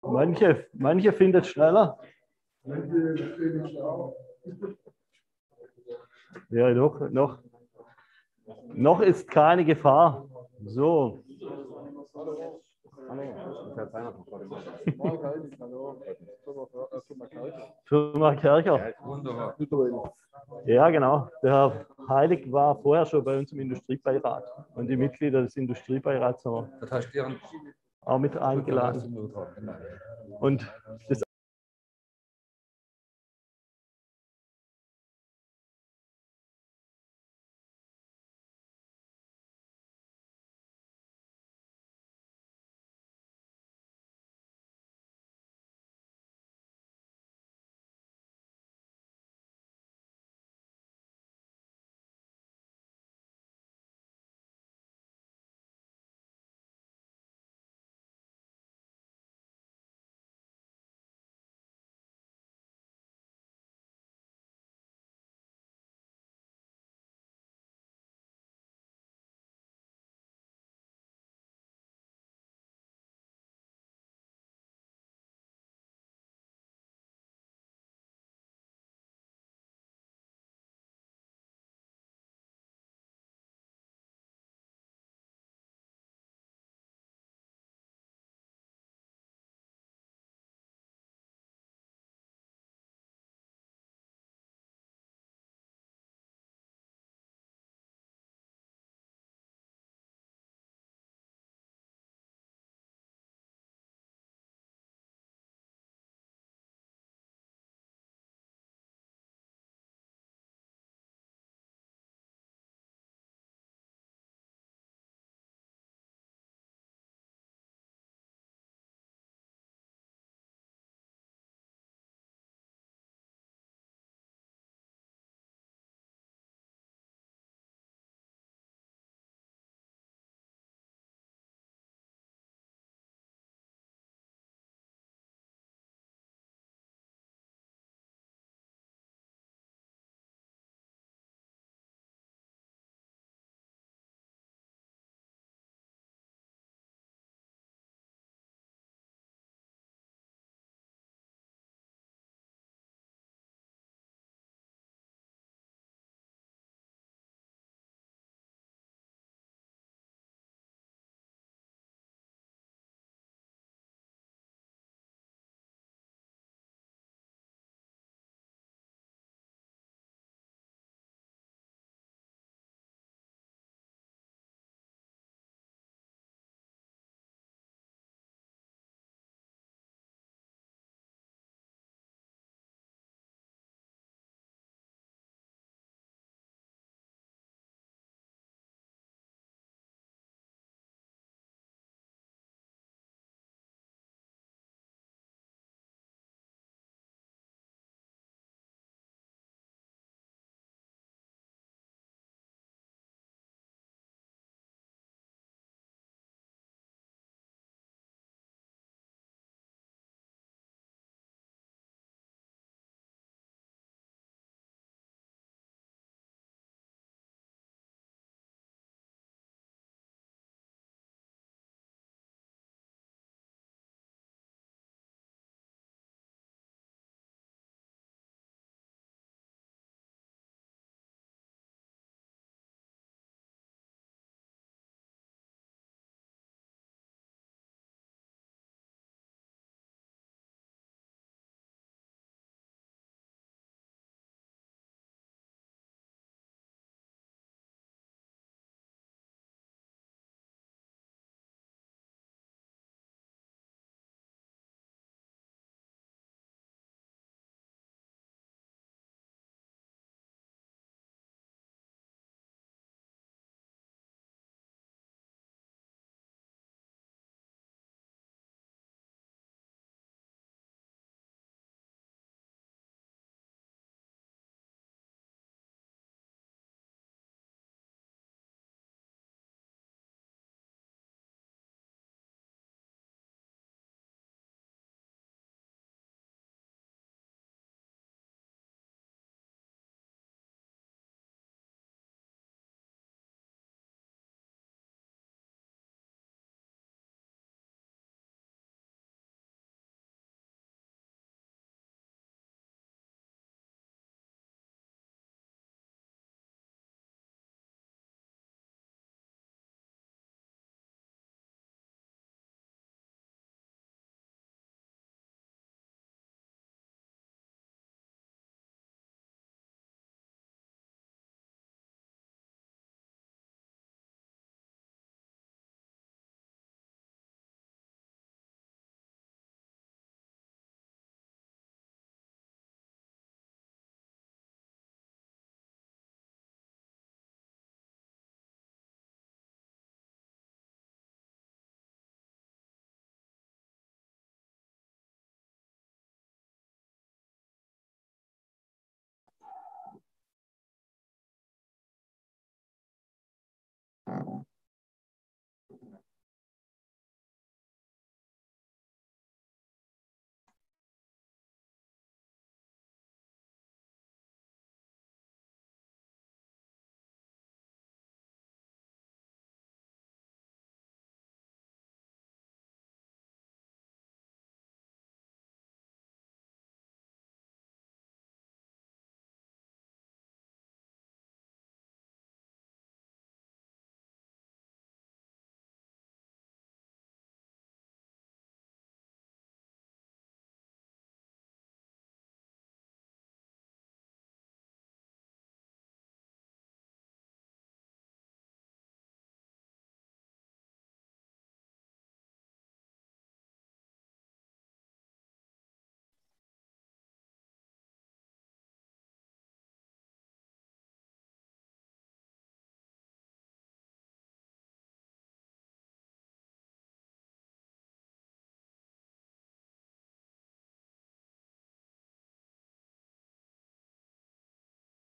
Manche findet es schneller. Ja, doch, noch ist keine Gefahr. So. Firma Kercher. Ja, genau. Der Herr Heilig war vorher schon bei uns im Industriebeirat. Und die Mitglieder des Industriebeirats haben wir auch mit eingeladen. Und das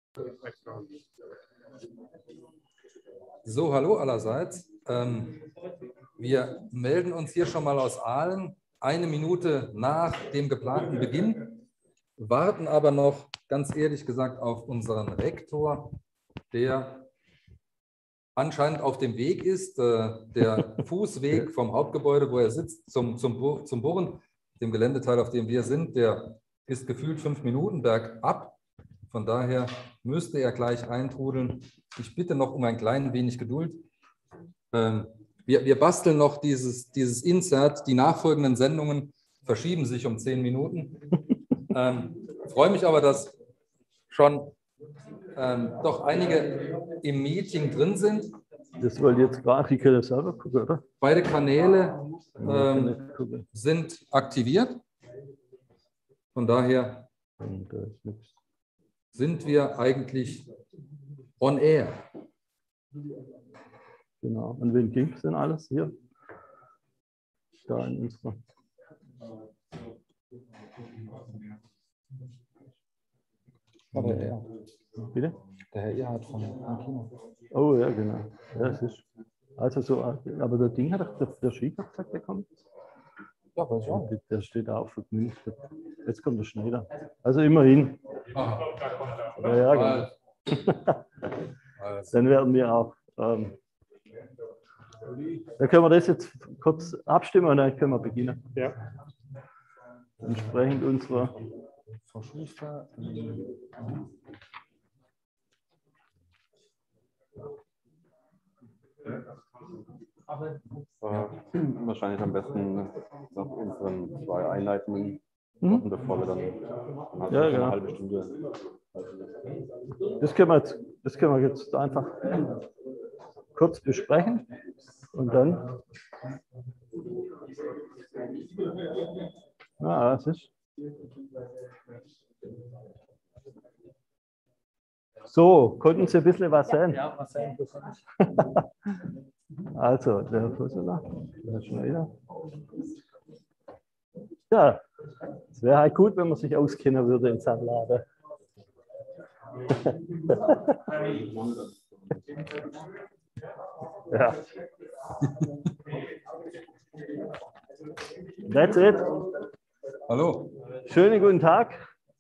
So, hallo allerseits. Wir melden uns hier schon mal aus Aalen, 1 Minute nach dem geplanten Beginn, warten aber noch, ganz ehrlich gesagt, auf unseren Rektor, der anscheinend auf dem Weg ist, der Fußweg vom Hauptgebäude, wo er sitzt, zum Bohren, dem Geländeteil, auf dem wir sind, der ist gefühlt 5 Minuten bergab. Von daher müsste er gleich eintrudeln. Ich bitte noch um ein klein wenig Geduld. Wir basteln noch dieses Insert. Die nachfolgenden Sendungen verschieben sich um 10 Minuten. Freue mich aber, dass schon doch einige im Meeting drin sind. Das wollte jetzt gar nicht selber gucken, oder? Beide Kanäle sind aktiviert. Von daher sind wir eigentlich on air. Genau. Und wen ging es denn alles hier? Da in unserer. Bitte? Der Herr Erhard von Kino. Oh ja, genau. Ja, es ist also so, aber der Ding hat doch der Schiefer gesagt, der kommt. Ja, weiß ich auch. Der steht auch verkündet. Jetzt kommt der Schneider. Also immerhin. Ja, genau. Dann werden wir auch. Dann können wir das jetzt kurz abstimmen und dann können wir beginnen. Ja. Entsprechend unserer. Frau Schuster. Wahrscheinlich am besten nach unseren 2 Einleitungen, bevor wir dann eine halbe Stunde. Das können wir jetzt einfach kurz besprechen und dann. Das ist. So, konnten Sie ein bisschen was sehen? Ja, was sehen. Also, der Herr Fusseler, der Schneider. Ja, es wäre halt gut, wenn man sich auskennen würde in seinem Laden. Ja. That's it. Hallo. Schönen guten Tag.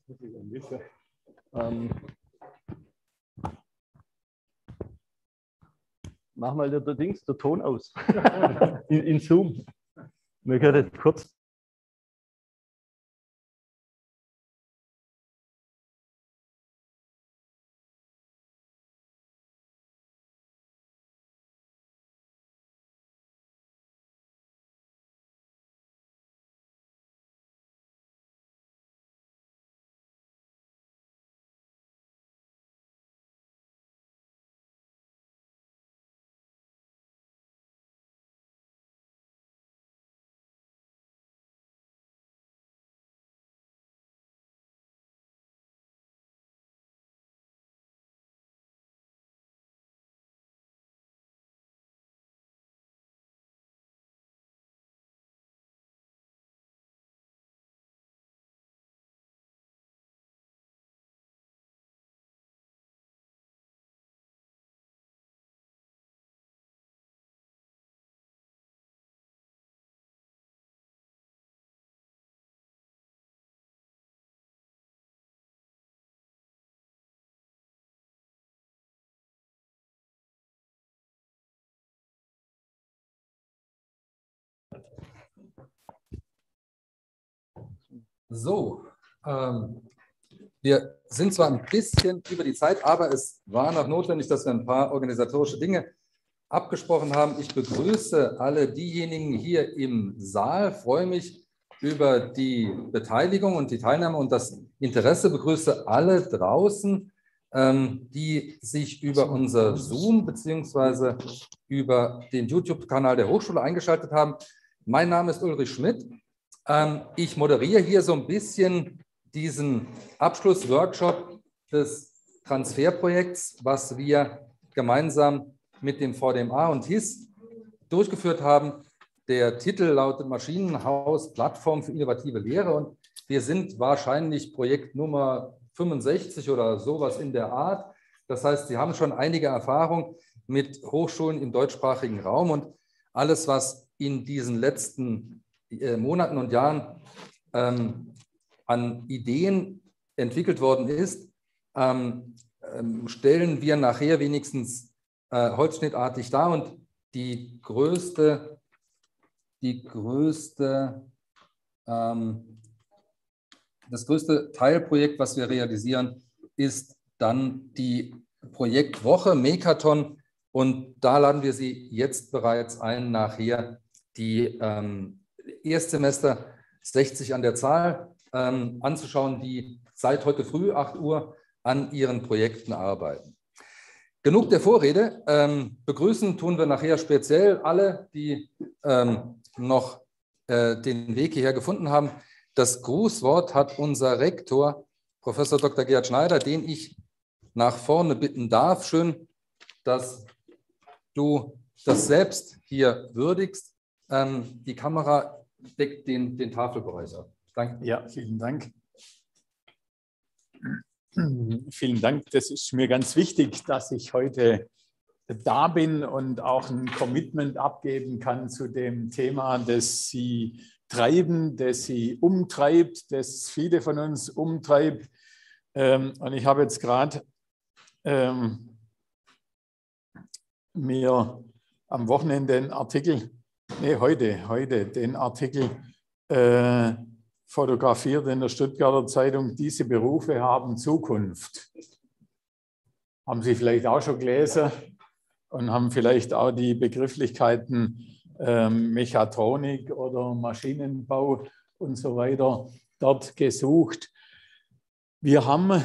Mach mal der Ton aus. in Zoom. Wir können kurz. So, wir sind zwar ein bisschen über die Zeit, aber es war noch notwendig, dass wir ein paar organisatorische Dinge abgesprochen haben. Ich begrüße alle diejenigen hier im Saal, freue mich über die Beteiligung und die Teilnahme und das Interesse, begrüße alle draußen, die sich über unser Zoom bzw. über den YouTube-Kanal der Hochschule eingeschaltet haben. Mein Name ist Ulrich Schmidt. Ich moderiere hier so ein bisschen diesen Abschlussworkshop des Transferprojekts, was wir gemeinsam mit dem VDMA und HIS durchgeführt haben. Der Titel lautet Maschinenhaus Plattform für innovative Lehre und wir sind wahrscheinlich Projekt Nummer 65 oder sowas in der Art. Das heißt, Sie haben schon einige Erfahrung mit Hochschulen im deutschsprachigen Raum und alles, was in diesen letzten Monaten und Jahren an Ideen entwickelt worden ist, stellen wir nachher wenigstens holzschnittartig dar. Und das größte Teilprojekt, was wir realisieren, ist dann die Projektwoche Mechaton. Und da laden wir Sie jetzt bereits ein, nachher die Erstsemester 60 an der Zahl anzuschauen, die seit heute früh 8 Uhr an ihren Projekten arbeiten. Genug der Vorrede. Begrüßen tun wir nachher speziell alle, die noch den Weg hierher gefunden haben. Das Grußwort hat unser Rektor, Professor Dr. Gerhard Schneider, den ich nach vorne bitten darf. Schön, dass du das selbst hier würdigst. Die Kamera deckt den Tafelbereich ab. Danke. Ja, vielen Dank. Vielen Dank. Das ist mir ganz wichtig, dass ich heute da bin und auch ein Commitment abgeben kann zu dem Thema, das Sie treiben, das Sie umtreibt, das viele von uns umtreibt. Und ich habe jetzt gerade mir am Wochenende den Artikel, heute den Artikel fotografiert in der Stuttgarter Zeitung, diese Berufe haben Zukunft. Haben Sie vielleicht auch schon gelesen und haben vielleicht auch die Begrifflichkeiten Mechatronik oder Maschinenbau und so weiter dort gesucht. Wir haben,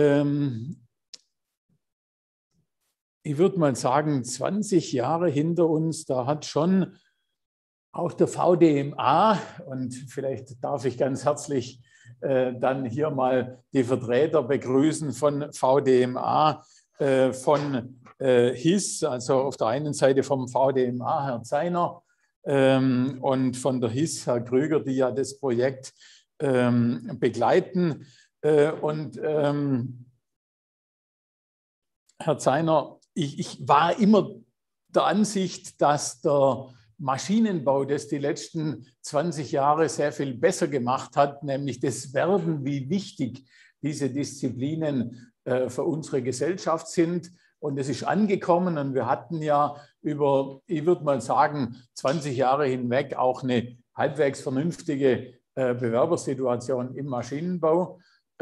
ich würde mal sagen, 20 Jahre hinter uns. Da hat schon auch der VDMA, und vielleicht darf ich ganz herzlich dann hier mal die Vertreter begrüßen von VDMA, von HIS, also auf der einen Seite vom VDMA Herr Zeiner und von der HIS Herr Krüger, die ja das Projekt begleiten. Herr Zeiner, ich war immer der Ansicht, dass der Maschinenbau, das die letzten 20 Jahre sehr viel besser gemacht hat, nämlich das Werden, wie wichtig diese Disziplinen für unsere Gesellschaft sind. Und es ist angekommen und wir hatten ja über, ich würde mal sagen, 20 Jahre hinweg auch eine halbwegs vernünftige Bewerbersituation im Maschinenbau,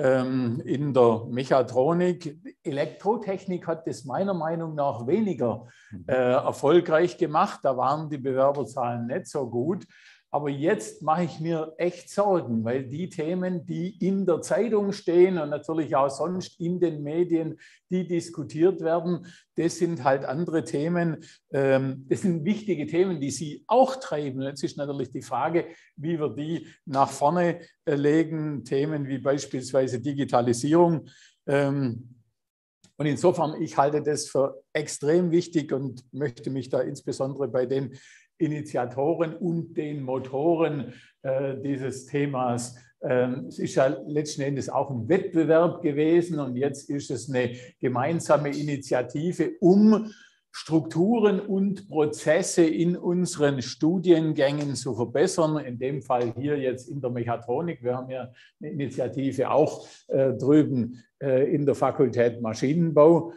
in der Mechatronik. Elektrotechnik hat das meiner Meinung nach weniger erfolgreich gemacht. Da waren die Bewerberzahlen nicht so gut. Aber jetzt mache ich mir echt Sorgen, weil die Themen, die in der Zeitung stehen und natürlich auch sonst in den Medien, die diskutiert werden, das sind halt andere Themen. Das sind wichtige Themen, die Sie auch treiben. Jetzt ist natürlich die Frage, wie wir die nach vorne legen. Themen wie beispielsweise Digitalisierung. Und insofern, ich halte das für extrem wichtig und möchte mich da insbesondere bei den Initiatoren und den Motoren dieses Themas. Es ist ja letzten Endes auch ein Wettbewerb gewesen und jetzt ist es eine gemeinsame Initiative, um Strukturen und Prozesse in unseren Studiengängen zu verbessern. In dem Fall hier jetzt in der Mechatronik. Wir haben ja eine Initiative auch drüben in der Fakultät Maschinenbau.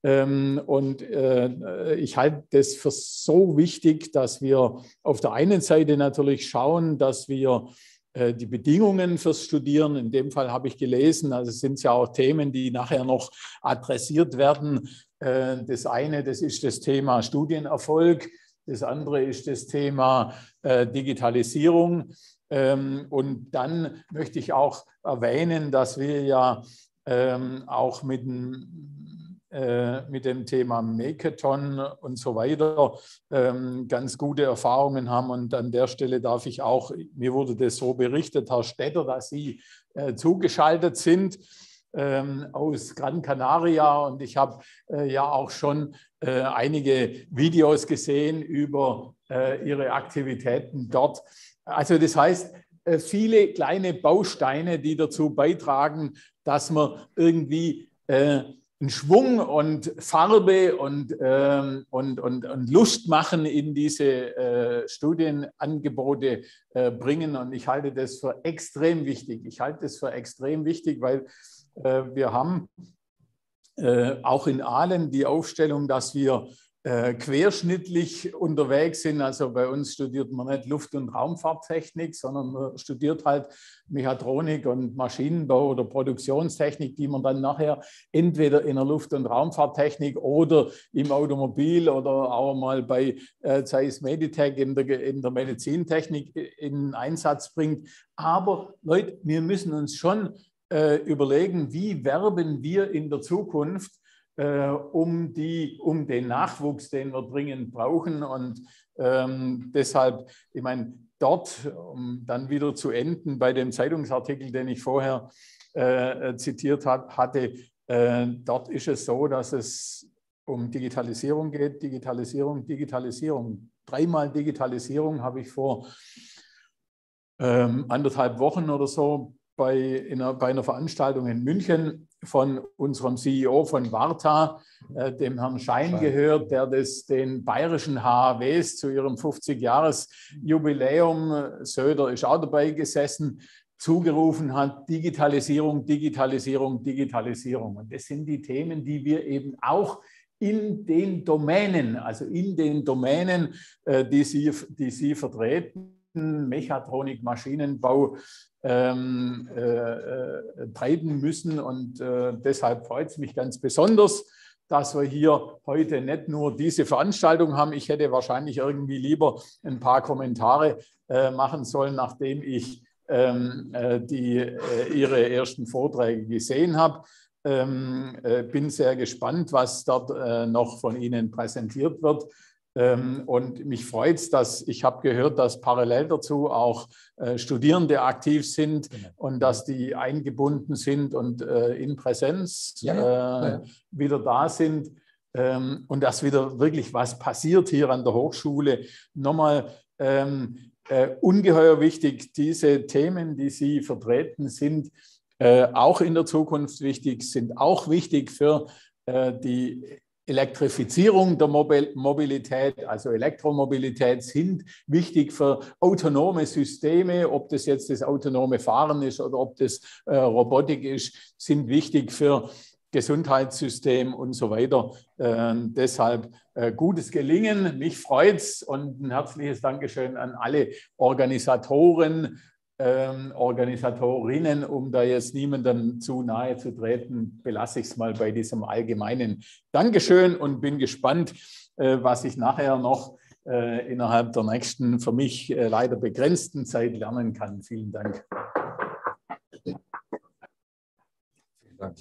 Und ich halte das für so wichtig, dass wir auf der einen Seite natürlich schauen, dass wir die Bedingungen fürs Studieren, in dem Fall habe ich gelesen, also es sind ja auch Themen, die nachher noch adressiert werden. Das eine, das ist das Thema Studienerfolg, das andere ist das Thema Digitalisierung. Und dann möchte ich auch erwähnen, dass wir ja auch mit dem Thema Mechaton und so weiter ganz gute Erfahrungen haben. Und an der Stelle darf ich auch, mir wurde das so berichtet, Herr Stetter, dass Sie zugeschaltet sind aus Gran Canaria. Und ich habe ja auch schon einige Videos gesehen über Ihre Aktivitäten dort. Also das heißt, viele kleine Bausteine, die dazu beitragen, dass wir irgendwie einen Schwung und Farbe und Lust machen in diese Studienangebote bringen. Und ich halte das für extrem wichtig. Ich halte das für extrem wichtig, weil wir haben auch in Aalen die Aufstellung, dass wir querschnittlich unterwegs sind. Also bei uns studiert man nicht Luft- und Raumfahrttechnik, sondern man studiert halt Mechatronik und Maschinenbau oder Produktionstechnik, die man dann nachher entweder in der Luft- und Raumfahrttechnik oder im Automobil oder auch mal bei Zeiss Meditech in der Medizintechnik in Einsatz bringt. Aber Leute, wir müssen uns schon überlegen, wie werben wir in der Zukunft um den Nachwuchs, den wir dringend brauchen. Und deshalb, ich meine, dort, um dann wieder zu enden bei dem Zeitungsartikel, den ich vorher zitiert hatte, dort ist es so, dass es um Digitalisierung geht, Digitalisierung, Digitalisierung. 3-mal Digitalisierung habe ich vor 1,5 Wochen oder so bei einer Veranstaltung in München von unserem CEO von Varta, dem Herrn Schein, gehört, der den bayerischen HAWs zu ihrem 50-Jahres-Jubiläum, Söder ist auch dabei gesessen, zugerufen hat: Digitalisierung, Digitalisierung, Digitalisierung. Und das sind die Themen, die wir eben auch in den Domänen, die Sie vertreten, Mechatronik, Maschinenbau, treiben müssen. Und deshalb freut es mich ganz besonders, dass wir hier heute nicht nur diese Veranstaltung haben. Ich hätte wahrscheinlich irgendwie lieber ein paar Kommentare machen sollen, nachdem ich Ihre ersten Vorträge gesehen habe. Bin sehr gespannt, was dort noch von Ihnen präsentiert wird. Und mich freut es, dass ich habe gehört, dass parallel dazu auch Studierende aktiv sind und dass die eingebunden sind und in Präsenz wieder da sind und dass wieder wirklich was passiert hier an der Hochschule. Nochmal ungeheuer wichtig, diese Themen, die Sie vertreten, sind auch in der Zukunft wichtig, sind auch wichtig für die Elektrifizierung der Mobilität, also Elektromobilität, sind wichtig für autonome Systeme, ob das jetzt das autonome Fahren ist oder ob das Robotik ist, sind wichtig für Gesundheitssystem und so weiter. Deshalb gutes Gelingen, mich freut es, und ein herzliches Dankeschön an alle Organisatorinnen, um da jetzt niemandem zu nahe zu treten, belasse ich es mal bei diesem allgemeinen Dankeschön und bin gespannt, was ich nachher noch innerhalb der nächsten, für mich leider begrenzten Zeit lernen kann. Vielen Dank. Vielen Dank.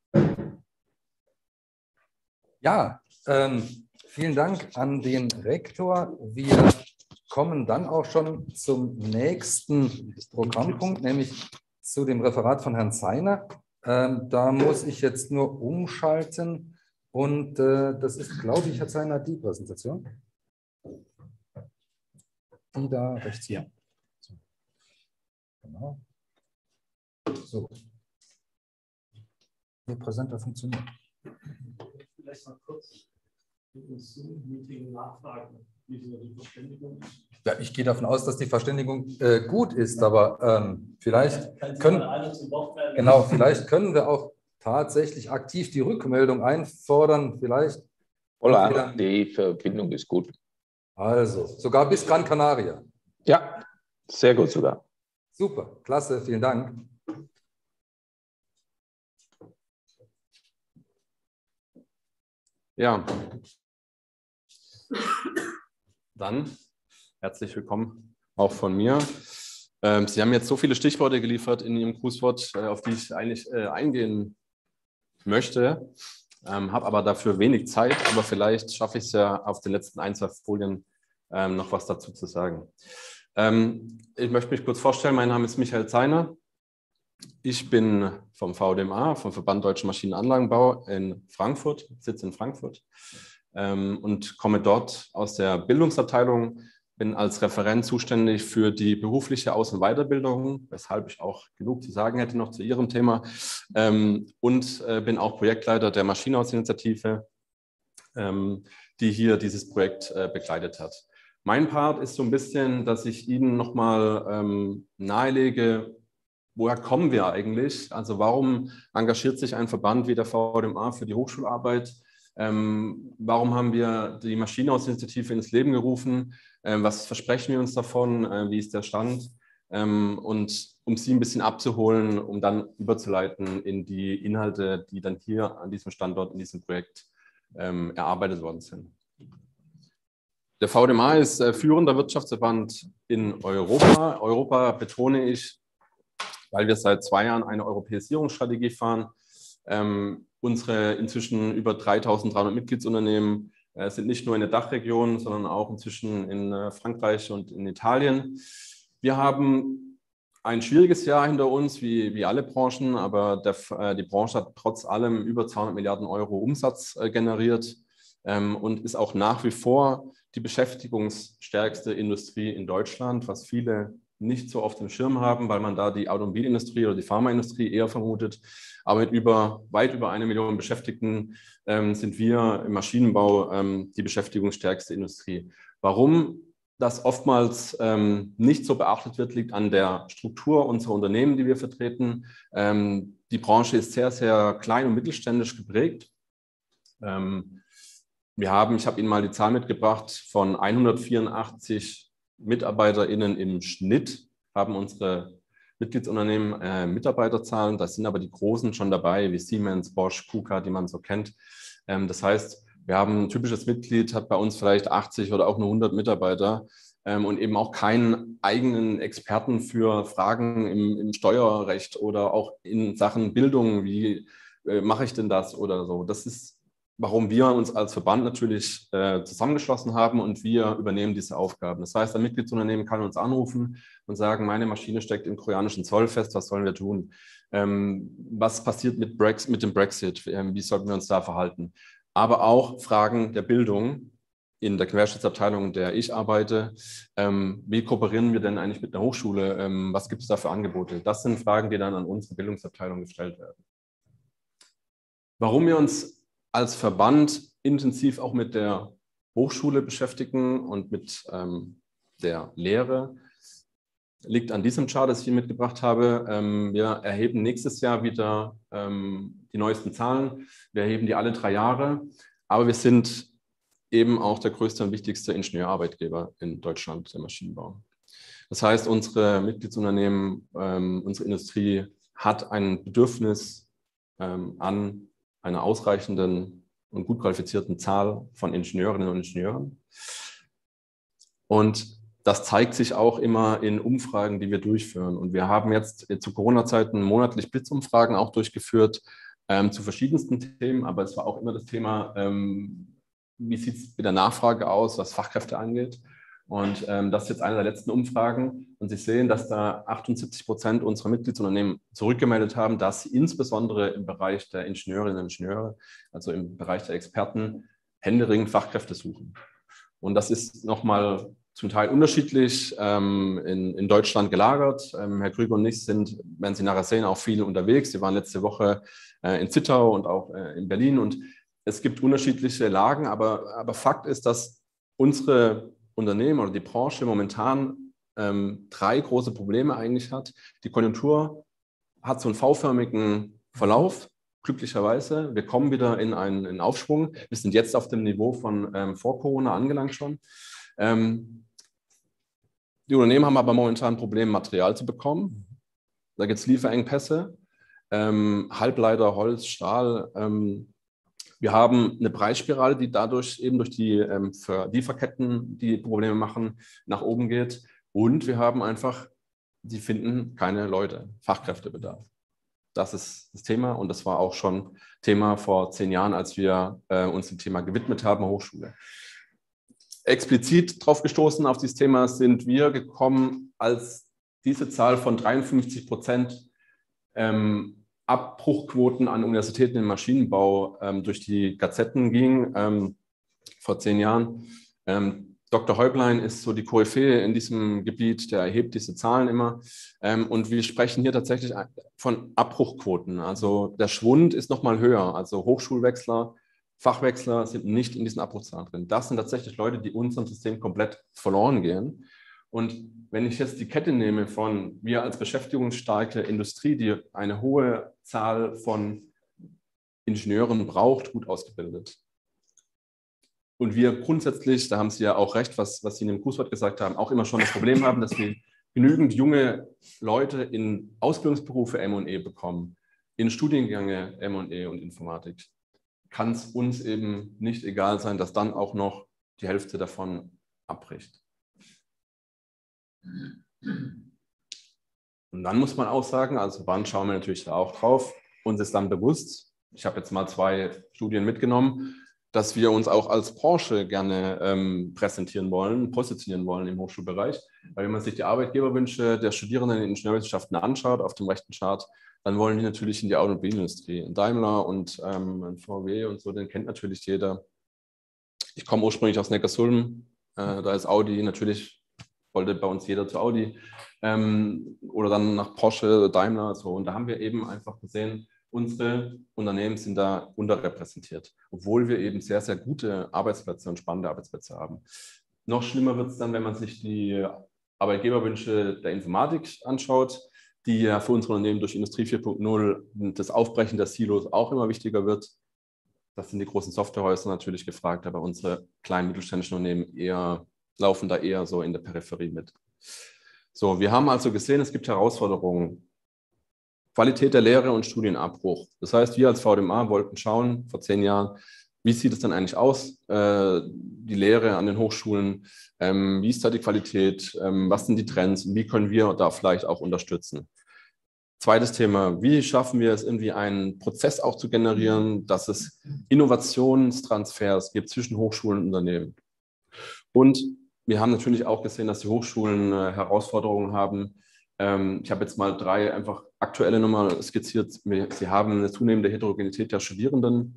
Ja, vielen Dank an den Rektor. Wir kommen dann auch schon zum nächsten Programmpunkt, nämlich zu dem Referat von Herrn Zeiner. Da muss ich jetzt nur umschalten und das ist, glaube ich, Herr Zeiner, die Präsentation. Die da rechts hier. Genau. So. Der Präsenter funktioniert. Vielleicht mal kurz mit dem Zoom-Meeting nachfragen, wie so die Verständigung ist. Ja, ich gehe davon aus, dass die Verständigung gut ist, aber vielleicht können wir auch tatsächlich aktiv die Rückmeldung einfordern. Vielleicht. Hola, die Verbindung ist gut. Also, sogar bis Gran Canaria. Ja, sehr gut sogar. Super, klasse, vielen Dank. Ja, dann herzlich willkommen auch von mir. Sie haben jetzt so viele Stichworte geliefert in Ihrem Grußwort, auf die ich eigentlich eingehen möchte, habe aber dafür wenig Zeit, aber vielleicht schaffe ich es ja auf den letzten 1, 2 Folien noch was dazu zu sagen. Ich möchte mich kurz vorstellen, mein Name ist Michael Zeiner. Ich bin vom VDMA, vom Verband Deutschen Maschinenanlagenbau in Frankfurt, sitze in Frankfurt und komme dort aus der Bildungsabteilung bin als Referent zuständig für die berufliche Aus- und Weiterbildung, weshalb ich auch genug zu sagen hätte noch zu Ihrem Thema, und bin auch Projektleiter der Maschinenhausinitiative, die hier dieses Projekt begleitet hat. Mein Part ist so ein bisschen, dass ich Ihnen nochmal nahelege, woher kommen wir eigentlich? Also warum engagiert sich ein Verband wie der VDMA für die Hochschularbeit? Warum haben wir die Maschinenhausinitiative ins Leben gerufen? Was versprechen wir uns davon? Wie ist der Stand? Und um Sie ein bisschen abzuholen, um dann überzuleiten in die Inhalte, die dann hier an diesem Standort, in diesem Projekt erarbeitet worden sind. Der VDMA ist führender Wirtschaftsverband in Europa. Europa betone ich, weil wir seit 2 Jahren eine Europäisierungsstrategie fahren. Unsere inzwischen über 3.300 Mitgliedsunternehmen sind nicht nur in der Dachregion, sondern auch inzwischen in Frankreich und in Italien. Wir haben ein schwieriges Jahr hinter uns, wie alle Branchen, aber die Branche hat trotz allem über 200 Milliarden Euro Umsatz generiert und ist auch nach wie vor die beschäftigungsstärkste Industrie in Deutschland, was viele nicht so auf dem Schirm haben, weil man da die Automobilindustrie oder die Pharmaindustrie eher vermutet. Aber mit weit über 1 Million Beschäftigten sind wir im Maschinenbau die beschäftigungsstärkste Industrie. Warum das oftmals nicht so beachtet wird, liegt an der Struktur unserer Unternehmen, die wir vertreten. Die Branche ist sehr, sehr klein und mittelständisch geprägt. Ich habe Ihnen mal die Zahl mitgebracht, von 184 MitarbeiterInnen im Schnitt haben unsere Mitgliedsunternehmen Mitarbeiterzahlen. Da sind aber die Großen schon dabei, wie Siemens, Bosch, KUKA, die man so kennt. Das heißt, wir haben ein typisches Mitglied, hat bei uns vielleicht 80 oder auch nur 100 Mitarbeiter und eben auch keinen eigenen Experten für Fragen im Steuerrecht oder auch in Sachen Bildung, wie mache ich denn das oder so. Das ist, warum wir uns als Verband natürlich zusammengeschlossen haben und wir übernehmen diese Aufgaben. Das heißt, ein Mitgliedsunternehmen kann uns anrufen und sagen, meine Maschine steckt im koreanischen Zoll fest, was sollen wir tun? Was passiert mit dem Brexit? Wie sollten wir uns da verhalten? Aber auch Fragen der Bildung in der Querschnittsabteilung, in der ich arbeite. Wie kooperieren wir denn eigentlich mit einer Hochschule? Was gibt es da für Angebote? Das sind Fragen, die dann an unsere Bildungsabteilung gestellt werden. Warum wir uns als Verband intensiv auch mit der Hochschule beschäftigen und mit der Lehre, liegt an diesem Chart, das ich hier mitgebracht habe. Wir erheben nächstes Jahr wieder die neuesten Zahlen. Wir erheben die alle 3 Jahre, aber wir sind eben auch der größte und wichtigste Ingenieurarbeitgeber in Deutschland, der Maschinenbau. Das heißt, unsere Mitgliedsunternehmen, unsere Industrie hat ein Bedürfnis an einer ausreichenden und gut qualifizierten Zahl von Ingenieurinnen und Ingenieuren. Und das zeigt sich auch immer in Umfragen, die wir durchführen. Und wir haben jetzt zu Corona-Zeiten monatlich Blitzumfragen auch durchgeführt zu verschiedensten Themen. Aber es war auch immer das Thema, wie sieht es mit der Nachfrage aus, was Fachkräfte angeht. Und das ist jetzt eine der letzten Umfragen. Und Sie sehen, dass da 78% unserer Mitgliedsunternehmen zurückgemeldet haben, dass sie insbesondere im Bereich der Ingenieurinnen und Ingenieure, also im Bereich der Experten, händeringend Fachkräfte suchen. Und das ist nochmal zum Teil unterschiedlich in Deutschland gelagert. Herr Krüger und ich sind, werden Sie nachher sehen, auch viel unterwegs. Sie waren letzte Woche in Zittau und auch in Berlin. Und es gibt unterschiedliche Lagen, aber Fakt ist, dass unsere Unternehmen oder die Branche momentan 3 große Probleme eigentlich hat. Die Konjunktur hat so einen V-förmigen Verlauf, glücklicherweise. Wir kommen wieder in einen Aufschwung. Wir sind jetzt auf dem Niveau von vor Corona angelangt schon. Die Unternehmen haben aber momentan ein Problem, Material zu bekommen. Da gibt es Lieferengpässe, Halbleiter, Holz, Stahl. Wir haben eine Preisspirale, die dadurch eben durch die Lieferketten, die Probleme machen, nach oben geht. Und wir haben einfach, die finden keine Leute, Fachkräftebedarf. Das ist das Thema und das war auch schon Thema vor 10 Jahren, als wir uns dem Thema gewidmet haben, Hochschule. Explizit drauf gestoßen auf dieses Thema sind wir gekommen, als diese Zahl von 53% Abbruchquoten an Universitäten im Maschinenbau durch die Gazetten ging, vor 10 Jahren. Dr. Häuplein ist so die Koryphäe in diesem Gebiet, der erhebt diese Zahlen immer. Und wir sprechen hier tatsächlich von Abbruchquoten. Also der Schwund ist nochmal höher. Also Hochschulwechsler, Fachwechsler sind nicht in diesen Abbruchzahlen drin. Das sind tatsächlich Leute, die unserem System komplett verloren gehen. Und wenn ich jetzt die Kette nehme von wir als beschäftigungsstarke Industrie, die eine hohe Zahl von Ingenieuren braucht, gut ausgebildet. Und wir grundsätzlich, da haben Sie ja auch recht, was Sie in dem Grußwort gesagt haben, auch immer schon das Problem haben, dass wir genügend junge Leute in Ausbildungsberufe M&E bekommen, in Studiengänge M&E und Informatik. Kann es uns eben nicht egal sein, dass dann auch noch die Hälfte davon abbricht. Und dann muss man auch sagen, also wann schauen wir natürlich da auch drauf, uns ist dann bewusst, ich habe jetzt mal 2 Studien mitgenommen, dass wir uns auch als Branche gerne präsentieren wollen, positionieren wollen im Hochschulbereich. Weil wenn man sich die Arbeitgeberwünsche der Studierenden in Ingenieurwissenschaften anschaut, auf dem rechten Chart, dann wollen die natürlich in die Automobilindustrie. Daimler und VW und so, den kennt natürlich jeder. Ich komme ursprünglich aus Neckarsulm, da ist Audi, natürlich wollte bei uns jeder zu Audi. Oder dann nach Porsche, Daimler, so. Und da haben wir eben einfach gesehen, unsere Unternehmen sind da unterrepräsentiert, obwohl wir eben sehr, sehr gute Arbeitsplätze und spannende Arbeitsplätze haben. Noch schlimmer wird es dann, wenn man sich die Arbeitgeberwünsche der Informatik anschaut, die ja für unsere Unternehmen durch Industrie 4.0 das Aufbrechen der Silos auch immer wichtiger wird. Das sind die großen Softwarehäuser natürlich gefragt, aber unsere kleinen mittelständischen Unternehmen laufen da eher so in der Peripherie mit. So, wir haben also gesehen, es gibt Herausforderungen. Qualität der Lehre und Studienabbruch. Das heißt, wir als VDMA wollten schauen, vor 10 Jahren, wie sieht es denn eigentlich aus, die Lehre an den Hochschulen, wie ist da die Qualität, was sind die Trends und wie können wir da vielleicht auch unterstützen. Zweites Thema, wie schaffen wir es irgendwie einen Prozess auch zu generieren, dass es Innovationstransfers gibt zwischen Hochschulen und Unternehmen. Und wir haben natürlich auch gesehen, dass die Hochschulen Herausforderungen haben. Ich habe jetzt mal 3 einfach aktuelle Nummern skizziert. Sie haben eine zunehmende Heterogenität der Studierenden,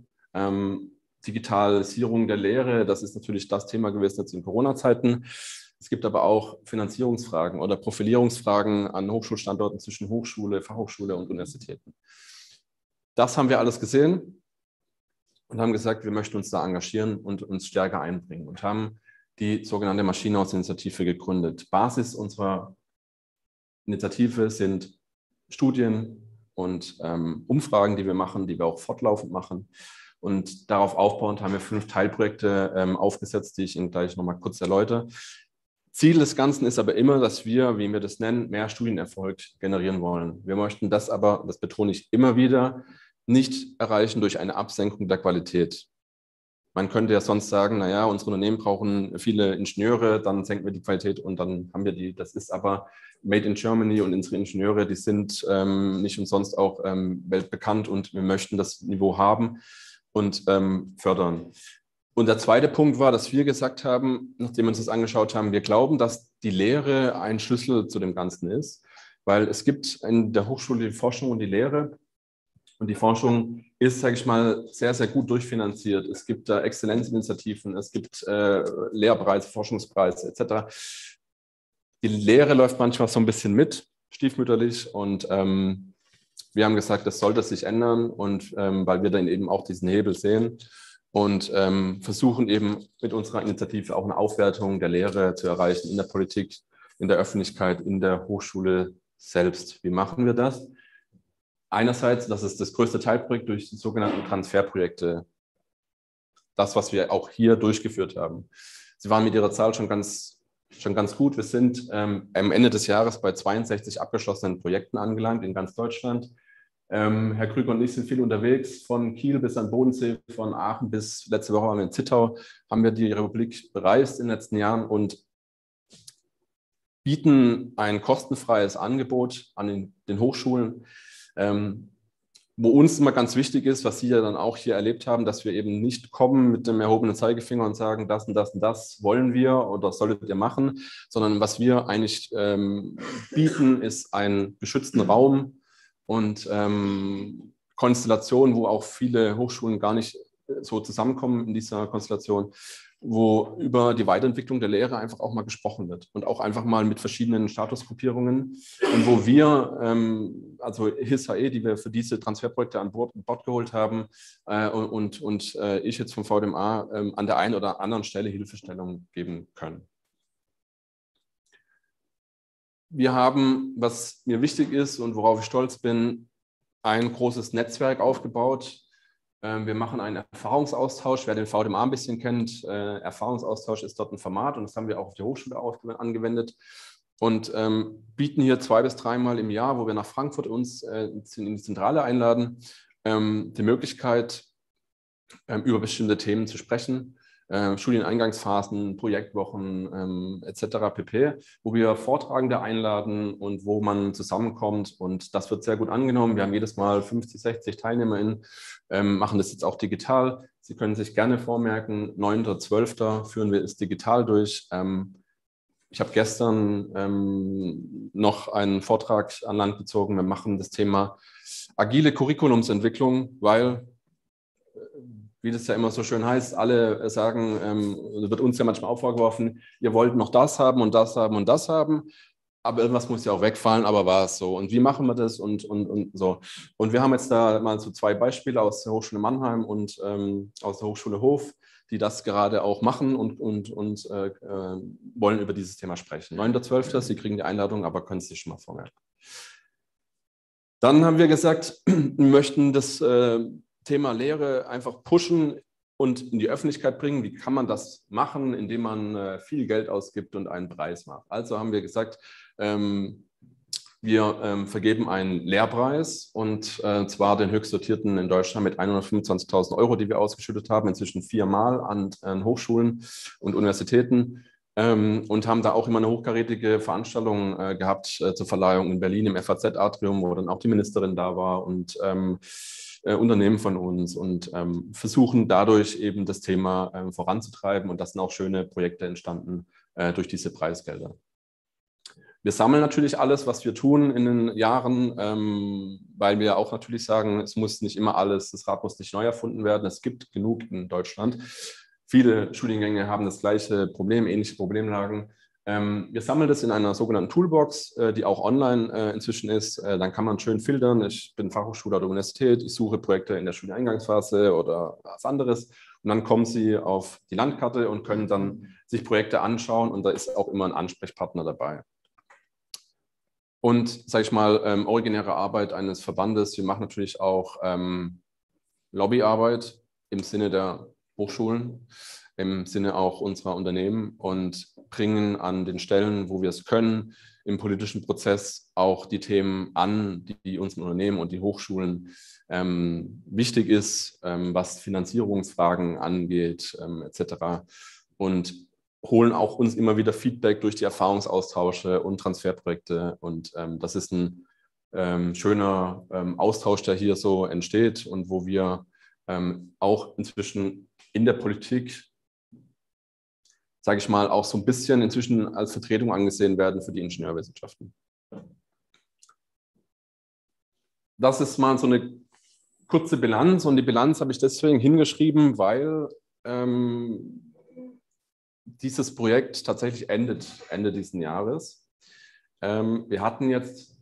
Digitalisierung der Lehre, das ist natürlich das Thema gewesen jetzt in Corona-Zeiten. Es gibt aber auch Finanzierungsfragen oder Profilierungsfragen an Hochschulstandorten zwischen Hochschule, Fachhochschule und Universitäten. Das haben wir alles gesehen und haben gesagt, wir möchten uns da engagieren und uns stärker einbringen und haben die sogenannte Maschinenhausinitiative gegründet. Basis unserer Initiative sind Studien und Umfragen, die wir machen, die wir auch fortlaufend machen. Und darauf aufbauend haben wir 5 Teilprojekte aufgesetzt, die ich Ihnen gleich nochmal kurz erläutere. Ziel des Ganzen ist aber immer, dass wir, wie wir das nennen, mehr Studienerfolg generieren wollen. Wir möchten das aber, das betone ich immer wieder, nicht erreichen durch eine Absenkung der Qualität. Man könnte ja sonst sagen, naja, unsere Unternehmen brauchen viele Ingenieure, dann senken wir die Qualität und dann haben wir die. Das ist aber made in Germany und unsere Ingenieure, die sind nicht umsonst auch weltbekannt und wir möchten das Niveau haben und fördern. Und der zweite Punkt war, dass wir gesagt haben, nachdem wir uns das angeschaut haben, wir glauben, dass die Lehre ein Schlüssel zu dem Ganzen ist, weil es gibt in der Hochschule die Forschung und die Lehre. Und die Forschung ist, sage ich mal, sehr, sehr gut durchfinanziert. Es gibt da Exzellenzinitiativen, es gibt Lehrpreise, Forschungspreise etc. Die Lehre läuft manchmal so ein bisschen mit, stiefmütterlich. Und wir haben gesagt, das sollte sich ändern. Und weil wir dann eben auch diesen Hebel sehen und versuchen eben mit unserer Initiative auch eine Aufwertung der Lehre zu erreichen in der Politik, in der Öffentlichkeit, in der Hochschule selbst. Wie machen wir das? Einerseits, das ist das größte Teilprojekt durch die sogenannten Transferprojekte. Das, was wir auch hier durchgeführt haben. Sie waren mit Ihrer Zahl schon ganz gut. Wir sind am Ende des Jahres bei 62 abgeschlossenen Projekten angelangt in ganz Deutschland. Herr Krüger und ich sind viel unterwegs, von Kiel bis an Bodensee, von Aachen bis letzte Woche waren wir in Zittau, haben wir die Republik bereist in den letzten Jahren und bieten ein kostenfreies Angebot an den Hochschulen, wo uns immer ganz wichtig ist, was Sie ja dann auch hier erlebt haben, dass wir eben nicht kommen mit dem erhobenen Zeigefinger und sagen, das und das und das wollen wir oder solltet ihr machen, sondern was wir eigentlich bieten, ist einen geschützten Raum und Konstellationen, wo auch viele Hochschulen gar nicht so zusammenkommen in dieser Konstellation. wo über die Weiterentwicklung der Lehre einfach auch mal gesprochen wird und auch einfach mal mit verschiedenen Statusgruppierungen und wo wir, also HIS-HE, die wir für diese Transferprojekte an Bord geholt haben und ich jetzt vom VDMA an der einen oder anderen Stelle Hilfestellung geben können. Wir haben, was mir wichtig ist und worauf ich stolz bin, ein großes Netzwerk aufgebaut. Wir machen einen Erfahrungsaustausch. Wer den VDMA ein bisschen kennt, Erfahrungsaustausch ist dort ein Format und das haben wir auch auf die Hochschule angewendet und bieten hier 2- bis 3-mal im Jahr, wo wir nach Frankfurt uns in die Zentrale einladen, die Möglichkeit, über bestimmte Themen zu sprechen. Studieneingangsphasen, Projektwochen etc. pp., wo wir Vortragende einladen und wo man zusammenkommt und das wird sehr gut angenommen. Wir haben jedes Mal 50, 60 TeilnehmerInnen, machen das jetzt auch digital. Sie können sich gerne vormerken, 9.12. führen wir es digital durch. Ich habe gestern noch einen Vortrag an Land gezogen. Wir machen das Thema agile Curriculumsentwicklung, weil wie das ja immer so schön heißt, alle sagen, wird uns ja manchmal auch vorgeworfen, ihr wollt noch das haben und das haben und das haben, aber irgendwas muss ja auch wegfallen, aber war es so. Und wie machen wir das und so. Und wir haben jetzt da mal so 2 Beispiele aus der Hochschule Mannheim und aus der Hochschule Hof, die das gerade auch machen und wollen über dieses Thema sprechen. 9.12. Sie kriegen die Einladung, aber können Sie sich schon mal vormerken. Dann haben wir gesagt, wir möchten das Thema Lehre einfach pushen und in die Öffentlichkeit bringen. Wie kann man das machen, indem man viel Geld ausgibt und einen Preis macht? Also haben wir gesagt, wir vergeben einen Lehrpreis und zwar den höchst dotierten in Deutschland mit 125.000 €, die wir ausgeschüttet haben, inzwischen 4-mal an Hochschulen und Universitäten. Und haben da auch immer eine hochkarätige Veranstaltung gehabt zur Verleihung in Berlin im FAZ-Atrium, wo dann auch die Ministerin da war und Unternehmen von uns und versuchen dadurch eben das Thema voranzutreiben und das sind auch schöne Projekte entstanden durch diese Preisgelder. Wir sammeln natürlich alles, was wir tun in den Jahren, weil wir auch natürlich sagen, es muss nicht immer alles, das Rad muss nicht neu erfunden werden. Es gibt genug in Deutschland. Viele Studiengänge haben das gleiche Problem, ähnliche Problemlagen. Wir sammeln das in einer sogenannten Toolbox, die auch online inzwischen ist. Dann kann man schön filtern. Ich bin Fachhochschule oder Universität, ich suche Projekte in der Studieneingangsphase oder was anderes. Und dann kommen Sie auf die Landkarte und können dann sich Projekte anschauen und da ist auch immer ein Ansprechpartner dabei. Und, sage ich mal, originäre Arbeit eines Verbandes. Wir machen natürlich auch Lobbyarbeit im Sinne der Hochschulen, im Sinne auch unserer Unternehmen und bringen an den Stellen, wo wir es können, im politischen Prozess auch die Themen an, die unseren Unternehmen und die Hochschulen wichtig ist, was Finanzierungsfragen angeht, etc. Und holen auch uns immer wieder Feedback durch die Erfahrungsaustausche und Transferprojekte. Und das ist ein schöner Austausch, der hier so entsteht und wo wir auch inzwischen in der Politik, sage ich mal, auch so ein bisschen inzwischen als Vertretung angesehen werden für die Ingenieurwissenschaften. Das ist mal so eine kurze Bilanz und die Bilanz habe ich deswegen hingeschrieben, weil dieses Projekt tatsächlich endet Ende dieses Jahres. Wir hatten jetzt,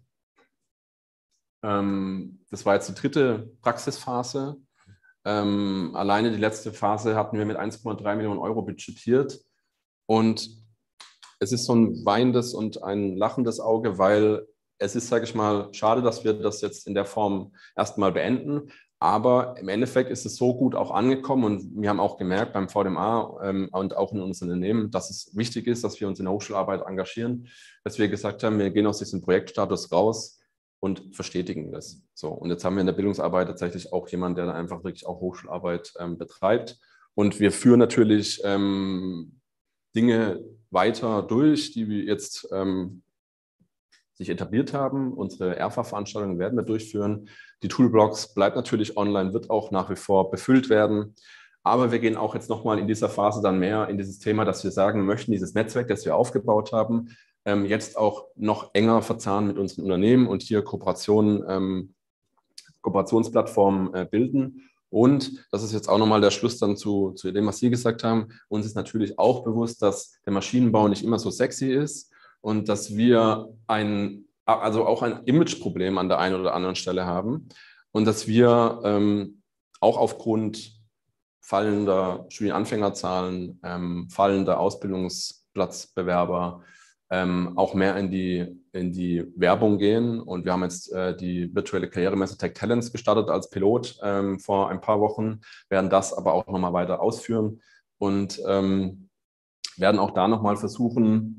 das war jetzt die 3. Praxisphase. Alleine die letzte Phase hatten wir mit 1,3 Millionen € budgetiert. Und es ist so ein weinendes und ein lachendes Auge, weil es ist, sage ich mal, schade, dass wir das jetzt in der Form erstmal beenden. Aber im Endeffekt ist es so gut auch angekommen und wir haben auch gemerkt beim VDMA und auch in unseren Unternehmen, dass es wichtig ist, dass wir uns in der Hochschularbeit engagieren, dass wir gesagt haben, wir gehen aus diesem Projektstatus raus und verstetigen das. So, und jetzt haben wir in der Bildungsarbeit tatsächlich auch jemanden, der da einfach wirklich auch Hochschularbeit betreibt. Und wir führen natürlich Dinge weiter durch, die wir jetzt sich etabliert haben. Unsere ERFA-Veranstaltungen werden wir durchführen. Die Toolbox bleibt natürlich online, wird auch nach wie vor befüllt werden. Aber wir gehen auch jetzt nochmal in dieser Phase dann mehr in dieses Thema, dass wir sagen, wir möchten dieses Netzwerk, das wir aufgebaut haben, jetzt auch noch enger verzahnen mit unseren Unternehmen und hier Kooperationsplattformen bilden Und das ist jetzt auch nochmal der Schluss dann zu dem, was Sie gesagt haben. Uns ist natürlich auch bewusst, dass der Maschinenbau nicht immer so sexy ist und dass wir auch ein Imageproblem an der einen oder anderen Stelle haben und dass wir auch aufgrund fallender Studienanfängerzahlen, fallender Ausbildungsplatzbewerber auch mehr in die Werbung gehen. Und wir haben jetzt die virtuelle Karrieremesse Tech Talents gestartet als Pilot vor ein paar Wochen, werden das aber auch nochmal weiter ausführen und werden auch da nochmal versuchen,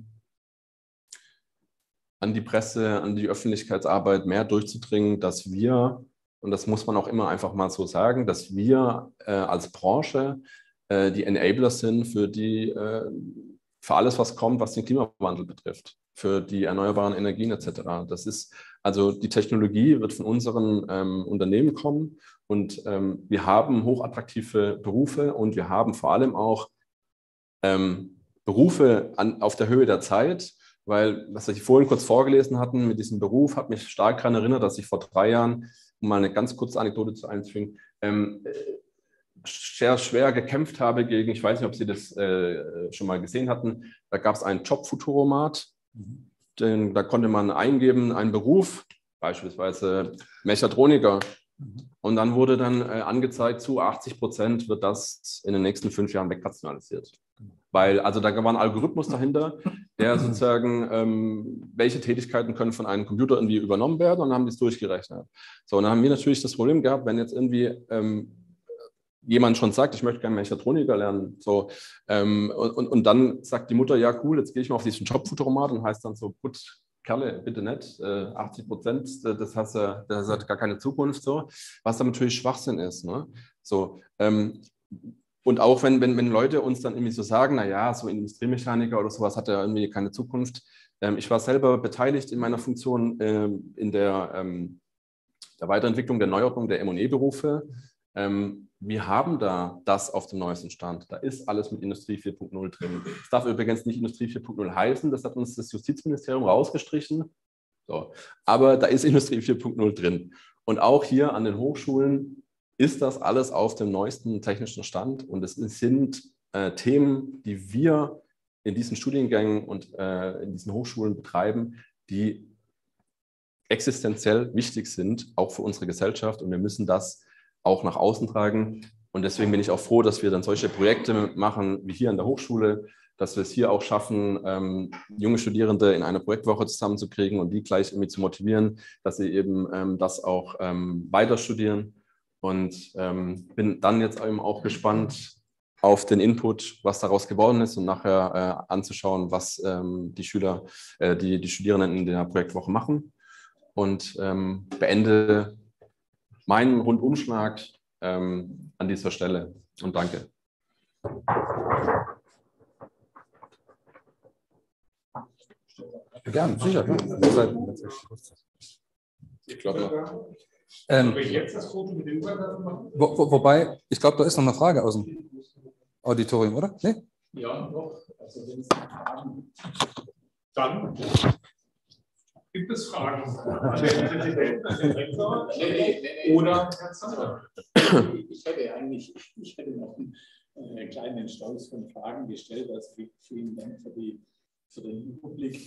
an die Presse, an die Öffentlichkeitsarbeit mehr durchzudringen, dass wir, und das muss man auch immer einfach mal so sagen, dass wir als Branche die Enabler sind für alles, was kommt, was den Klimawandel betrifft, für die erneuerbaren Energien etc. Das ist, also die Technologie wird von unseren Unternehmen kommen und wir haben hochattraktive Berufe und wir haben vor allem auch Berufe auf der Höhe der Zeit, weil, was wir vorhin kurz vorgelesen hatten mit diesem Beruf, hat mich stark daran erinnert, dass ich vor 3 Jahren, um mal eine ganz kurze Anekdote einzufügen, sehr schwer gekämpft habe gegen, ich weiß nicht, ob Sie das schon mal gesehen hatten, da gab es einen Jobfuturomat, da konnte man eingeben, einen Beruf, beispielsweise Mechatroniker. Und dann wurde dann angezeigt, zu 80% wird das in den nächsten 5 Jahren wegrationalisiert. Weil, also da war ein Algorithmus dahinter, der sozusagen, welche Tätigkeiten können von einem Computer irgendwie übernommen werden und dann haben die es durchgerechnet. So, und dann haben wir natürlich das Problem gehabt, wenn jetzt irgendwie jemand schon sagt, ich möchte gerne Mechatroniker lernen, so, und dann sagt die Mutter, ja cool, jetzt gehe ich mal auf diesen Jobfuturomat und heißt dann so, gut, Kerle, bitte nicht, 80%, das hat gar keine Zukunft, so, was dann natürlich Schwachsinn ist. Ne? So, und auch wenn Leute uns dann irgendwie so sagen, naja, so Industriemechaniker oder sowas hat ja irgendwie keine Zukunft. Ich war selber beteiligt in meiner Funktion in der Weiterentwicklung der Neuordnung der M&E-Berufe. Wir haben da das auf dem neuesten Stand. Da ist alles mit Industrie 4.0 drin. Das darf übrigens nicht Industrie 4.0 heißen, das hat uns das Justizministerium rausgestrichen. So. Aber da ist Industrie 4.0 drin. Und auch hier an den Hochschulen ist das alles auf dem neuesten technischen Stand. Und es sind Themen, die wir in diesen Studiengängen und in diesen Hochschulen betreiben, die existenziell wichtig sind, auch für unsere Gesellschaft. Und wir müssen das auch nach außen tragen. Und deswegen bin ich auch froh, dass wir dann solche Projekte machen, wie hier an der Hochschule, dass wir es hier auch schaffen, junge Studierende in einer Projektwoche zusammenzukriegen und die gleich irgendwie zu motivieren, dass sie eben das auch weiter studieren. Und bin dann jetzt eben auch gespannt auf den Input, was daraus geworden ist und nachher anzuschauen, was die Studierenden in der Projektwoche machen. Und beende meinen Rundumschlag an dieser Stelle und danke. Gerne, sicher. Ich glaube, wobei, ich glaube, da ist noch eine Frage aus dem Auditorium, oder? Nee? Ja, doch. Also wenn es Fragen, dann gibt es Fragen an den Präsidenten, an den Rektor oder Herrn Zander? Ich hätte noch einen kleinen Strauß von Fragen gestellt. Also vielen Dank für den Überblick.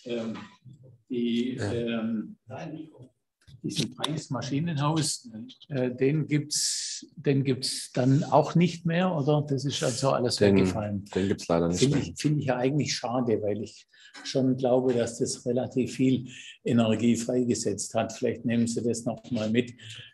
Diesen Preis Maschinenhaus, den gibt's dann auch nicht mehr, oder? Das ist also alles weggefallen. Den gibt es leider nicht mehr. Finde ich ja eigentlich schade, weil ich schon glaube, dass das relativ viel Energie freigesetzt hat. Vielleicht nehmen Sie das noch mal mit.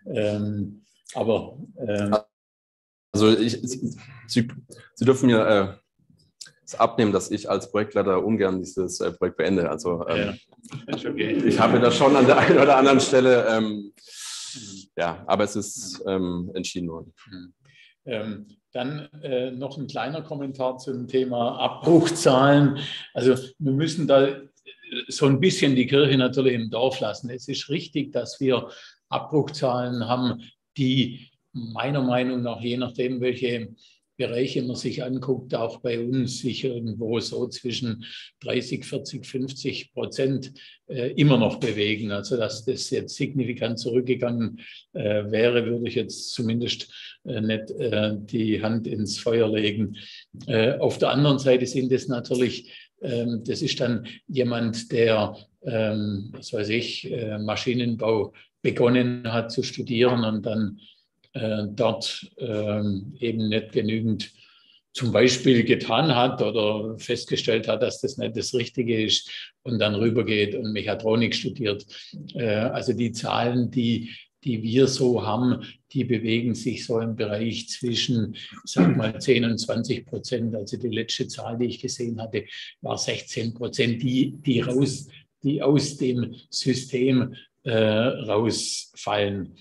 Also Sie dürfen mir abnehmen, dass ich als Projektleiter ungern dieses Projekt beende. Also ich habe das schon an der einen oder anderen Stelle, ja, aber es ist entschieden worden. Dann noch ein kleiner Kommentar zum Thema Abbruchzahlen. Also wir müssen da so ein bisschen die Kirche natürlich im Dorf lassen. Es ist richtig, dass wir Abbruchzahlen haben, die meiner Meinung nach, je nachdem, welche Bereiche man sich anguckt, auch bei uns sich irgendwo so zwischen 30, 40, 50% immer noch bewegen. Also dass das jetzt signifikant zurückgegangen wäre, würde ich jetzt zumindest nicht die Hand ins Feuer legen. Auf der anderen Seite sind es natürlich, das ist dann jemand, der, was weiß ich, Maschinenbau begonnen hat zu studieren und dann dort eben nicht genügend zum Beispiel getan hat oder festgestellt hat, dass das nicht das Richtige ist und dann rübergeht und Mechatronik studiert. Also die Zahlen, die wir so haben, die bewegen sich so im Bereich zwischen, sag mal, 10 und 20%. Also die letzte Zahl, die ich gesehen hatte, war 16%, die aus dem System rausfallen.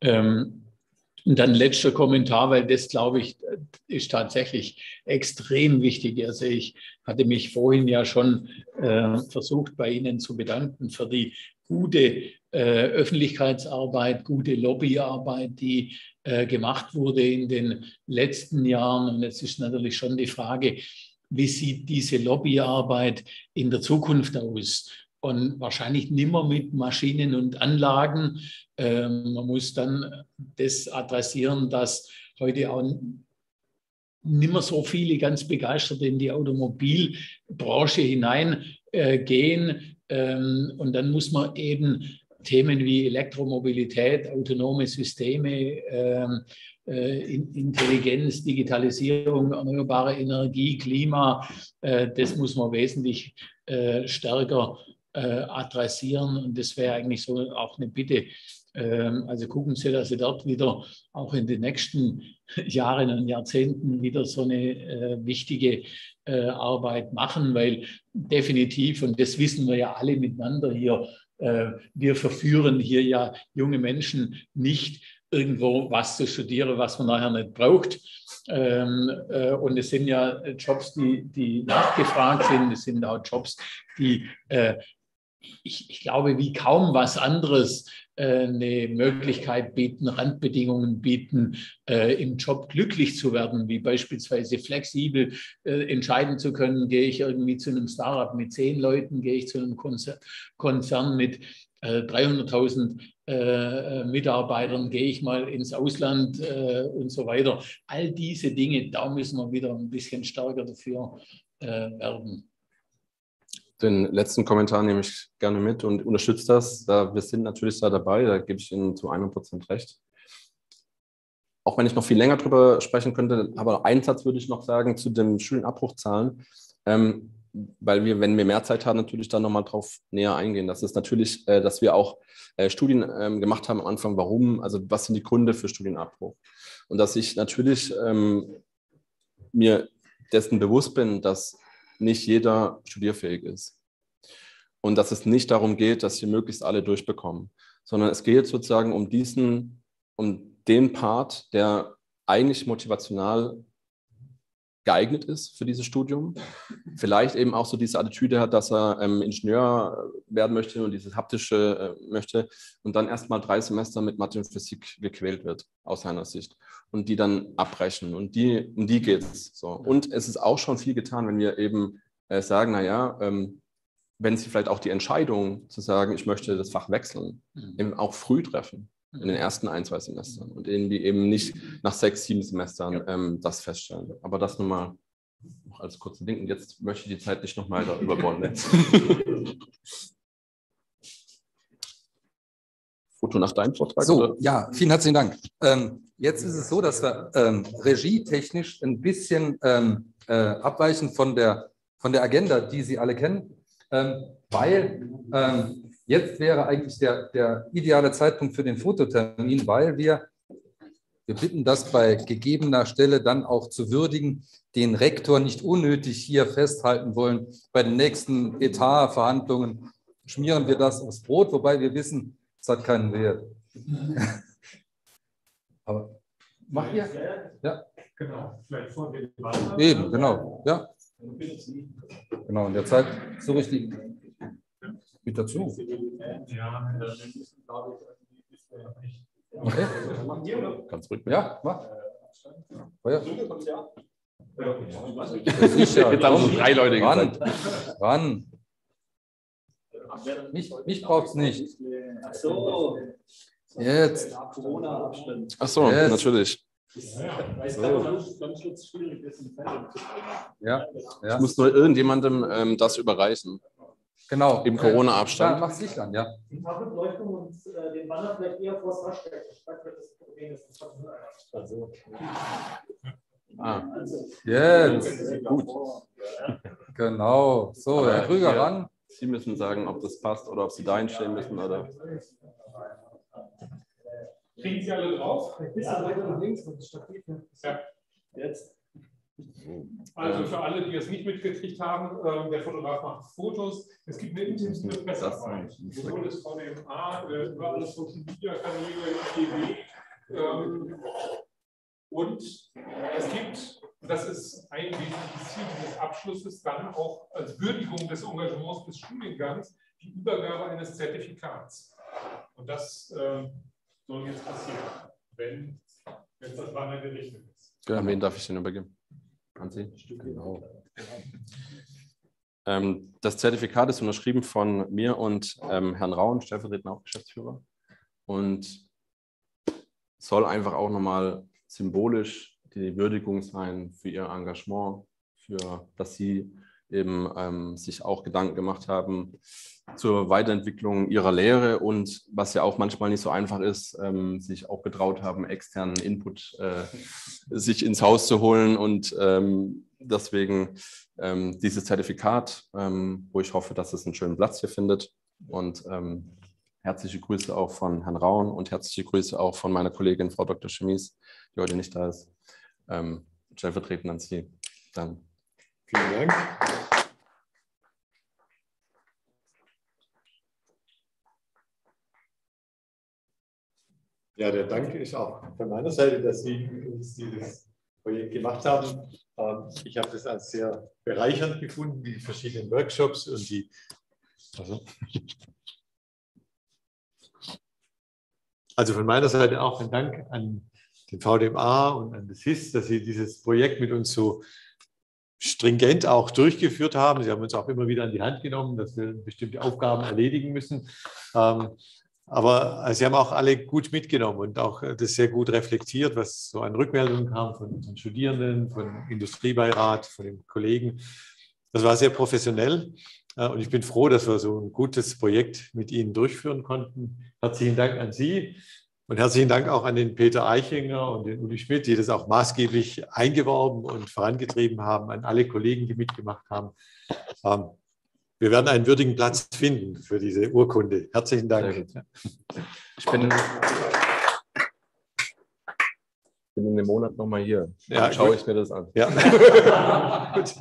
Und dann letzter Kommentar, weil das, glaube ich, ist tatsächlich extrem wichtig. Also ich hatte mich vorhin ja schon versucht, bei Ihnen zu bedanken für die gute Öffentlichkeitsarbeit, gute Lobbyarbeit, die gemacht wurde in den letzten Jahren. Und jetzt ist natürlich schon die Frage, wie sieht diese Lobbyarbeit in der Zukunft aus? Und wahrscheinlich nimmer mit Maschinen und Anlagen. Man muss dann das adressieren, dass heute auch nimmer so viele ganz begeistert in die Automobilbranche hineingehen. Und dann muss man eben Themen wie Elektromobilität, autonome Systeme, Intelligenz, Digitalisierung, erneuerbare Energie, Klima, das muss man wesentlich stärker adressieren. Und das wäre eigentlich so auch eine Bitte. Also gucken Sie, dass Sie dort wieder auch in den nächsten Jahren und Jahrzehnten wieder so eine wichtige Arbeit machen, weil definitiv, und das wissen wir ja alle miteinander hier, wir verführen hier ja junge Menschen nicht, irgendwo was zu studieren, was man nachher nicht braucht. Und es sind ja Jobs, die nachgefragt sind. Es sind auch Jobs, die ich glaube, wie kaum was anderes eine Möglichkeit bieten, Randbedingungen bieten, im Job glücklich zu werden, wie beispielsweise flexibel entscheiden zu können, gehe ich irgendwie zu einem Startup mit 10 Leuten, gehe ich zu einem Konzern mit 300.000 Mitarbeitern, gehe ich mal ins Ausland und so weiter. All diese Dinge, da müssen wir wieder ein bisschen stärker dafür werben. Den letzten Kommentar nehme ich gerne mit und unterstütze das. Wir sind natürlich da dabei, da gebe ich Ihnen zu 100% recht. Auch wenn ich noch viel länger darüber sprechen könnte, aber einen Satz würde ich noch sagen zu den Studienabbruchzahlen, weil wir, wenn wir mehr Zeit haben, natürlich da nochmal drauf näher eingehen. Das ist natürlich, dass wir auch Studien gemacht haben am Anfang, warum, also was sind die Gründe für Studienabbruch. Und dass ich natürlich mir dessen bewusst bin, dass nicht jeder studierfähig ist. Und dass es nicht darum geht, dass hier möglichst alle durchbekommen, sondern es geht sozusagen um den Part, der eigentlich motivational geeignet ist für dieses Studium. Vielleicht eben auch so diese Attitüde hat, dass er Ingenieur werden möchte und dieses haptische möchte und dann erstmal 3 Semester mit Mathe und Physik gequält wird, aus seiner Sicht. Und die dann abbrechen. Und um die geht es. So. Und es ist auch schon viel getan, wenn wir eben sagen, naja, wenn Sie vielleicht auch die Entscheidung zu sagen, ich möchte das Fach wechseln, eben auch früh treffen, in den ersten 1, 2 Semestern und irgendwie eben nicht nach 6, 7 Semestern das feststellen. Aber das nur mal noch als kurze Ding. Und jetzt möchte ich die Zeit nicht nochmal da überborden. Foto nach deinem Vortrag? So, oder? ja, vielen herzlichen Dank. Jetzt ist es so, dass wir regietechnisch ein bisschen abweichen von der Agenda, die Sie alle kennen, weil jetzt wäre eigentlich der ideale Zeitpunkt für den Fototermin, weil wir bitten, das bei gegebener Stelle dann auch zu würdigen, den Rektor nicht unnötig hier festhalten wollen. Bei den nächsten Etatverhandlungen schmieren wir das aufs Brot, wobei wir wissen, es hat keinen Wert. Aber macht ihr? Ja. Genau, vielleicht vor dem Debatte. Eben, genau. Ja. Genau, in der Zeit suche ich die mit dazu. Ja, wir müssen, glaube ich, Okay. Ganz ruhig. Ja, mach. Ja. Sicher. Jetzt haben so 3 Leute gesagt. Ran. Mich braucht es nicht. Ach so. Jetzt. Ach so, Yes. Natürlich. Ja. Ich muss nur irgendjemandem das überreichen. Genau. Im Corona-Abstand. Ja, mach's Licht an, ja. Die Tafelbeleuchtung und den Banner vielleicht eher vor das Waschbecken. Also. Jetzt. Gut. Genau. So, Herr Krüger, ran. Sie müssen sagen, ob das passt oder ob Sie dahin stehen müssen. Oder. Kriegen Sie alle drauf? Ja, weiter links, das Stativ. Ja. Jetzt. Also für alle, die es nicht mitgekriegt haben, der Fotograf macht Fotos. Es gibt eine intensive Pressearbeit. Sowohl das VDMA, über alle Social Media Kanäle, ITW. Und es gibt, das ist ein wesentliches Ziel dieses Abschlusses, dann auch als Würdigung des Engagements des Studiengangs die Übergabe eines Zertifikats. Und das soll jetzt passieren, wenn jetzt das Banner gerichtet ist. An wen darf ich den übergeben? An Sie? Genau. Das Zertifikat ist unterschrieben von mir und Herrn Rauen, stellvertretender Hauptgeschäftsführer. Und soll einfach auch nochmal symbolisch die Würdigung sein für Ihr Engagement, für dass Sie eben sich auch Gedanken gemacht haben zur Weiterentwicklung Ihrer Lehre und was ja auch manchmal nicht so einfach ist, sich auch getraut haben, externen Input sich ins Haus zu holen und deswegen dieses Zertifikat, wo ich hoffe, dass es einen schönen Platz hier findet und herzliche Grüße auch von Herrn Rauen und herzliche Grüße auch von meiner Kollegin Frau Dr. Chemise, die heute nicht da ist. Stellvertretend an Sie. Dann. Vielen Dank. Ja, der Dank ist auch von meiner Seite, dass Sie uns dieses Projekt gemacht haben. Ich habe das als sehr bereichernd gefunden, die verschiedenen Workshops und die. Also von meiner Seite auch ein Dank an den VDMA und an das HIS, dass Sie dieses Projekt mit uns so stringent auch durchgeführt haben. Sie haben uns auch immer wieder an die Hand genommen, dass wir bestimmte Aufgaben erledigen müssen. Aber Sie haben auch alle gut mitgenommen und auch das sehr gut reflektiert, was so an Rückmeldungen kam von unseren Studierenden, vom Industriebeirat, von den Kollegen. Das war sehr professionell und ich bin froh, dass wir so ein gutes Projekt mit Ihnen durchführen konnten. Herzlichen Dank an Sie. Und herzlichen Dank auch an den Peter Eichinger und den Uli Schmidt, die das auch maßgeblich eingeworben und vorangetrieben haben, an alle Kollegen, die mitgemacht haben. Wir werden einen würdigen Platz finden für diese Urkunde. Herzlichen Dank. Ich bin in dem Monat nochmal hier. Ja, dann schaue ich mir das an. Ja. Gut.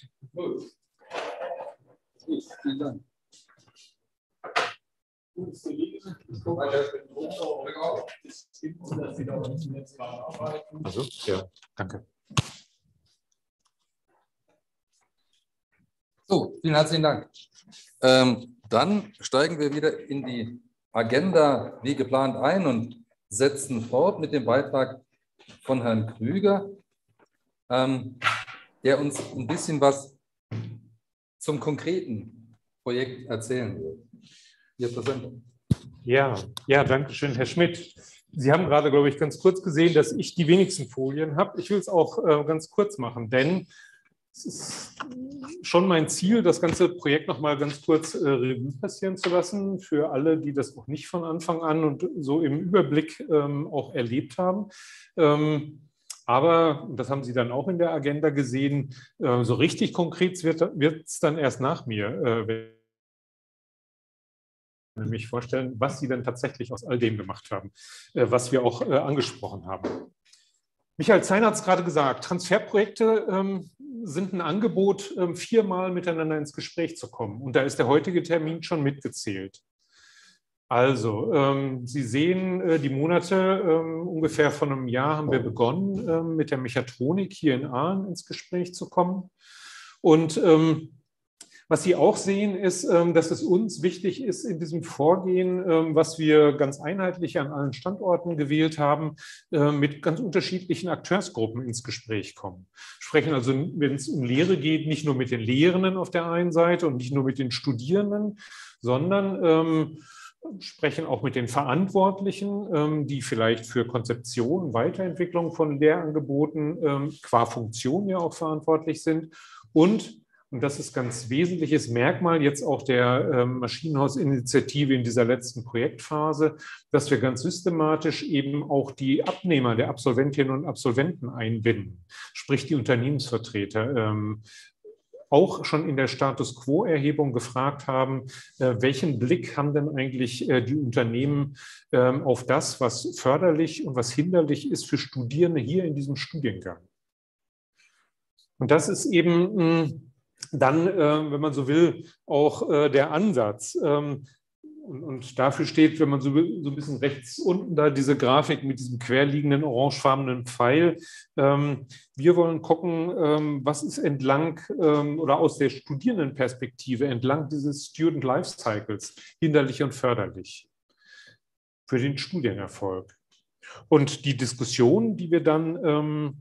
Vielen Dank. Also, ja, danke. So, vielen herzlichen Dank. Dann steigen wir wieder in die Agenda wie geplant ein und setzen fort mit dem Beitrag von Herrn Krüger, der uns ein bisschen was zum konkreten Projekt erzählen wird. Ihr Präsident. Ja, danke schön, Herr Schmidt. Sie haben gerade, glaube ich, ganz kurz gesehen, dass ich die wenigsten Folien habe. Ich will es auch ganz kurz machen, denn es ist schon mein Ziel, das ganze Projekt noch mal ganz kurz Revue passieren zu lassen, für alle, die das auch nicht von Anfang an und so im Überblick auch erlebt haben. Aber, das haben Sie dann auch in der Agenda gesehen, so richtig konkret wird es dann erst nach mir, nämlich vorstellen, was Sie denn tatsächlich aus all dem gemacht haben, was wir auch angesprochen haben. Michael Zeiner hat es gerade gesagt, Transferprojekte sind ein Angebot, 4-mal miteinander ins Gespräch zu kommen. Und da ist der heutige Termin schon mitgezählt. Also, Sie sehen, die Monate ungefähr von einem Jahr haben wir begonnen, mit der Mechatronik hier in Aalen ins Gespräch zu kommen. Und Was Sie auch sehen, ist, dass es uns wichtig ist, in diesem Vorgehen, was wir ganz einheitlich an allen Standorten gewählt haben, mit ganz unterschiedlichen Akteursgruppen ins Gespräch kommen. Sprechen also, wenn es um Lehre geht, nicht nur mit den Lehrenden auf der einen Seite und nicht nur mit den Studierenden, sondern sprechen auch mit den Verantwortlichen, die vielleicht für Konzeption, Weiterentwicklung von Lehrangeboten qua Funktion ja auch verantwortlich sind und das ist ganz wesentliches Merkmal jetzt auch der Maschinenhausinitiative in dieser letzten Projektphase, dass wir ganz systematisch eben auch die Abnehmer der Absolventinnen und Absolventen einbinden, sprich die Unternehmensvertreter. Auch schon in der Status-Quo-Erhebung gefragt haben, welchen Blick haben denn eigentlich die Unternehmen auf das, was förderlich und was hinderlich ist für Studierende hier in diesem Studiengang. Und das ist eben dann, wenn man so will, auch der Ansatz. Und dafür steht, wenn man so will, so ein bisschen rechts unten da diese Grafik mit diesem querliegenden orangefarbenen Pfeil. Wir wollen gucken, was ist entlang oder aus der Studierendenperspektive entlang dieses Student Life Cycles hinderlich und förderlich für den Studienerfolg. Und die Diskussion, die wir dann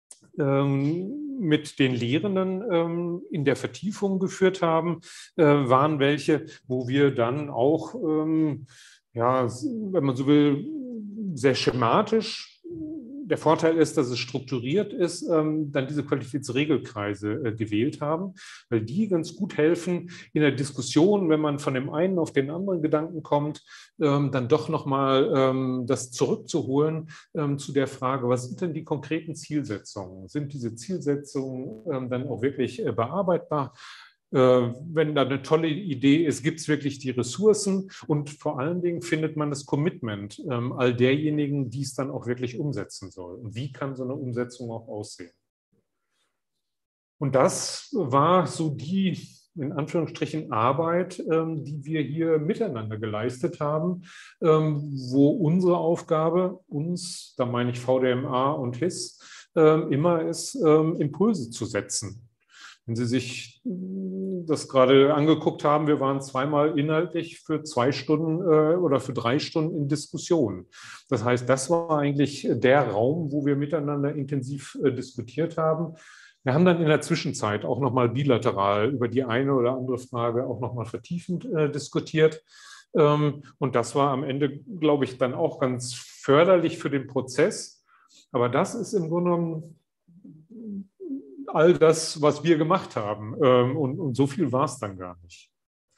mit den Lehrenden in der Vertiefung geführt haben, waren welche, wo wir dann auch, ja, wenn man so will, sehr schematisch, der Vorteil ist, dass es strukturiert ist, dann diese Qualitätsregelkreise gewählt haben, weil die ganz gut helfen in der Diskussion, wenn man von dem einen auf den anderen Gedanken kommt, dann doch nochmal das zurückzuholen zu der Frage, was sind denn die konkreten Zielsetzungen? Sind diese Zielsetzungen dann auch wirklich bearbeitbar? Wenn da eine tolle Idee ist, gibt es wirklich die Ressourcen und vor allen Dingen findet man das Commitment all derjenigen, die es dann auch wirklich umsetzen soll. Und wie kann so eine Umsetzung auch aussehen? Und das war so die, in Anführungsstrichen, Arbeit, die wir hier miteinander geleistet haben, wo unsere Aufgabe, uns, da meine ich VDMA und HIS, immer ist, Impulse zu setzen. Wenn Sie sich das gerade angeguckt haben, wir waren zweimal inhaltlich für 2 Stunden oder für 3 Stunden in Diskussion. Das heißt, das war eigentlich der Raum, wo wir miteinander intensiv diskutiert haben. Wir haben dann in der Zwischenzeit auch nochmal bilateral über die eine oder andere Frage auch nochmal vertiefend diskutiert. Und das war am Ende, glaube ich, dann auch ganz förderlich für den Prozess. Aber das ist im Grunde genommen all das, was wir gemacht haben. Und so viel war es dann gar nicht.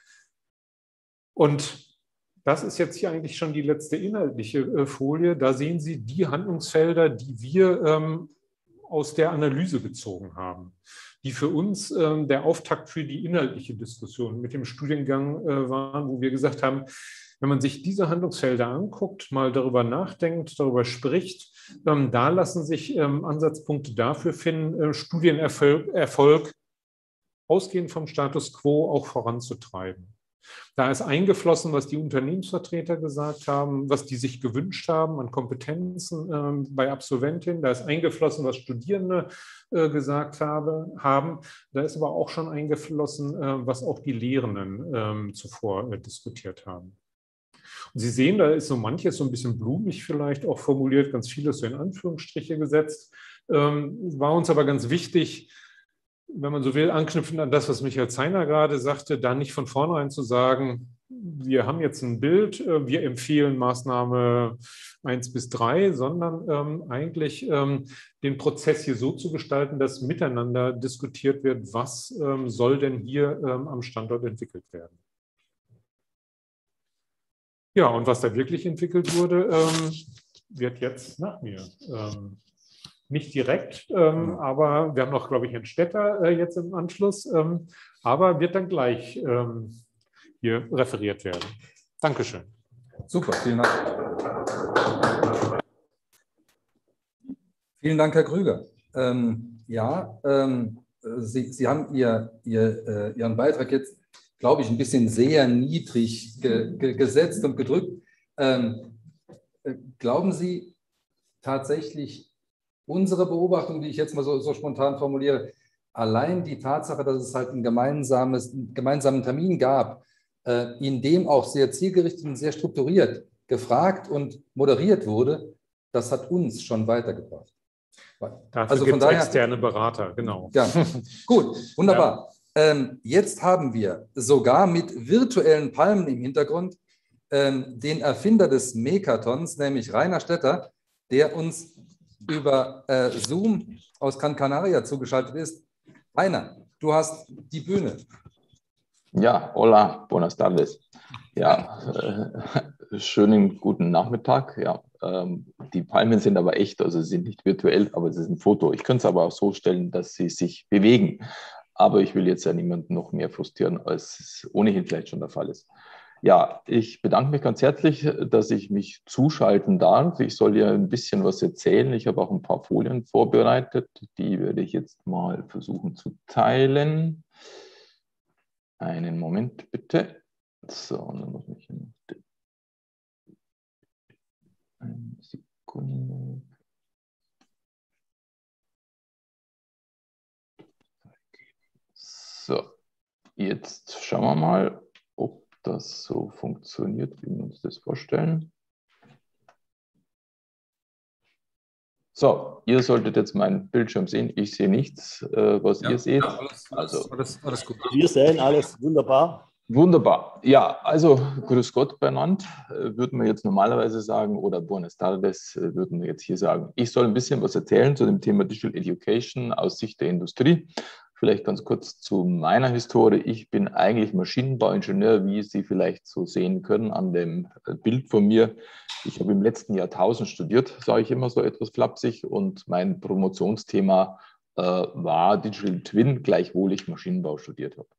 Und das ist jetzt hier eigentlich schon die letzte inhaltliche Folie. Da sehen Sie die Handlungsfelder, die wir aus der Analyse gezogen haben, die für uns der Auftakt für die inhaltliche Diskussion mit dem Studiengang waren, wo wir gesagt haben, wenn man sich diese Handlungsfelder anguckt, mal darüber nachdenkt, darüber spricht, da lassen sich Ansatzpunkte dafür finden, Studienerfolg ausgehend vom Status quo auch voranzutreiben. Da ist eingeflossen, was die Unternehmensvertreter gesagt haben, was die sich gewünscht haben an Kompetenzen bei Absolventinnen. Da ist eingeflossen, was Studierende gesagt haben. Da ist aber auch schon eingeflossen, was auch die Lehrenden zuvor diskutiert haben. Und Sie sehen, da ist so manches so ein bisschen blumig vielleicht auch formuliert, ganz vieles so in Anführungsstriche gesetzt. War uns aber ganz wichtig, wenn man so will, anknüpfend an das, was Michael Zeiner gerade sagte, da nicht von vornherein zu sagen, wir haben jetzt ein Bild, wir empfehlen Maßnahme 1 bis 3, sondern eigentlich den Prozess hier so zu gestalten, dass miteinander diskutiert wird, was soll denn hier am Standort entwickelt werden. Ja, und was da wirklich entwickelt wurde, wird jetzt nach mir. Nicht direkt, aber wir haben noch, glaube ich, Herrn Stetter jetzt im Anschluss, aber wird dann gleich hier referiert werden. Dankeschön. Super, vielen Dank. Vielen Dank, Herr Krüger. Sie haben Ihren Beitrag jetzt, glaube ich, ein bisschen sehr niedrig gesetzt und gedrückt. Glauben Sie tatsächlich, unsere Beobachtung, die ich jetzt mal so spontan formuliere, allein die Tatsache, dass es halt einen gemeinsamen Termin gab, in dem auch sehr zielgerichtet und sehr strukturiert gefragt und moderiert wurde, das hat uns schon weitergebracht. Dafür Also gibt von es daher externe Berater, genau. Ja, gut, wunderbar. Jetzt haben wir sogar mit virtuellen Palmen im Hintergrund den Erfinder des Mekathons, nämlich Rainer Stetter, der uns über Zoom aus Gran Canaria zugeschaltet ist. Rainer, du hast die Bühne. Ja, hola, buenas tardes. Ja, schönen guten Nachmittag. Ja, die Palmen sind aber echt, also sie sind nicht virtuell, aber es ist ein Foto. Ich könnte es aber auch so stellen, dass sie sich bewegen. Aber ich will jetzt ja niemanden noch mehr frustrieren, als es ohnehin vielleicht schon der Fall ist. Ja, ich bedanke mich ganz herzlich, dass ich mich zuschalten darf. Ich soll ja ein bisschen was erzählen. Ich habe auch ein paar Folien vorbereitet. Die werde ich jetzt mal versuchen zu teilen. Einen Moment bitte. So, dann muss ich eine Sekunde. So, jetzt schauen wir mal, ob das so funktioniert, wie wir uns das vorstellen. So, ihr solltet jetzt meinen Bildschirm sehen. Ich sehe nichts, was ihr seht. Alles gut. Wir sehen alles wunderbar. Wunderbar. Ja, also grüß Gott benannt, würden wir jetzt normalerweise sagen, oder Buenas tardes, würden wir jetzt hier sagen. Ich soll ein bisschen was erzählen zu dem Thema Digital Education aus Sicht der Industrie. Vielleicht ganz kurz zu meiner Historie. Ich bin eigentlich Maschinenbauingenieur, wie Sie vielleicht so sehen können an dem Bild von mir. Ich habe im letzten Jahrtausend studiert, sage ich immer so etwas flapsig, und mein Promotionsthema war Digital Twin, gleichwohl ich Maschinenbau studiert habe.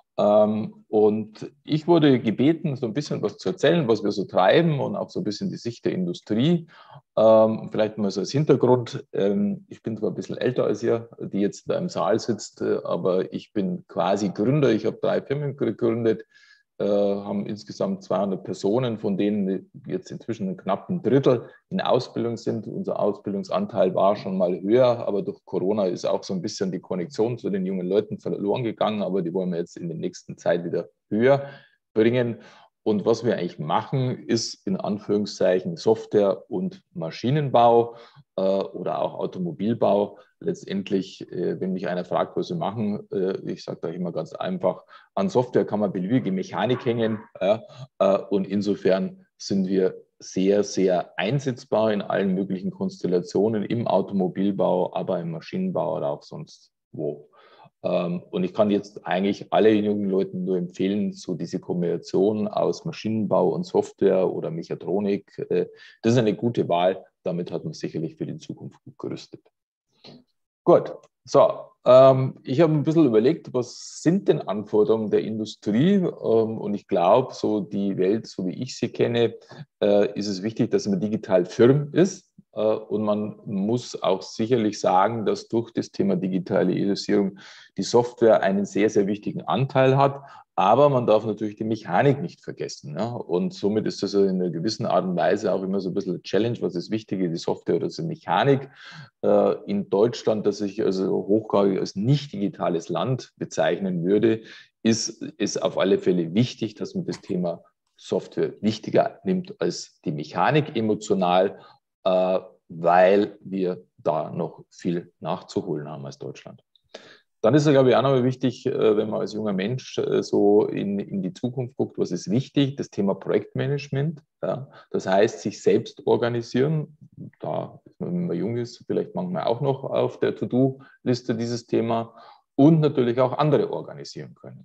Und ich wurde gebeten, so ein bisschen was zu erzählen, was wir so treiben und auch so ein bisschen die Sicht der Industrie. Vielleicht mal so als Hintergrund. Ich bin zwar ein bisschen älter als ihr, die jetzt da im Saal sitzt, aber ich bin quasi Gründer. Ich habe 3 Firmen gegründet, haben insgesamt 200 Personen, von denen jetzt inzwischen ein knapp ein Drittel in Ausbildung sind. Unser Ausbildungsanteil war schon mal höher, aber durch Corona ist auch so ein bisschen die Konnektion zu den jungen Leuten verloren gegangen, aber die wollen wir jetzt in der nächsten Zeit wieder höher bringen. Und was wir eigentlich machen, ist in Anführungszeichen Software- und Maschinenbau oder auch Automobilbau. Letztendlich, wenn mich einer fragt, was wir machen, ich sage da immer ganz einfach, an Software kann man beliebige Mechanik hängen. Und insofern sind wir sehr, sehr einsetzbar in allen möglichen Konstellationen im Automobilbau, aber im Maschinenbau oder auch sonst wo. Und ich kann jetzt eigentlich alle jungen Leuten nur empfehlen, so diese Kombination aus Maschinenbau und Software oder Mechatronik, das ist eine gute Wahl. Damit hat man sicherlich für die Zukunft gut gerüstet. Gut, so, ich habe ein bisschen überlegt, was sind denn Anforderungen der Industrie? Und ich glaube, so die Welt, so wie ich sie kenne, ist es wichtig, dass man digital firm ist. Und man muss auch sicherlich sagen, dass durch das Thema Digitalisierung die Software einen sehr, sehr wichtigen Anteil hat. Aber man darf natürlich die Mechanik nicht vergessen. Ja? Und somit ist das in einer gewissen Art und Weise auch immer so ein bisschen eine Challenge. Was ist wichtiger, die Software oder die Mechanik? In Deutschland, das ich also hochgradig als nicht digitales Land bezeichnen würde, ist auf alle Fälle wichtig, dass man das Thema Software wichtiger nimmt als die Mechanik emotional, weil wir da noch viel nachzuholen haben als Deutschland. Dann ist es, glaube ich, auch nochmal wichtig, wenn man als junger Mensch so in die Zukunft guckt, was ist wichtig? Das Thema Projektmanagement. Ja. Das heißt, sich selbst organisieren. Da, wenn man jung ist, vielleicht manchmal auch noch auf der To-Do-Liste dieses Thema. Und natürlich auch andere organisieren können.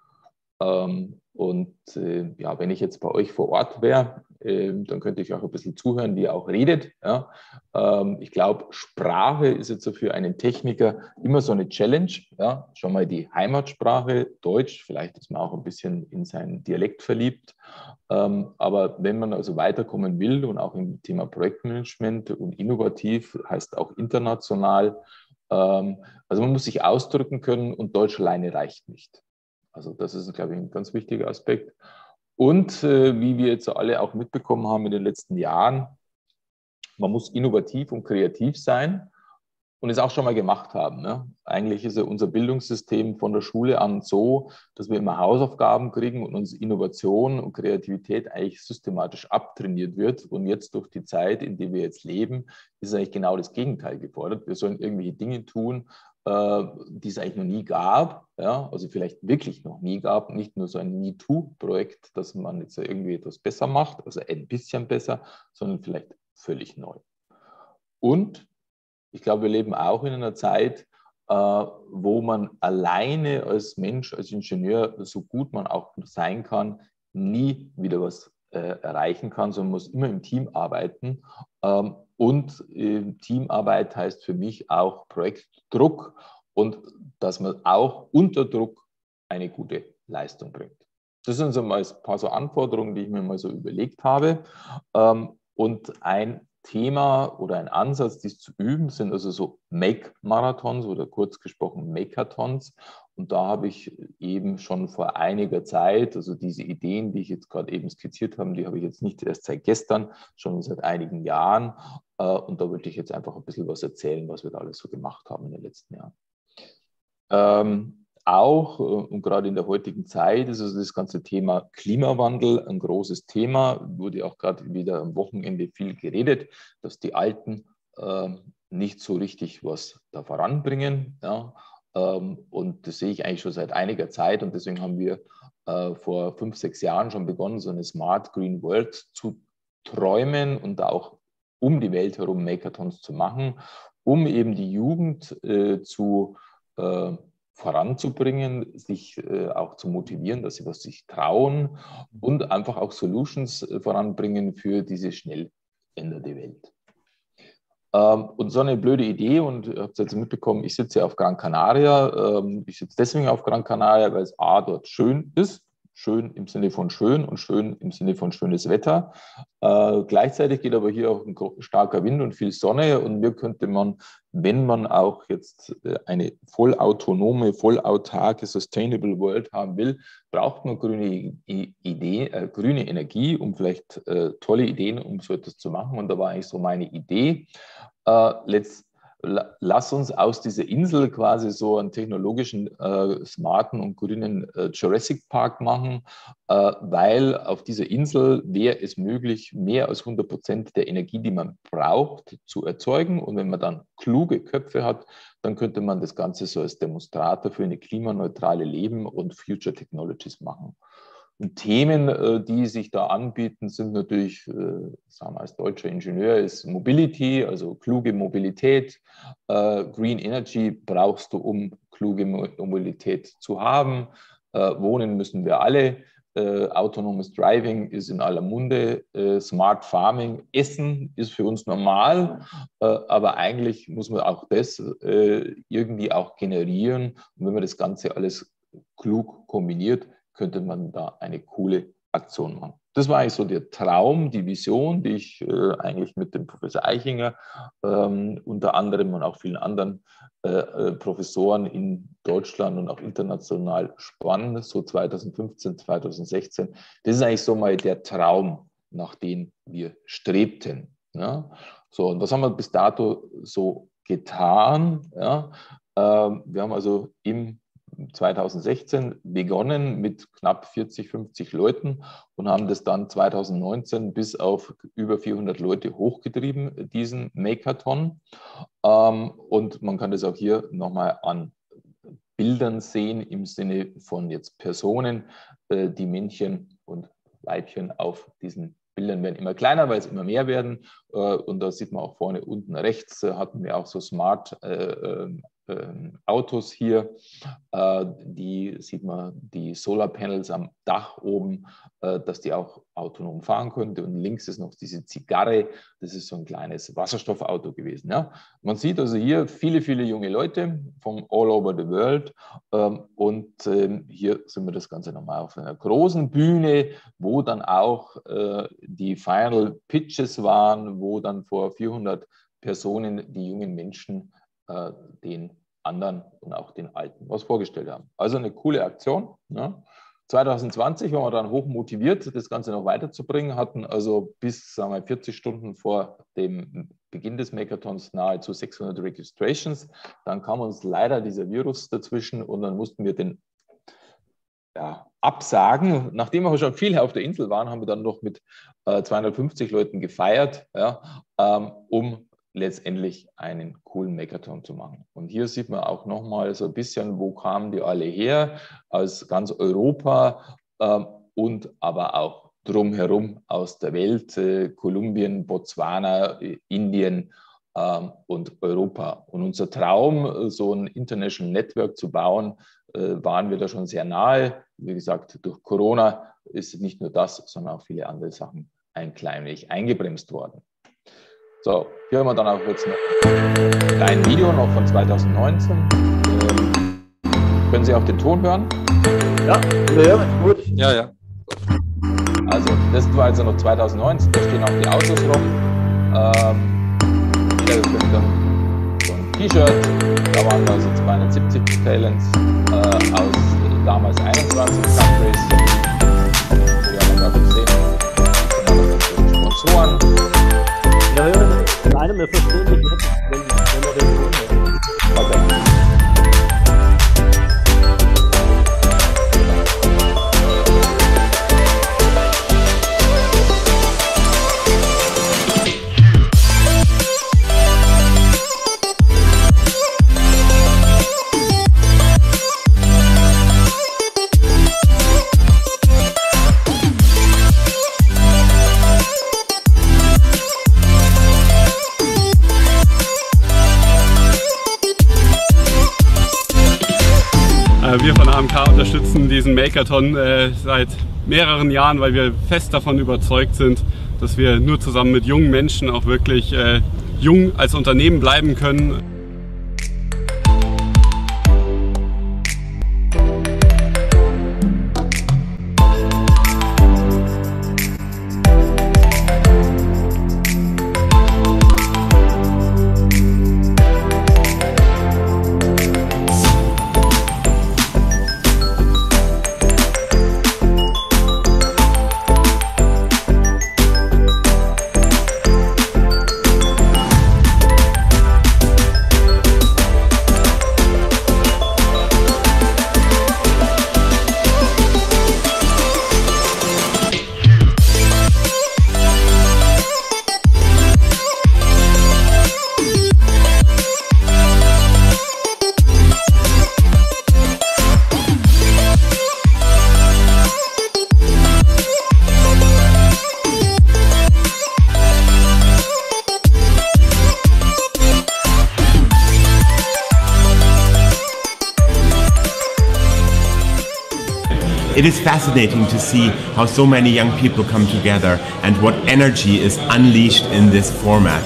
Ja, wenn ich jetzt bei euch vor Ort wäre, dann könnte ich auch ein bisschen zuhören, wie ihr auch redet. Ja. Ich glaube, Sprache ist jetzt so für einen Techniker immer so eine Challenge. Ja. Schon mal die Heimatsprache, Deutsch, vielleicht ist man auch ein bisschen in seinen Dialekt verliebt. Aber wenn man also weiterkommen will und auch im Thema Projektmanagement und innovativ, heißt auch international, also man muss sich ausdrücken können und Deutsch alleine reicht nicht. Also das ist, glaube ich, ein ganz wichtiger Aspekt. Und wie wir jetzt alle auch mitbekommen haben in den letzten Jahren, man muss innovativ und kreativ sein. und es auch schon mal gemacht haben. Ne? Eigentlich ist ja unser Bildungssystem von der Schule an so, dass wir immer Hausaufgaben kriegen und uns Innovation und Kreativität eigentlich systematisch abtrainiert wird. Und jetzt durch die Zeit, in der wir jetzt leben, ist eigentlich genau das Gegenteil gefordert. Wir sollen irgendwelche Dinge tun, die es eigentlich noch nie gab, ja? Also vielleicht wirklich noch nie gab, nicht nur so ein MeToo-Projekt, dass man jetzt irgendwie etwas besser macht, also ein bisschen besser, sondern vielleicht völlig neu. Und ich glaube, wir leben auch in einer Zeit, wo man alleine als Mensch, als Ingenieur, so gut man auch sein kann, nie wieder was erreichen kann, sondern muss immer im Team arbeiten. Und Teamarbeit heißt für mich auch Projektdruck und dass man auch unter Druck eine gute Leistung bringt. Das sind so mal ein paar so Anforderungen, die ich mir mal so überlegt habe. Und ein Thema oder ein Ansatz, dies zu üben, sind also so Make-Marathons oder kurz gesprochen Makeathons. Und da habe ich eben schon vor einiger Zeit, also diese Ideen, die ich jetzt gerade eben skizziert habe, die habe ich jetzt nicht erst seit gestern, schon seit einigen Jahren. Und da wollte ich jetzt einfach ein bisschen was erzählen, was wir da alles so gemacht haben in den letzten Jahren. Auch und gerade in der heutigen Zeit ist also das ganze Thema Klimawandel ein großes Thema. Wurde auch gerade wieder am Wochenende viel geredet, dass die Alten nicht so richtig was da voranbringen. Ja? Und das sehe ich eigentlich schon seit einiger Zeit. Und deswegen haben wir vor 5, 6 Jahren schon begonnen, so eine Smart Green World zu träumen und da auch um die Welt herum Makeathons zu machen, um eben die Jugend voranzubringen, sich auch zu motivieren, dass sie was sich trauen und einfach auch Solutions voranbringen für diese schnell ändernde Welt. Und so eine blöde Idee, und ihr habt es jetzt mitbekommen, ich sitze auf Gran Canaria. Ich sitze deswegen auf Gran Canaria, weil es dort schön ist. Schön im Sinne von schön und schön im Sinne von schönes Wetter. Gleichzeitig geht aber hier auch ein starker Wind und viel Sonne. Und mir könnte man, wenn man auch jetzt eine vollautonome, vollautarke, sustainable World haben will, braucht man grüne Energie, um vielleicht tolle Ideen, um so etwas zu machen. Und da war eigentlich so meine Idee. Lass uns aus dieser Insel quasi so einen technologischen, smarten und grünen Jurassic Park machen, weil auf dieser Insel wäre es möglich, mehr als 100% der Energie, die man braucht, zu erzeugen. Und wenn man dann kluge Köpfe hat, dann könnte man das Ganze so als Demonstrator für eine klimaneutrale Leben und Future Technologies machen. Und Themen, die sich da anbieten, sind natürlich, sagen wir als deutscher Ingenieur, ist Mobility, also kluge Mobilität. Green Energy brauchst du, um kluge Mobilität zu haben. Wohnen müssen wir alle. Autonomes Driving ist in aller Munde. Smart Farming, Essen ist für uns normal, aber eigentlich muss man auch das irgendwie auch generieren. Und wenn man das Ganze alles klug kombiniert, könnte man da eine coole Aktion machen. Das war eigentlich so der Traum, die Vision, die ich eigentlich mit dem Professor Eichinger unter anderem und auch vielen anderen Professoren in Deutschland und auch international spannen, so 2015, 2016. Das ist eigentlich so mal der Traum, nach dem wir strebten. Ja? So, und was haben wir bis dato so getan? Ja? Wir haben also im 2016 begonnen mit knapp 40, 50 Leuten und haben das dann 2019 bis auf über 400 Leute hochgetrieben, diesen Makeathon. Und man kann das auch hier nochmal an Bildern sehen im Sinne von jetzt Personen, die Männchen und Weibchen auf diesen Bildern werden immer kleiner, weil es immer mehr werden. Und da sieht man auch vorne unten rechts, hatten wir auch so Smart Autos hier, die sieht man, die Solarpanels am Dach oben, dass die auch autonom fahren könnte. Und links ist noch diese Zigarre, das ist so ein kleines Wasserstoffauto gewesen. Ja? Man sieht also hier viele, viele junge Leute von all over the world. Und hier sind wir das Ganze nochmal auf einer großen Bühne, wo dann auch die Final Pitches waren, wo dann vor 400 Personen die jungen Menschen den anderen und auch den Alten was vorgestellt haben. Also eine coole Aktion. Ne? 2020 waren wir dann hoch motiviert, das Ganze noch weiterzubringen, hatten also bis, sagen wir, 40 Stunden vor dem Beginn des Makeathons nahezu 600 Registrations. Dann kam uns leider dieser Virus dazwischen und dann mussten wir den absagen. Nachdem wir schon viel auf der Insel waren, haben wir dann noch mit 250 Leuten gefeiert, um letztendlich einen coolen Makeathon zu machen. Und hier sieht man auch nochmal so ein bisschen, wo kamen die alle her, aus ganz Europa und aber auch drumherum aus der Welt, Kolumbien, Botswana, Indien und Europa. Und unser Traum, so ein International Network zu bauen, waren wir da schon sehr nahe. Wie gesagt, durch Corona ist nicht nur das, sondern auch viele andere Sachen ein klein wenig eingebremst worden. So, hier haben wir dann auch jetzt noch ein Video noch von 2019. Können Sie auch den Ton hören? Ja, wir hören gut. Ja, ja. Also, das war also noch 2019, da stehen auch die Autos rum. Jeder bekommt dann so ein T-Shirt. Da waren also 270 Talents aus damals 21 Countries. Wir haben da gesehen, Sponsoren. Wir hören, nein, wir verstehen dich nicht, wenn wir den Ton hören. Okay. Wir von AMK unterstützen diesen Makeathon seit mehreren Jahren, weil wir fest davon überzeugt sind, dass wir nur zusammen mit jungen Menschen auch wirklich jung als Unternehmen bleiben können. It is fascinating to see how so many young people come together and what energy is unleashed in this format.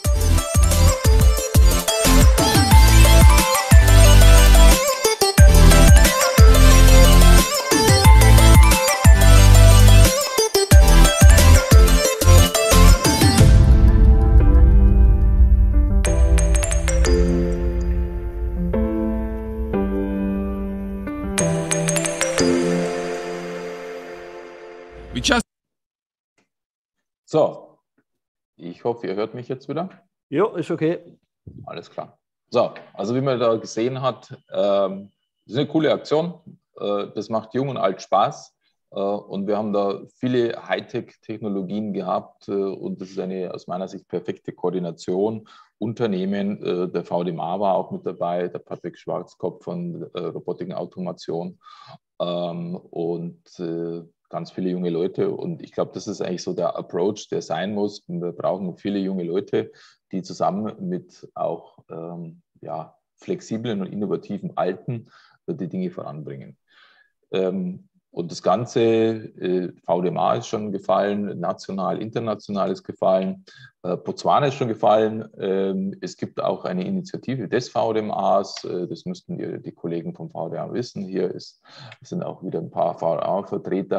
So, ich hoffe, ihr hört mich jetzt wieder. Ja, ist okay. Alles klar. So, also wie man da gesehen hat, das ist eine coole Aktion. Das macht jung und alt Spaß. Und wir haben da viele Hightech-Technologien gehabt. Und das ist eine aus meiner Sicht perfekte Koordination. Unternehmen, der VDMA war auch mit dabei, der Patrick Schwarzkopf von Robotik und Automation. Und ganz viele junge Leute und ich glaube, das ist eigentlich so der Approach, der sein muss. Wir brauchen viele junge Leute, die zusammen mit auch flexiblen und innovativen Alten die Dinge voranbringen. Und das Ganze, VDMA ist schon gefallen, national, international ist gefallen, Botswana ist schon gefallen. Es gibt auch eine Initiative des VDMAs, das müssten die Kollegen vom VDMA wissen. Hier sind auch wieder ein paar VDMA-Vertreter.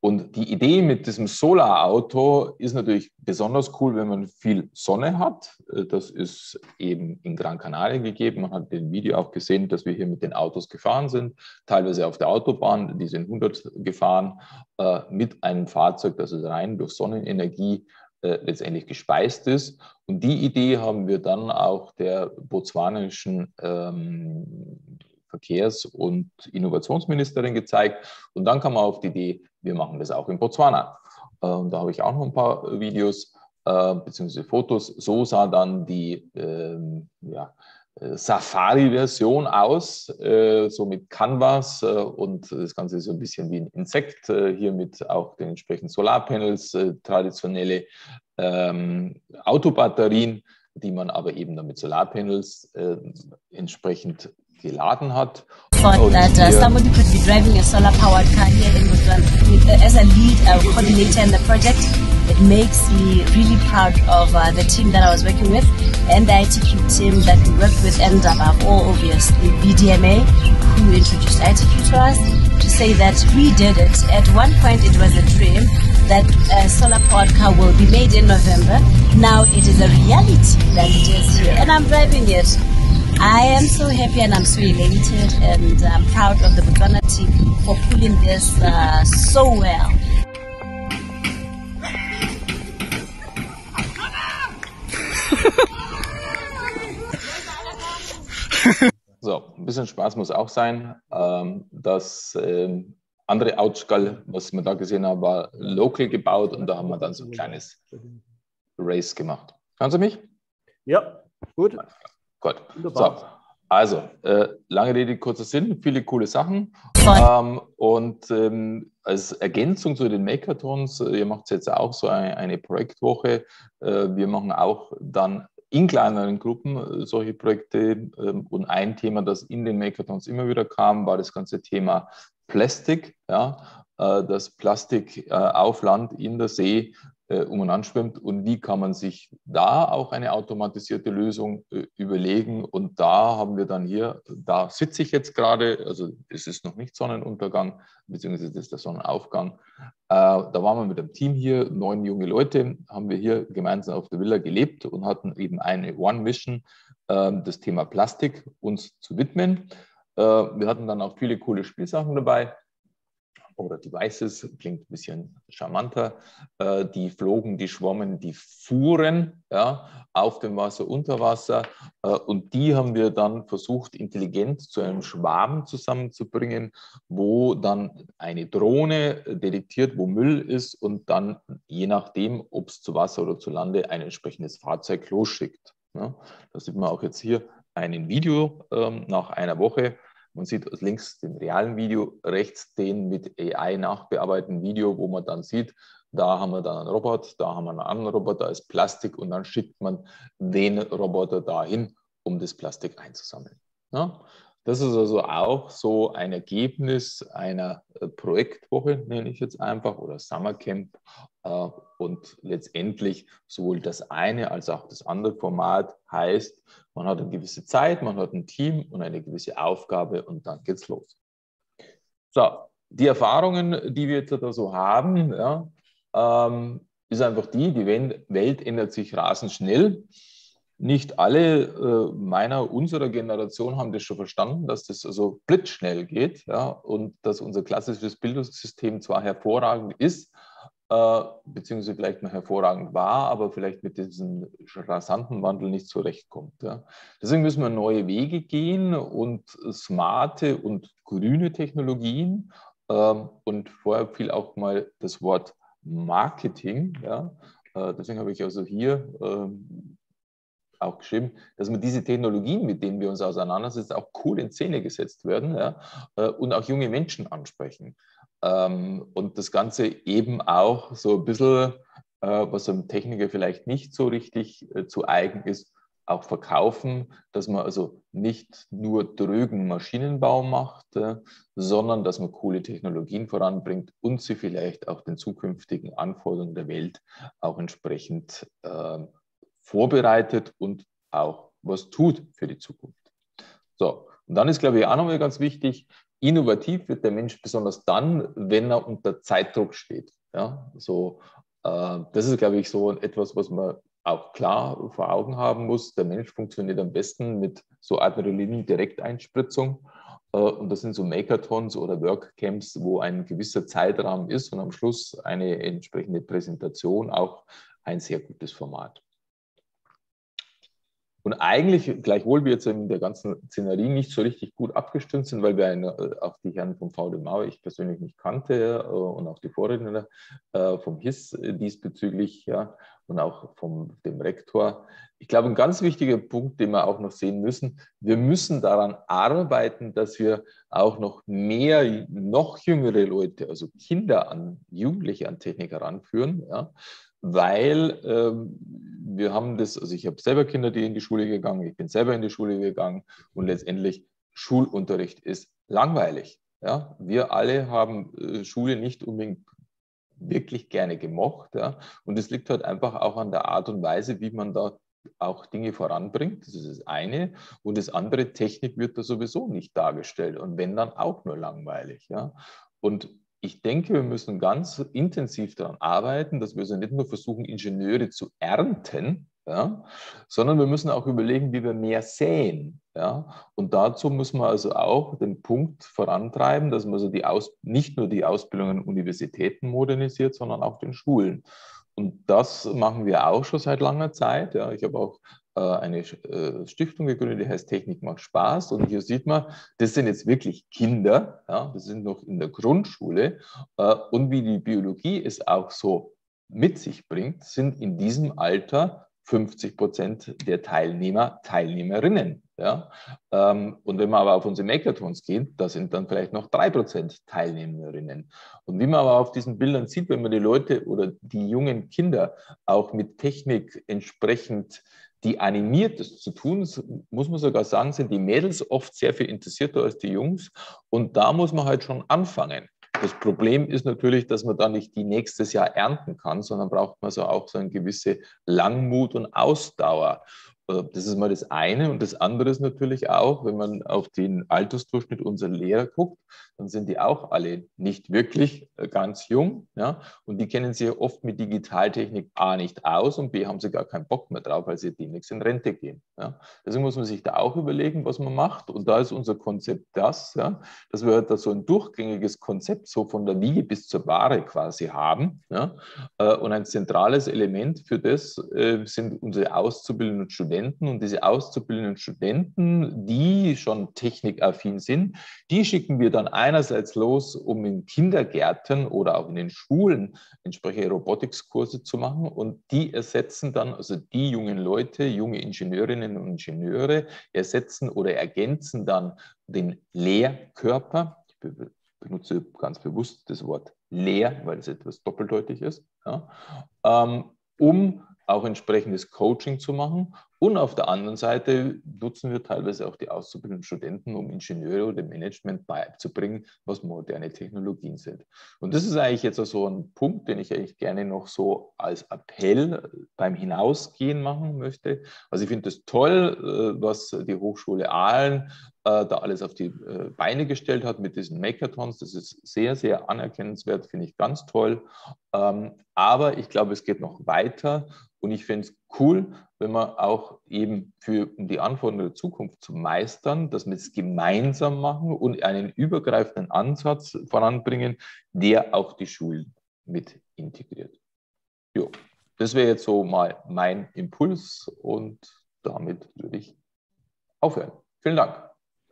Und die Idee mit diesem Solarauto ist natürlich besonders cool, wenn man viel Sonne hat. Das ist eben in Gran Canaria gegeben. Man hat im Video auch gesehen, dass wir hier mit den Autos gefahren sind, teilweise auf der Autobahn, die sind 100 gefahren, mit einem Fahrzeug, das rein durch Sonnenenergie letztendlich gespeist ist. Und die Idee haben wir dann auch der botswanischen Verkehrs- und Innovationsministerin gezeigt. Und dann kam man auf die Idee, wir machen das auch in Botswana. Da habe ich auch noch ein paar Videos bzw. Fotos. So sah dann die Safari-Version aus, so mit Canvas und das Ganze ist so ein bisschen wie ein Insekt, hier mit auch den entsprechenden Solarpanels, traditionelle Autobatterien, die man aber eben dann mit Solarpanels entsprechend geladen hat. Thought that somebody could be driving a solar-powered car here in Botswana. As a lead coordinator in the project, it makes me really proud of the team that I was working with and the ITQ team that we worked with, and above all, obviously, BDMA, who introduced ITQ to us, to say that we did it. At one point, it was a dream that a solar-powered car will be made in November. Now it is a reality that it is here, and I'm driving it. I am so happy and I'm so elated, and I'm proud of the Botswana team for pulling this so well. So, ein bisschen Spaß muss auch sein. Das andere Outskall, was wir da gesehen haben, war local gebaut und da haben wir dann so ein kleines Race gemacht. Hören Sie mich? Ja, gut. Gut. So, also, lange Rede, kurzer Sinn, viele coole Sachen. Als Ergänzung zu den Makeathons, ihr macht jetzt auch so eine Projektwoche. Wir machen auch dann in kleineren Gruppen solche Projekte. Und ein Thema, das in den Makeathons immer wieder kam, war das ganze Thema Plastik. Ja, dass Plastik auf Land, in der See umeinander schwimmt und wie kann man sich da auch eine automatisierte Lösung überlegen. Und da haben wir dann hier, da sitze ich jetzt gerade, also es ist noch nicht Sonnenuntergang, beziehungsweise das ist der Sonnenaufgang. Da waren wir mit dem Team hier, 9 junge Leute, haben wir hier gemeinsam auf der Villa gelebt und hatten eben eine One-Mission, das Thema Plastik uns zu widmen. Wir hatten dann auch viele coole Spielsachen dabei. Oder Devices, klingt ein bisschen charmanter, die flogen, die schwommen, die fuhren, ja, auf dem Wasser, unter Wasser, und die haben wir dann versucht, intelligent zu einem Schwarm zusammenzubringen, wo dann eine Drohne detektiert, wo Müll ist und dann, je nachdem, ob es zu Wasser oder zu Lande, ein entsprechendes Fahrzeug losschickt. Ja, das sieht man auch jetzt hier ein Video nach einer Woche. Man sieht links den realen Video, rechts den mit AI nachbearbeiteten Video, wo man dann sieht, da haben wir dann einen Roboter, da haben wir einen anderen Roboter, da ist Plastik und dann schickt man den Roboter dahin, um das Plastik einzusammeln. Ja? Das ist also auch so ein Ergebnis einer Projektwoche, nenne ich jetzt einfach, oder Summercamp. Und letztendlich sowohl das eine als auch das andere Format heißt, man hat eine gewisse Zeit, man hat ein Team und eine gewisse Aufgabe und dann geht's los. So, die Erfahrungen, die wir jetzt da so haben, ja, ist einfach die Welt ändert sich rasend schnell. Nicht alle unserer Generation haben das schon verstanden, dass das also blitzschnell geht, ja, und dass unser klassisches Bildungssystem zwar hervorragend ist, beziehungsweise vielleicht noch hervorragend war, aber vielleicht mit diesem rasanten Wandel nicht zurechtkommt. Ja. Deswegen müssen wir neue Wege gehen und smarte und grüne Technologien. Und vorher fiel auch mal das Wort Marketing. Ja. Deswegen habe ich also hier auch geschrieben, dass wir diese Technologien, mit denen wir uns auseinandersetzen, auch cool in Szene gesetzt werden, ja, und auch junge Menschen ansprechen. Und das Ganze eben auch so ein bisschen, was einem Techniker vielleicht nicht so richtig zu eigen ist, auch verkaufen, dass man also nicht nur drögen Maschinenbau macht, sondern dass man coole Technologien voranbringt und sie vielleicht auch den zukünftigen Anforderungen der Welt auch entsprechend vorbereitet und auch was tut für die Zukunft. So, und dann ist, glaube ich, auch nochmal ganz wichtig, innovativ wird der Mensch besonders dann, wenn er unter Zeitdruck steht. Ja, so, das ist, glaube ich, so etwas, was man auch klar vor Augen haben muss. Der Mensch funktioniert am besten mit so Adrenalin-Direkteinspritzung. Und das sind so Makeathons oder Workcamps, wo ein gewisser Zeitrahmen ist und am Schluss eine entsprechende Präsentation, auch ein sehr gutes Format. Und eigentlich, gleichwohl wir jetzt in der ganzen Szenerie nicht so richtig gut abgestimmt sind, weil wir auch die Herren vom VDMA ich persönlich nicht kannte und auch die Vorredner vom HIS diesbezüglich, ja, und auch vom dem Rektor. Ich glaube, ein ganz wichtiger Punkt, den wir auch noch sehen müssen, wir müssen daran arbeiten, dass wir auch noch mehr, noch jüngere Leute, also Kinder Jugendliche an Technik heranführen, ja, weil wir haben das, also ich habe selber Kinder, die in die Schule gegangen, ich bin selber in die Schule gegangen und letztendlich Schulunterricht ist langweilig. Ja? Wir alle haben Schule nicht unbedingt wirklich gerne gemocht, ja? Und es liegt halt einfach auch an der Art und Weise, wie man da auch Dinge voranbringt, das ist das eine. Und das andere, Technik wird da sowieso nicht dargestellt und wenn, dann auch nur langweilig. Ja? Und ich denke, wir müssen ganz intensiv daran arbeiten, dass wir also nicht nur versuchen, Ingenieure zu ernten, ja, sondern wir müssen auch überlegen, wie wir mehr säen. Ja. Und dazu müssen wir also auch den Punkt vorantreiben, dass man also nicht nur die Ausbildung an Universitäten modernisiert, sondern auch den Schulen. Und das machen wir auch schon seit langer Zeit. Ja. Ich habe auch eine Stiftung gegründet, die heißt Technik macht Spaß. Und hier sieht man, das sind jetzt wirklich Kinder, ja, das sind noch in der Grundschule. Und wie die Biologie es auch so mit sich bringt, sind in diesem Alter 50% der Teilnehmer, Teilnehmerinnen. Ja? Und wenn man aber auf unsere Makeathons geht, da sind dann vielleicht noch 3% Teilnehmerinnen. Und wie man aber auf diesen Bildern sieht, wenn man die Leute oder die jungen Kinder auch mit Technik entsprechend die animiert, das zu tun, muss man sogar sagen, sind die Mädels oft sehr viel interessierter als die Jungs. Und da muss man halt schon anfangen. Das Problem ist natürlich, dass man da nicht die nächstes Jahr ernten kann, sondern braucht man so auch so eine gewisse Langmut und Ausdauer. Das ist mal das eine. Und das andere ist natürlich auch, wenn man auf den Altersdurchschnitt unserer Lehrer guckt, dann sind die auch alle nicht wirklich ganz jung. Ja? Und die kennen sich oft mit Digitaltechnik A nicht aus und B haben sie gar keinen Bock mehr drauf, weil sie demnächst in Rente gehen. Ja? Deswegen muss man sich da auch überlegen, was man macht. Und da ist unser Konzept das, ja, dass wir da so ein durchgängiges Konzept so von der Wiege bis zur Bahre quasi haben. Ja? Und ein zentrales Element für das sind unsere auszubildenden Studenten. Und diese auszubildenden Studenten, die schon technikaffin sind, die schicken wir dann einerseits los, um in Kindergärten oder auch in den Schulen entsprechende Robotics-Kurse zu machen. Und die ersetzen dann, also die jungen Leute, junge Ingenieurinnen und Ingenieure, ersetzen oder ergänzen dann den Lehrkörper. Ich benutze ganz bewusst das Wort Lehr, weil es etwas doppeldeutig ist, ja, um auch entsprechendes Coaching zu machen. Und auf der anderen Seite nutzen wir teilweise auch die auszubildenden Studenten, um Ingenieure oder Management beizubringen, was moderne Technologien sind. Und das ist eigentlich jetzt so ein Punkt, den ich eigentlich gerne noch so als Appell beim Hinausgehen machen möchte. Also ich finde es toll, was die Hochschule Aalen da alles auf die Beine gestellt hat mit diesen Makeathons. Das ist sehr, sehr anerkennenswert, finde ich ganz toll. Aber ich glaube, es geht noch weiter. Und ich finde es cool, wenn man auch eben um die Anforderungen der Zukunft zu meistern, dass wir es gemeinsam machen und einen übergreifenden Ansatz voranbringen, der auch die Schulen mit integriert. Jo, das wäre jetzt so mal mein Impuls und damit würde ich aufhören. Vielen Dank.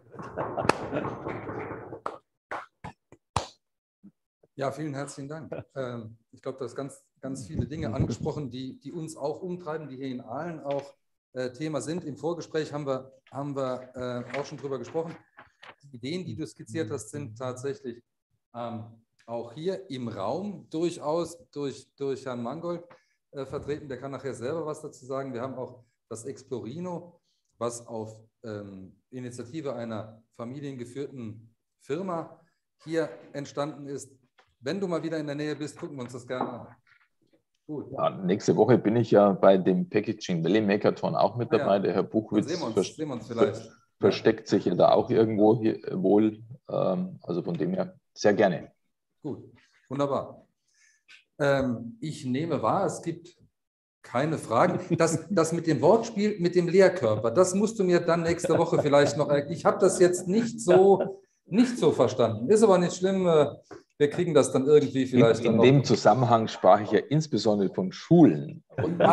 Ja, vielen herzlichen Dank. Ich glaube, du hast ganz viele Dinge angesprochen, die uns auch umtreiben, die hier in Aalen auch Thema sind. Im Vorgespräch haben wir auch schon drüber gesprochen. Die Ideen, die du skizziert hast, sind tatsächlich auch hier im Raum durchaus durch Herrn Mangold vertreten. Der kann nachher selber was dazu sagen. Wir haben auch das Explorino, was auf Initiative einer familiengeführten Firma hier entstanden ist. Wenn du mal wieder in der Nähe bist, gucken wir uns das gerne an. Gut. Ja, nächste Woche bin ich ja bei dem Packaging Valley Makeathon auch mit dabei. Ja, der Herr Buchwitz sehen wir uns vielleicht. versteckt sich ja da auch irgendwo hier wohl. Also von dem her sehr gerne. Gut, wunderbar. Ich nehme wahr, es gibt keine Fragen. Das mit dem Wortspiel, mit dem Lehrkörper, das musst du mir dann nächste Woche vielleicht noch erklären. Ich habe das jetzt nicht so verstanden. Ist aber nicht schlimm. Wir kriegen das dann irgendwie vielleicht in dem Zusammenhang sprach ich ja insbesondere von Schulen.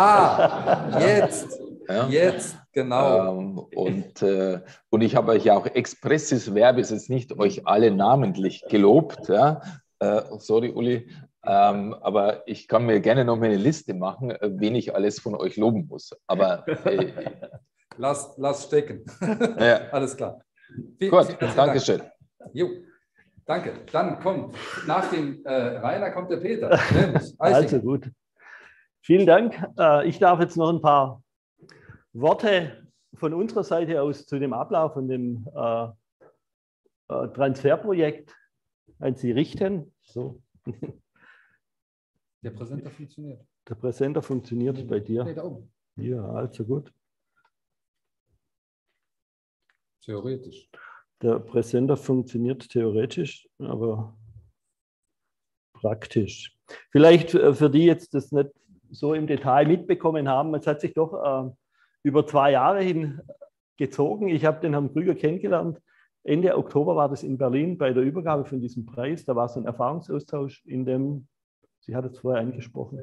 Jetzt, genau. Und ich habe euch ja auch expressis verbis jetzt nicht euch alle namentlich gelobt. Ja? Sorry, Uli. Aber ich kann mir gerne noch mal eine Liste machen, wen ich alles von euch loben muss. Aber lass stecken. Ja. Alles klar. Gut, danke schön. Jo, danke. Dann kommt nach dem Rainer kommt der Peter. Also gut. Vielen Dank. Ich darf jetzt noch ein paar Worte von unserer Seite aus zu dem Ablauf von dem Transferprojekt an Sie richten. So. Der Präsenter funktioniert. Der Präsenter funktioniert bei dir. Nee, da oben. Ja, also gut. Theoretisch. Der Präsenter funktioniert theoretisch, aber praktisch. Vielleicht für die jetzt das nicht so im Detail mitbekommen haben, es hat sich doch über 2 Jahre hin gezogen. Ich habe den Herrn Krüger kennengelernt. Ende Oktober war das in Berlin bei der Übergabe von diesem Preis. Da war so ein Erfahrungsaustausch in dem, Sie hat es vorher angesprochen.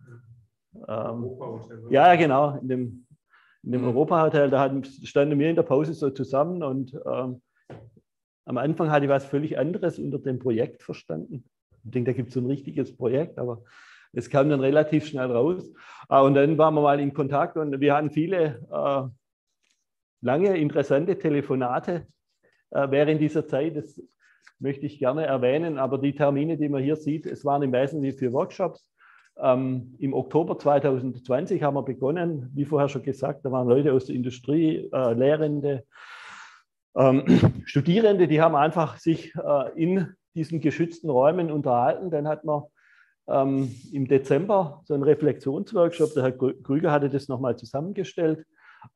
Ja, genau, in dem Europa-Hotel. Da standen wir in der Pause so zusammen und am Anfang hatte ich was völlig anderes unter dem Projekt verstanden. Ich denke, da gibt es so ein richtiges Projekt, aber es kam dann relativ schnell raus. Und dann waren wir mal in Kontakt und wir hatten viele lange interessante Telefonate während dieser Zeit. Das möchte ich gerne erwähnen, aber die Termine, die man hier sieht, es waren im Wesentlichen für Workshops. Im Oktober 2020 haben wir begonnen, wie vorher schon gesagt, da waren Leute aus der Industrie, Lehrende, Studierende, die haben einfach sich in diesen geschützten Räumen unterhalten. Dann hat man im Dezember so einen Reflexionsworkshop, der Herr Krüger hatte das nochmal zusammengestellt,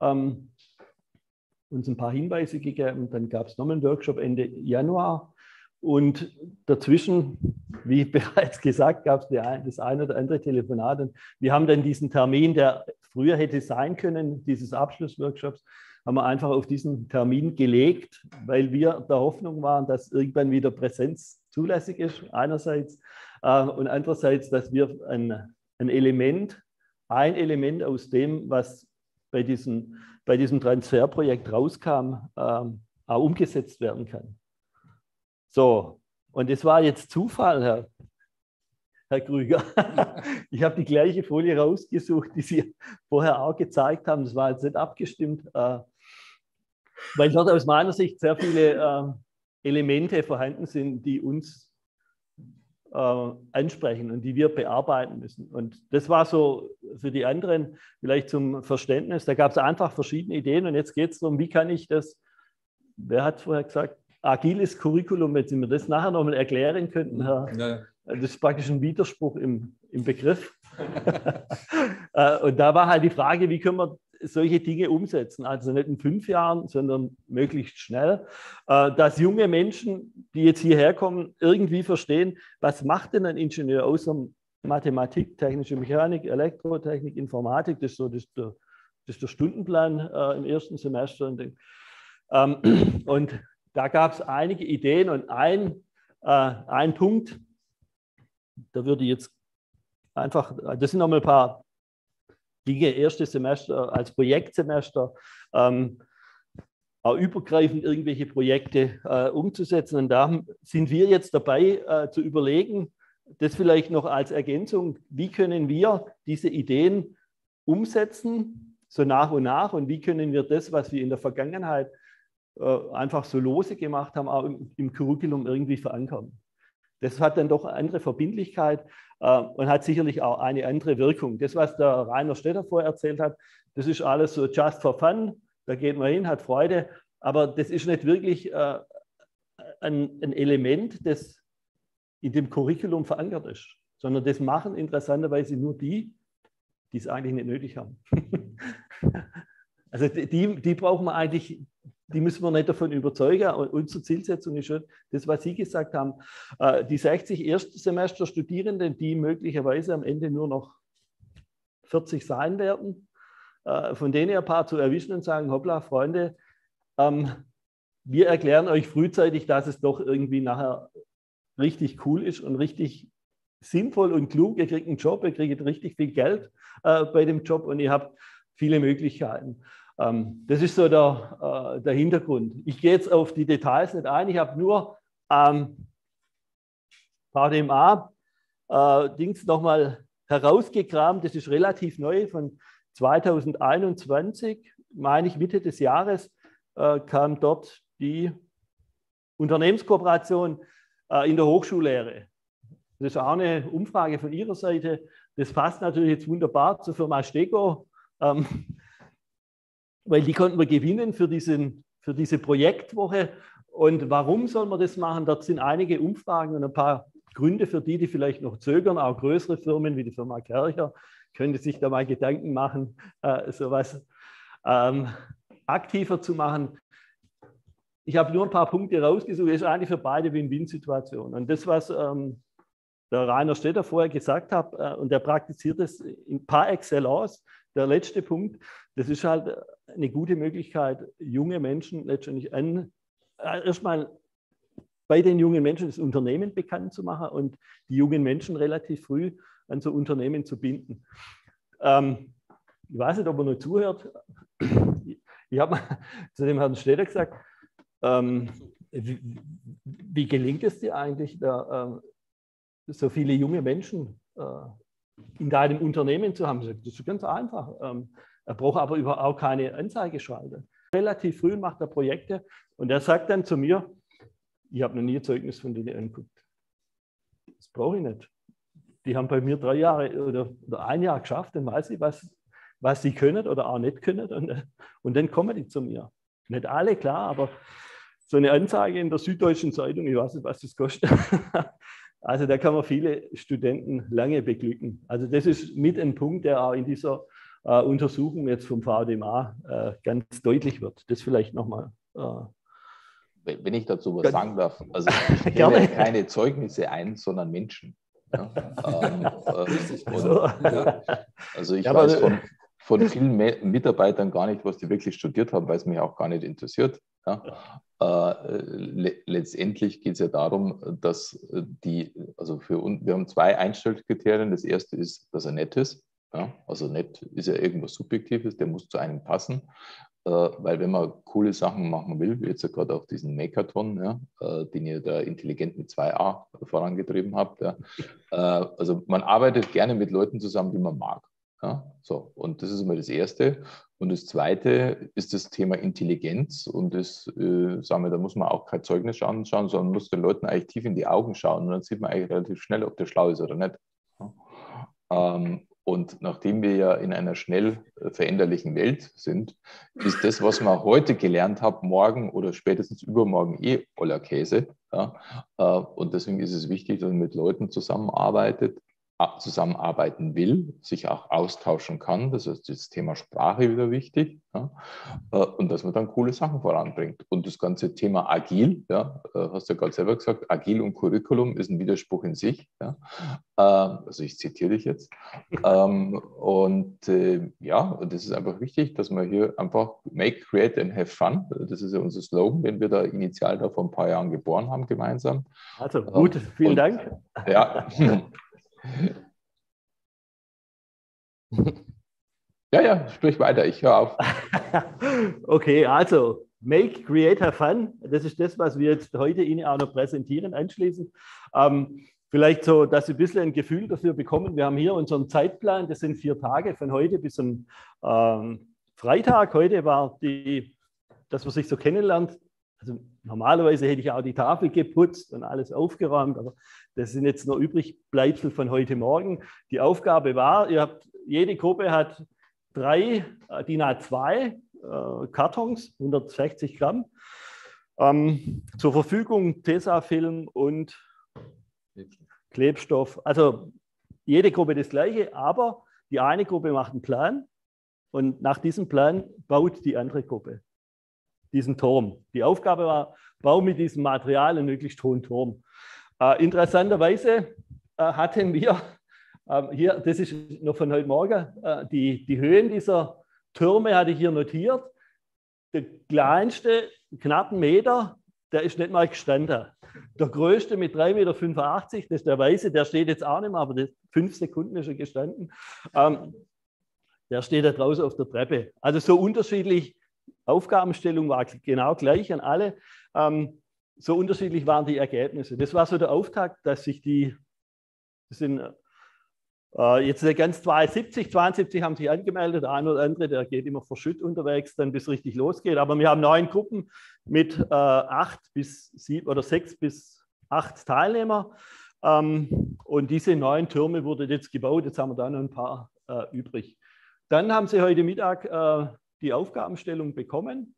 uns ein paar Hinweise gegeben. Dann gab es nochmal einen Workshop Ende Januar. Und dazwischen, wie bereits gesagt, gab es das eine oder andere Telefonat. Und wir haben dann diesen Termin, der früher hätte sein können, dieses Abschlussworkshops, haben wir einfach auf diesen Termin gelegt, weil wir der Hoffnung waren, dass irgendwann wieder Präsenz zulässig ist, einerseits, und andererseits, dass wir ein Element aus dem, was bei diesem Transferprojekt rauskam, auch umgesetzt werden kann. So, und das war jetzt Zufall, Herr Krüger. Ich habe die gleiche Folie rausgesucht, die Sie vorher auch gezeigt haben. Das war jetzt nicht abgestimmt, weil dort aus meiner Sicht sehr viele Elemente vorhanden sind, die uns ansprechen und die wir bearbeiten müssen. Und das war so für die anderen vielleicht zum Verständnis. Da gab es einfach verschiedene Ideen und jetzt geht es darum, wie kann ich das, wer hat vorher gesagt, agiles Curriculum, wenn Sie mir das nachher nochmal erklären könnten, Herr. Ja. Das ist praktisch ein Widerspruch im Begriff. Und da war halt die Frage, wie können wir solche Dinge umsetzen? Also nicht in 5 Jahren, sondern möglichst schnell. Dass junge Menschen, die jetzt hierher kommen, irgendwie verstehen, was macht denn ein Ingenieur außer Mathematik, technische Mechanik, Elektrotechnik, Informatik, das ist der Stundenplan im ersten Semester. Und da gab es einige Ideen und ein Punkt, da würde ich jetzt einfach, das sind nochmal ein paar Dinge, erstes Semester als Projektsemester, auch übergreifend irgendwelche Projekte umzusetzen. Und da sind wir jetzt dabei zu überlegen, das vielleicht noch als Ergänzung, wie können wir diese Ideen umsetzen, so nach und nach, und wie können wir das, was wir in der Vergangenheit einfach so lose gemacht haben, auch im Curriculum irgendwie verankern. Das hat dann doch eine andere Verbindlichkeit und hat sicherlich auch eine andere Wirkung. Das, was der Rainer Stetter vorher erzählt hat, das ist alles so just for fun, da geht man hin, hat Freude, aber das ist nicht wirklich ein Element, das in dem Curriculum verankert ist, sondern das machen interessanterweise nur die es eigentlich nicht nötig haben. Also die brauchen wir eigentlich, die müssen wir nicht davon überzeugen. Und unsere Zielsetzung ist schon das, was Sie gesagt haben. Die 60 Erstsemester-Studierenden, die möglicherweise am Ende nur noch 40 sein werden, von denen ein paar zu erwischen und sagen, hoppla, Freunde, wir erklären euch frühzeitig, dass es doch irgendwie nachher richtig cool ist und richtig sinnvoll und klug. Ihr kriegt einen Job, ihr kriegt richtig viel Geld bei dem Job und ihr habt viele Möglichkeiten. Das ist so der Hintergrund. Ich gehe jetzt auf die Details nicht ein. Ich habe nur VDMA-Dings nochmal herausgekramt. Das ist relativ neu von 2021, meine ich Mitte des Jahres, kam dort die Unternehmenskooperation in der Hochschullehre. Das ist auch eine Umfrage von Ihrer Seite. Das passt natürlich jetzt wunderbar zur Firma Stego, weil die konnten wir gewinnen für diese Projektwoche. Und warum soll man das machen? Dort sind einige Umfragen und ein paar Gründe für die vielleicht noch zögern. Auch größere Firmen wie die Firma Kercher können sich da mal Gedanken machen, sowas aktiver zu machen. Ich habe nur ein paar Punkte rausgesucht. Das ist eigentlich für beide Win-Win-Situationen. Und das, was der Rainer Stetter vorher gesagt hat, und der praktiziert es par excellence, der letzte Punkt, das ist halt eine gute Möglichkeit, junge Menschen letztendlich erstmal bei den jungen Menschen das Unternehmen bekannt zu machen und die jungen Menschen relativ früh an so Unternehmen zu binden. Ich weiß nicht, ob er noch zuhört. Ich habe mal zu dem Herrn Stetter gesagt, wie gelingt es dir eigentlich, da, so viele junge Menschen in deinem Unternehmen zu haben? Das ist ganz einfach. Er braucht aber überhaupt auch keine Anzeigeschalter. Relativ früh macht er Projekte und er sagt dann zu mir, ich habe noch nie ein Zeugnis von denen angeguckt. Das brauche ich nicht. Die haben bei mir 3 Jahre oder 1 Jahr geschafft, dann weiß ich, was sie können oder auch nicht können und dann kommen die zu mir. Nicht alle, klar, aber so eine Anzeige in der Süddeutschen Zeitung, ich weiß nicht, was das kostet. Also da kann man viele Studenten lange beglücken. Also das ist mit ein Punkt, der auch in dieser Untersuchung jetzt vom VDMA ganz deutlich wird. Das vielleicht nochmal. Wenn ich dazu was sagen darf, also ich stelle keine Zeugnisse ein, sondern Menschen. Ja, also ich weiß von vielen Mitarbeitern gar nicht, was die wirklich studiert haben, weil es mich auch gar nicht interessiert. Ja. Letztendlich geht es ja darum, dass also für uns, wir haben 2 Einstellungskriterien. Das erste ist, dass er nett ist. Ja. Also nett ist ja irgendwas Subjektives, der muss zu einem passen. Weil wenn man coole Sachen machen will, wie jetzt ja gerade auch diesen Makeathon, ja, den ihr da intelligent mit 2a vorangetrieben habt, ja, also man arbeitet gerne mit Leuten zusammen, die man mag. Ja, so, und das ist immer das Erste. Und das Zweite ist das Thema Intelligenz. Und das, sagen wir, da muss man auch kein Zeugnis anschauen, sondern muss den Leuten eigentlich tief in die Augen schauen. Und dann sieht man eigentlich relativ schnell, ob der schlau ist oder nicht. Und nachdem wir ja in einer schnell veränderlichen Welt sind, ist das, was man heute gelernt hat, morgen oder spätestens übermorgen voller Käse. Ja? Und deswegen ist es wichtig, dass man mit Leuten zusammenarbeiten will, sich auch austauschen kann. Das ist das Thema Sprache wieder wichtig. Ja? Und dass man dann coole Sachen voranbringt. Und das ganze Thema Agil, ja, hast du ja gerade selber gesagt, Agil und Curriculum ist ein Widerspruch in sich. Ja? Also ich zitiere dich jetzt. Ja, und das ist einfach wichtig, dass man hier einfach make, create and have fun. Das ist ja unser Slogan, den wir da initial da vor ein paar Jahren geboren haben gemeinsam. Also gut, vielen Dank. Ja. Ja, sprich weiter, ich höre auf. Okay, also Make, Create, Have Fun, das ist das, was wir jetzt heute Ihnen auch noch präsentieren anschließend. Vielleicht so, dass Sie ein bisschen ein Gefühl dafür bekommen. Wir haben hier unseren Zeitplan, das sind 4 Tage von heute bis zum Freitag. Heute war dass man sich so kennenlernt. Also normalerweise hätte ich auch die Tafel geputzt und alles aufgeräumt, aber das sind jetzt noch Übrigbleibsel von heute Morgen. Die Aufgabe war, jede Gruppe hat 3 DIN A2 Kartons, 160 Gramm, zur Verfügung Tesafilm und Klebstoff. Also jede Gruppe das Gleiche, aber die eine Gruppe macht einen Plan und nach diesem Plan baut die andere Gruppe. diesen Turm. Die Aufgabe war, bau mit diesem Material einen möglichst hohen Turm. Interessanterweise hatten wir hier, das ist noch von heute Morgen, die Höhen dieser Türme hatte ich hier notiert. Der kleinste, knapp 1 Meter, der ist nicht mal gestanden. Der größte mit 3,85 Meter, das ist der Weiße, der steht jetzt auch nicht mehr, aber 5 Sekunden ist er gestanden. Der steht da draußen auf der Treppe. Also so unterschiedlich, Aufgabenstellung war genau gleich an alle. So unterschiedlich waren die Ergebnisse. Das war so der Auftakt, dass sich das sind jetzt nicht ganz 72 haben sich angemeldet, der eine oder andere, der geht immer verschütt unterwegs, dann bis es richtig losgeht. Aber wir haben 9 Gruppen mit 8 bis 7 oder 6 bis 8 Teilnehmer. Und diese 9 Türme wurden jetzt gebaut, jetzt haben wir da noch ein paar übrig. Dann haben Sie heute Mittag die Aufgabenstellung bekommen.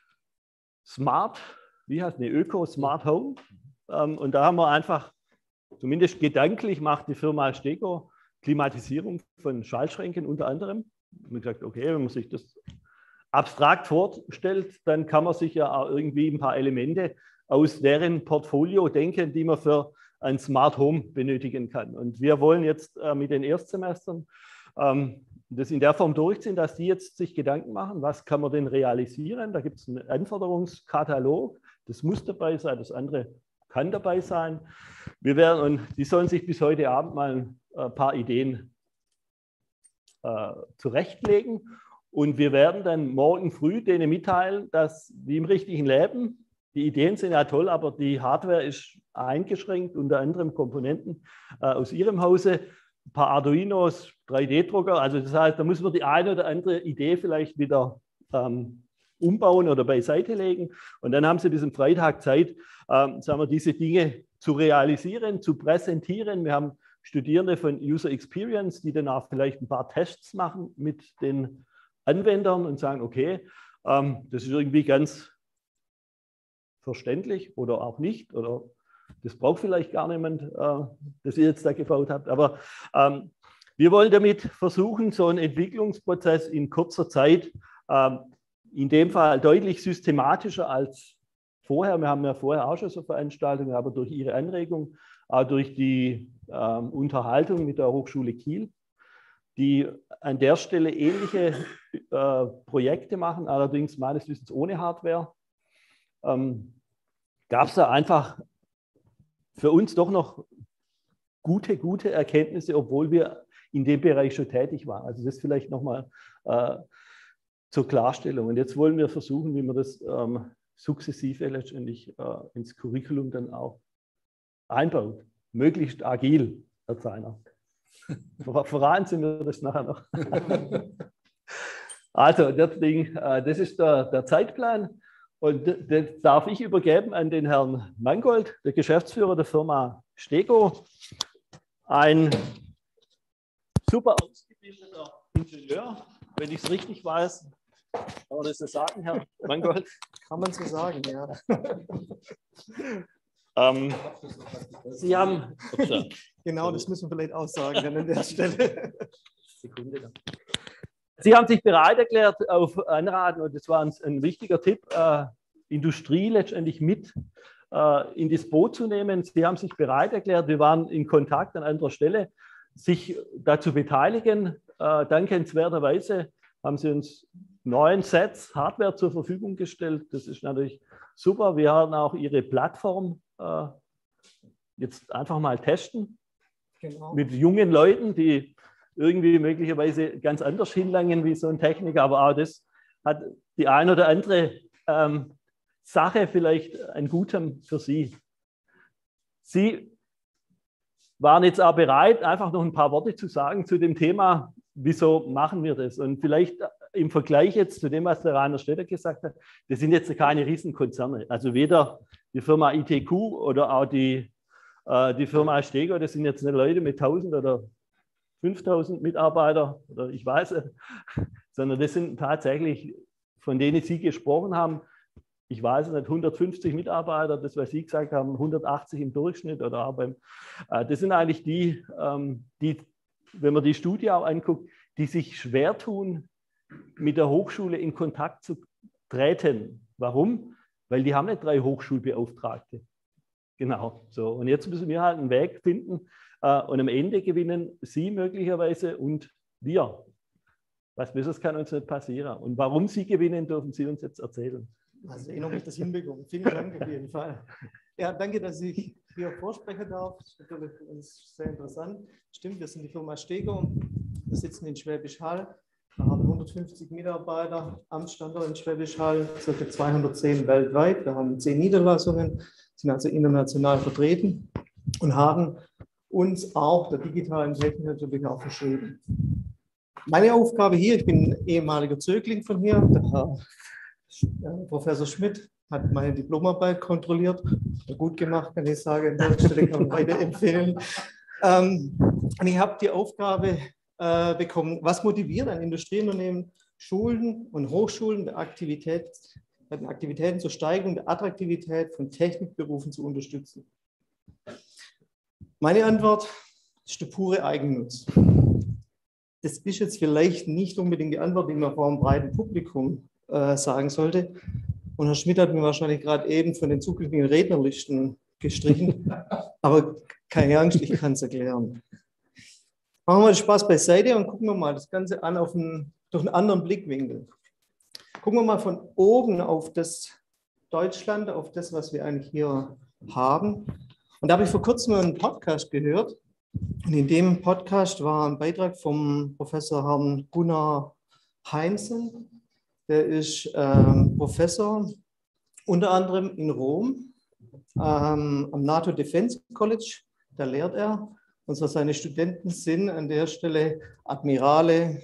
Öko Smart Home. Und da haben wir einfach, zumindest gedanklich macht die Firma Stego Klimatisierung von Schaltschränken unter anderem. Und gesagt, okay, wenn man sich das abstrakt vorstellt, dann kann man sich ja auch irgendwie ein paar Elemente aus deren Portfolio denken, die man für ein Smart Home benötigen kann. Und wir wollen jetzt mit den Erstsemestern das in der Form durchziehen, dass die jetzt sich Gedanken machen, was kann man denn realisieren. Da gibt es einen Anforderungskatalog, das muss dabei sein, das andere kann dabei sein. Und die sollen sich bis heute Abend mal ein paar Ideen zurechtlegen. Und wir werden dann morgen früh denen mitteilen, dass wie im richtigen Leben, die Ideen sind ja toll, aber die Hardware ist eingeschränkt, unter anderem Komponenten aus Ihrem Hause, ein paar Arduinos, 3D-Drucker. Also das heißt, da muss man die eine oder andere Idee vielleicht wieder umbauen oder beiseite legen. Und dann haben Sie bis am Freitag Zeit, sagen wir, diese Dinge zu realisieren, zu präsentieren. Wir haben Studierende von User Experience, die dann auch vielleicht ein paar Tests machen mit den Anwendern und sagen, okay, das ist irgendwie ganz verständlich oder auch nicht, oder das braucht vielleicht gar niemand, das ihr jetzt da gebaut habt. Aber wir wollen damit versuchen, so einen Entwicklungsprozess in kurzer Zeit, in dem Fall deutlich systematischer als vorher. Wir haben ja vorher auch schon so Veranstaltungen, aber durch Ihre Anregung, auch durch die Unterhaltung mit der Hochschule Kiel, die an der Stelle ähnliche Projekte machen, allerdings meines Wissens ohne Hardware, gab es da einfach für uns doch noch gute Erkenntnisse, obwohl wir in dem Bereich schon tätig waren. Also das vielleicht nochmal zur Klarstellung. Und jetzt wollen wir versuchen, wie wir das sukzessive letztendlich ins Curriculum dann auch einbaut. Möglichst agil, Herr Zeiner. Verraten Sie mir das nachher noch. Also, deswegen, das ist der Zeitplan. Und das darf ich übergeben an den Herrn Mangold, der Geschäftsführer der Firma Stego. Ein super ausgebildeter Ingenieur, wenn ich es richtig weiß. Kann man das so sagen, Herr Mangold? Kann man so sagen, ja. Sie haben... Genau, das müssen wir vielleicht auch sagen an der Stelle. Sekunde. Sie haben sich bereit erklärt auf Anraten, und das war ein wichtiger Tipp, Industrie letztendlich mit in das Boot zu nehmen. Sie haben sich bereit erklärt, wir waren in Kontakt an anderer Stelle, sich dazu beteiligen. Dankenswerterweise haben Sie uns 9 Sets Hardware zur Verfügung gestellt. Das ist natürlich super. Wir haben auch Ihre Plattform jetzt einfach mal testen. Genau. Mit jungen Leuten, die irgendwie möglicherweise ganz anders hinlangen wie so ein Techniker, aber auch das hat die ein oder andere Sache vielleicht ein Gutem für Sie. Sie waren jetzt auch bereit, einfach noch ein paar Worte zu sagen zu dem Thema, wieso machen wir das? Und vielleicht im Vergleich jetzt zu dem, was der Rainer Stetter gesagt hat, das sind jetzt keine Riesenkonzerne. Also weder die Firma ITQ oder auch die Firma Stego, das sind jetzt nicht Leute mit 1000 oder 5000 Mitarbeiter oder ich weiß es, sondern das sind tatsächlich, von denen Sie gesprochen haben, ich weiß nicht, 150 Mitarbeiter, das, was Sie gesagt haben, 180 im Durchschnitt oder auch das sind eigentlich die, wenn man die Studie auch anguckt, die sich schwer tun, mit der Hochschule in Kontakt zu treten. Warum? Weil die haben nicht 3 Hochschulbeauftragte. Genau. So. Und jetzt müssen wir halt einen Weg finden und am Ende gewinnen Sie möglicherweise und wir. Was Besseres kann uns nicht passieren. Und warum Sie gewinnen, dürfen Sie uns jetzt erzählen. Also ich habe das hinbekommen. Vielen Dank auf jeden Fall. Ja, danke, dass ich hier vorsprechen darf. Das ist natürlich für uns sehr interessant. Stimmt, wir sind die Firma Steger. Wir sitzen in Schwäbisch Hall. Wir haben 150 Mitarbeiter am Standort in Schwäbisch Hall, ca. 210 weltweit. Wir haben 10 Niederlassungen, sind also international vertreten und haben uns auch der digitalen Technik natürlich auch verschrieben. Meine Aufgabe hier, ich bin ehemaliger Zögling von hier, der Herr Professor Schmidt hat meine Diplomarbeit kontrolliert, gut gemacht, kann ich sagen, an der Stelle kann man weiterempfehlen. Und ich habe die Aufgabe bekommen, was motiviert ein Industrieunternehmen, Schulen und Hochschulen bei Aktivitäten zur Steigerung der Attraktivität von Technikberufen zu unterstützen. Meine Antwort ist der pure Eigennutz. Das ist jetzt vielleicht nicht unbedingt die Antwort, die man vor einem breiten Publikum sagen sollte. Und Herr Schmidt hat mir wahrscheinlich gerade eben von den zukünftigen Rednerlisten gestrichen. Aber keine Angst, ich kann es erklären. Machen wir den Spaß beiseite und gucken wir mal das Ganze an durch einen anderen Blickwinkel. Gucken wir mal von oben auf das Deutschland, auf das, was wir eigentlich hier haben. Und da habe ich vor kurzem einen Podcast gehört. Und in dem Podcast war ein Beitrag vom Professor Herrn Gunnar Heinzen. Der ist Professor unter anderem in Rom am NATO Defense College. Da lehrt er. Und zwar seine Studenten sind an der Stelle Admirale,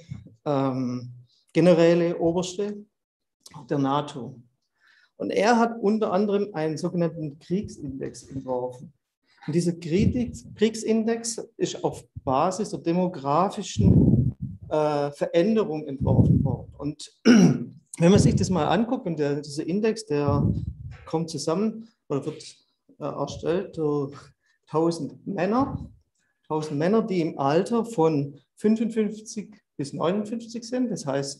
Generäle, Oberste der NATO. Und er hat unter anderem einen sogenannten Kriegsindex entworfen. Und dieser Kriegsindex ist auf Basis der demografischen Veränderung entworfen worden. Und wenn man sich das mal anguckt, und dieser Index, der kommt zusammen oder wird erstellt durch 1000 Männer, die im Alter von 55 bis 59 sind. Das heißt,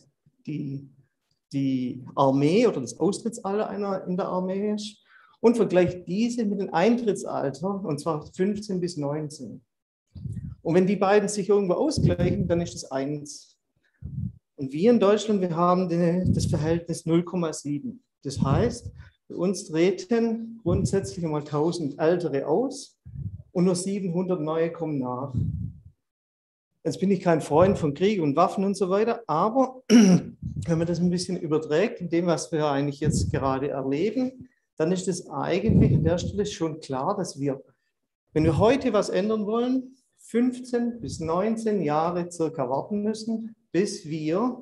die Armee oder das Austrittsalter einer in der Armee ist. Und vergleicht diese mit dem Eintrittsalter, und zwar 15 bis 19. Und wenn die beiden sich irgendwo ausgleichen, dann ist das 1. Und wir in Deutschland, wir haben das Verhältnis 0,7. Das heißt, bei uns treten grundsätzlich einmal 1000 Ältere aus und nur 700 neue kommen nach. Jetzt bin ich kein Freund von Krieg und Waffen und so weiter, aber wenn man das ein bisschen überträgt, in dem, was wir eigentlich jetzt gerade erleben, dann ist es eigentlich an der Stelle schon klar, dass wir, wenn wir heute was ändern wollen, 15 bis 19 Jahre circa warten müssen, bis wir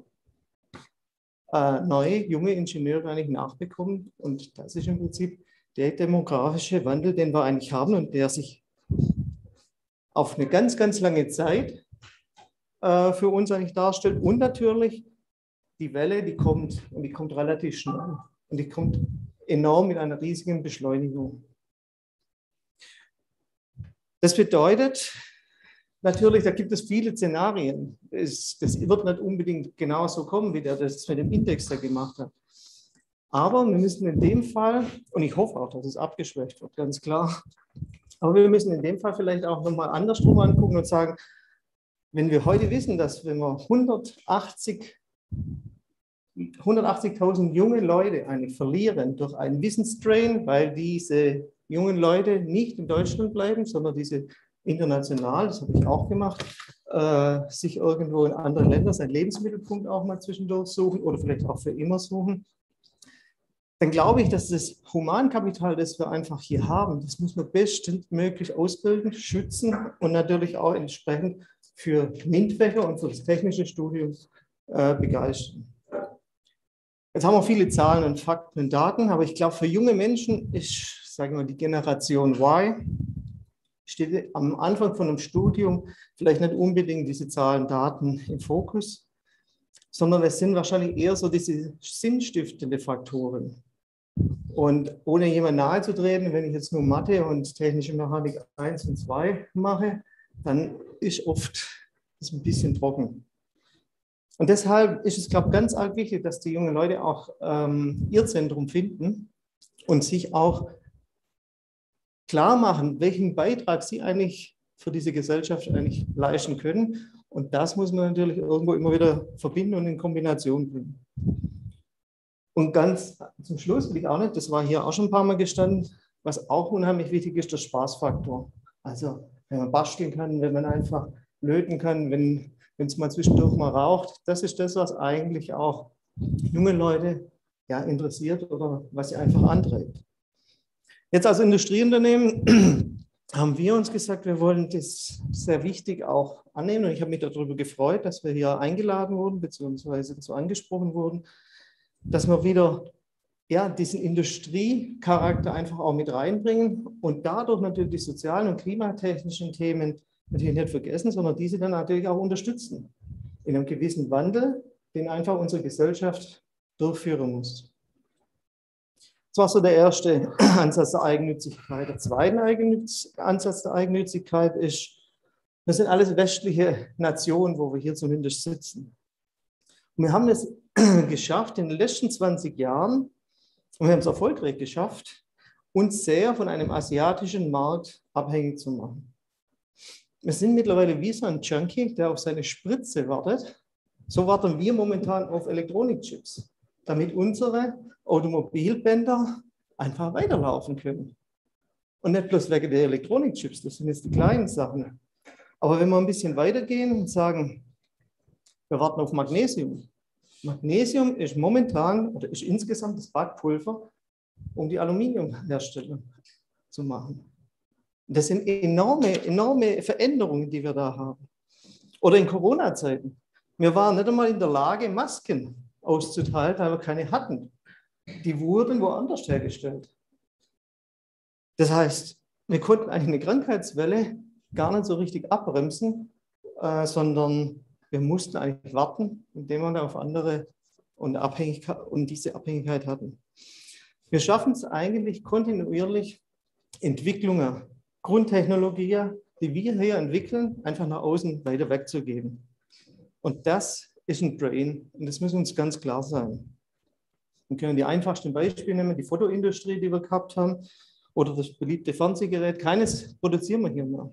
neue, junge Ingenieure eigentlich nachbekommen. Und das ist im Prinzip der demografische Wandel, den wir eigentlich haben und der sich auf eine ganz, ganz lange Zeit für uns eigentlich darstellt. Und natürlich die Welle, die kommt und die kommt relativ schnell und die kommt enorm mit einer riesigen Beschleunigung. Das bedeutet natürlich, da gibt es viele Szenarien. Das wird nicht unbedingt genauso kommen, wie der das mit dem Index da gemacht hat. Aber wir müssen in dem Fall, und ich hoffe auch, dass es abgeschwächt wird, ganz klar, aber wir müssen in dem Fall vielleicht auch nochmal andersrum angucken und sagen, wenn wir heute wissen, dass wenn wir 180.000 junge Leute eigentlich verlieren durch einen Wissensdrain, weil diese jungen Leute nicht in Deutschland bleiben, sondern diese international, das habe ich auch gemacht, sich irgendwo in anderen Ländern seinen Lebensmittelpunkt auch mal zwischendurch suchen oder vielleicht auch für immer suchen, dann glaube ich, dass das Humankapital, das wir einfach hier haben, das muss man bestmöglich ausbilden, schützen und natürlich auch entsprechend für MINT-Fächer und für das technische Studium begeistern. Jetzt haben wir viele Zahlen und Fakten und Daten, aber ich glaube, für junge Menschen ist, sagen wir mal, die Generation Y, steht am Anfang von einem Studium vielleicht nicht unbedingt diese Zahlen und Daten im Fokus, sondern es sind wahrscheinlich eher so diese sinnstiftende Faktoren. Und ohne jemand nahe zu treten, wenn ich jetzt nur Mathe und technische Mechanik 1 und 2 mache, dann ist oft das ein bisschen trocken. Und deshalb ist es, glaube ich, ganz arg wichtig, dass die jungen Leute auch ihr Zentrum finden und sich auch klar machen, welchen Beitrag sie eigentlich für diese Gesellschaft eigentlich leisten können. Und das muss man natürlich irgendwo immer wieder verbinden und in Kombination bringen. Und ganz zum Schluss will ich auch nicht, das war hier auch schon ein paar Mal gestanden, was auch unheimlich wichtig ist, der Spaßfaktor. Also wenn man basteln kann, wenn man einfach löten kann, wenn es mal zwischendurch mal raucht, das ist das, was eigentlich auch junge Leute ja, interessiert oder was sie einfach antreibt. Jetzt als Industrieunternehmen haben wir uns gesagt, wir wollen das sehr wichtig auch annehmen. Und ich habe mich darüber gefreut, dass wir hier eingeladen wurden, beziehungsweise dazu angesprochen wurden, dass wir wieder ja, diesen Industriecharakter einfach auch mit reinbringen und dadurch natürlich die sozialen und klimatechnischen Themen natürlich nicht vergessen, sondern diese dann natürlich auch unterstützen in einem gewissen Wandel, den einfach unsere Gesellschaft durchführen muss. Das war so der erste Ansatz der Eigennützigkeit. Der zweite Ansatz der Eigennützigkeit ist, wir sind alles westliche Nationen, wo wir hier zumindest sitzen. Und wir haben es geschafft, in den letzten 20 Jahren, und wir haben es erfolgreich geschafft, uns sehr von einem asiatischen Markt abhängig zu machen. Wir sind mittlerweile wie so ein Junkie, der auf seine Spritze wartet. So warten wir momentan auf Elektronikchips, damit unsere Automobilbänder einfach weiterlaufen können. Und nicht bloß wegen der Elektronikchips, das sind jetzt die kleinen Sachen. Aber wenn wir ein bisschen weitergehen und sagen, wir warten auf Magnesium. Magnesium ist momentan oder ist insgesamt das Backpulver, um die Aluminiumherstellung zu machen. Das sind enorme Veränderungen, die wir da haben. Oder in Corona-Zeiten. Wir waren nicht einmal in der Lage, Masken auszuteilen, weil wir keine hatten. Die wurden woanders hergestellt. Das heißt, wir konnten eigentlich eine Krankheitswelle gar nicht so richtig abbremsen, sondern wir mussten eigentlich warten, indem wir auf andere und diese Abhängigkeit hatten. Wir schaffen es eigentlich kontinuierlich, Entwicklungen, Grundtechnologien, die wir hier entwickeln, einfach nach außen weiter wegzugeben. Und das ist ein Drain und das muss uns ganz klar sein. Wir können die einfachsten Beispiele nehmen, die Fotoindustrie, die wir gehabt haben, oder das beliebte Fernsehgerät. Keines produzieren wir hier mehr.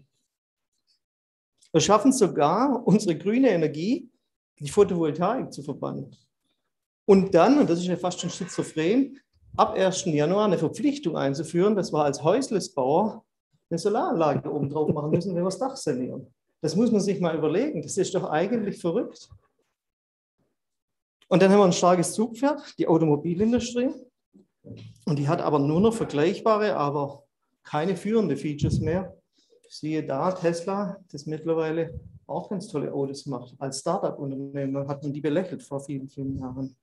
Wir schaffen es sogar, unsere grüne Energie, die Photovoltaik, zu verbannen. Und dann, und das ist ja fast schon schizophren, ab 1. Januar eine Verpflichtung einzuführen, dass wir als Häuslesbauer eine Solaranlage oben drauf machen müssen, wenn wir das Dach sanieren. Das muss man sich mal überlegen. Das ist doch eigentlich verrückt. Und dann haben wir ein starkes Zugpferd, die Automobilindustrie. Und die hat aber nur noch vergleichbare, aber keine führende Features mehr. Siehe da, Tesla, das mittlerweile auch ganz tolle Autos macht. Als Startup-Unternehmen hat man die belächelt vor vielen, vielen Jahren.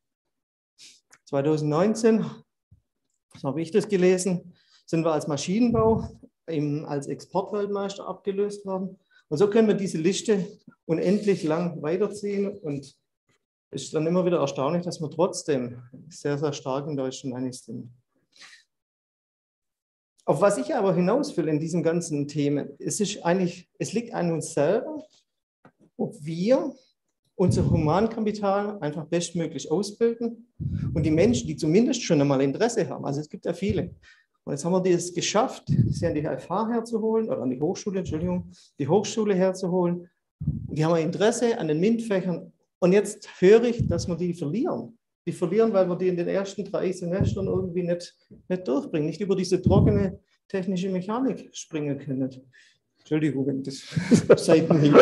2019, so habe ich das gelesen, sind wir als Maschinenbau als Exportweltmeister abgelöst worden. Und so können wir diese Liste unendlich lang weiterziehen. Und es ist dann immer wieder erstaunlich, dass wir trotzdem sehr, sehr stark in Deutschland eigentlich sind. Auf was ich aber hinaus will in diesen ganzen Themen, es liegt an uns selber, ob wir unser Humankapital einfach bestmöglich ausbilden und die Menschen, die zumindest schon einmal Interesse haben, also es gibt ja viele. Und jetzt haben wir es geschafft, sie an die FH herzuholen, oder an die Hochschule, Entschuldigung, die Hochschule herzuholen. Und die haben ein Interesse an den MINT-Fächern. Und jetzt höre ich, dass wir die verlieren. Die verlieren, weil wir die in den ersten 3 Semestern irgendwie nicht durchbringen, nicht über diese trockene technische Mechanik springen können. Entschuldigung, wenn das Seitenhieb.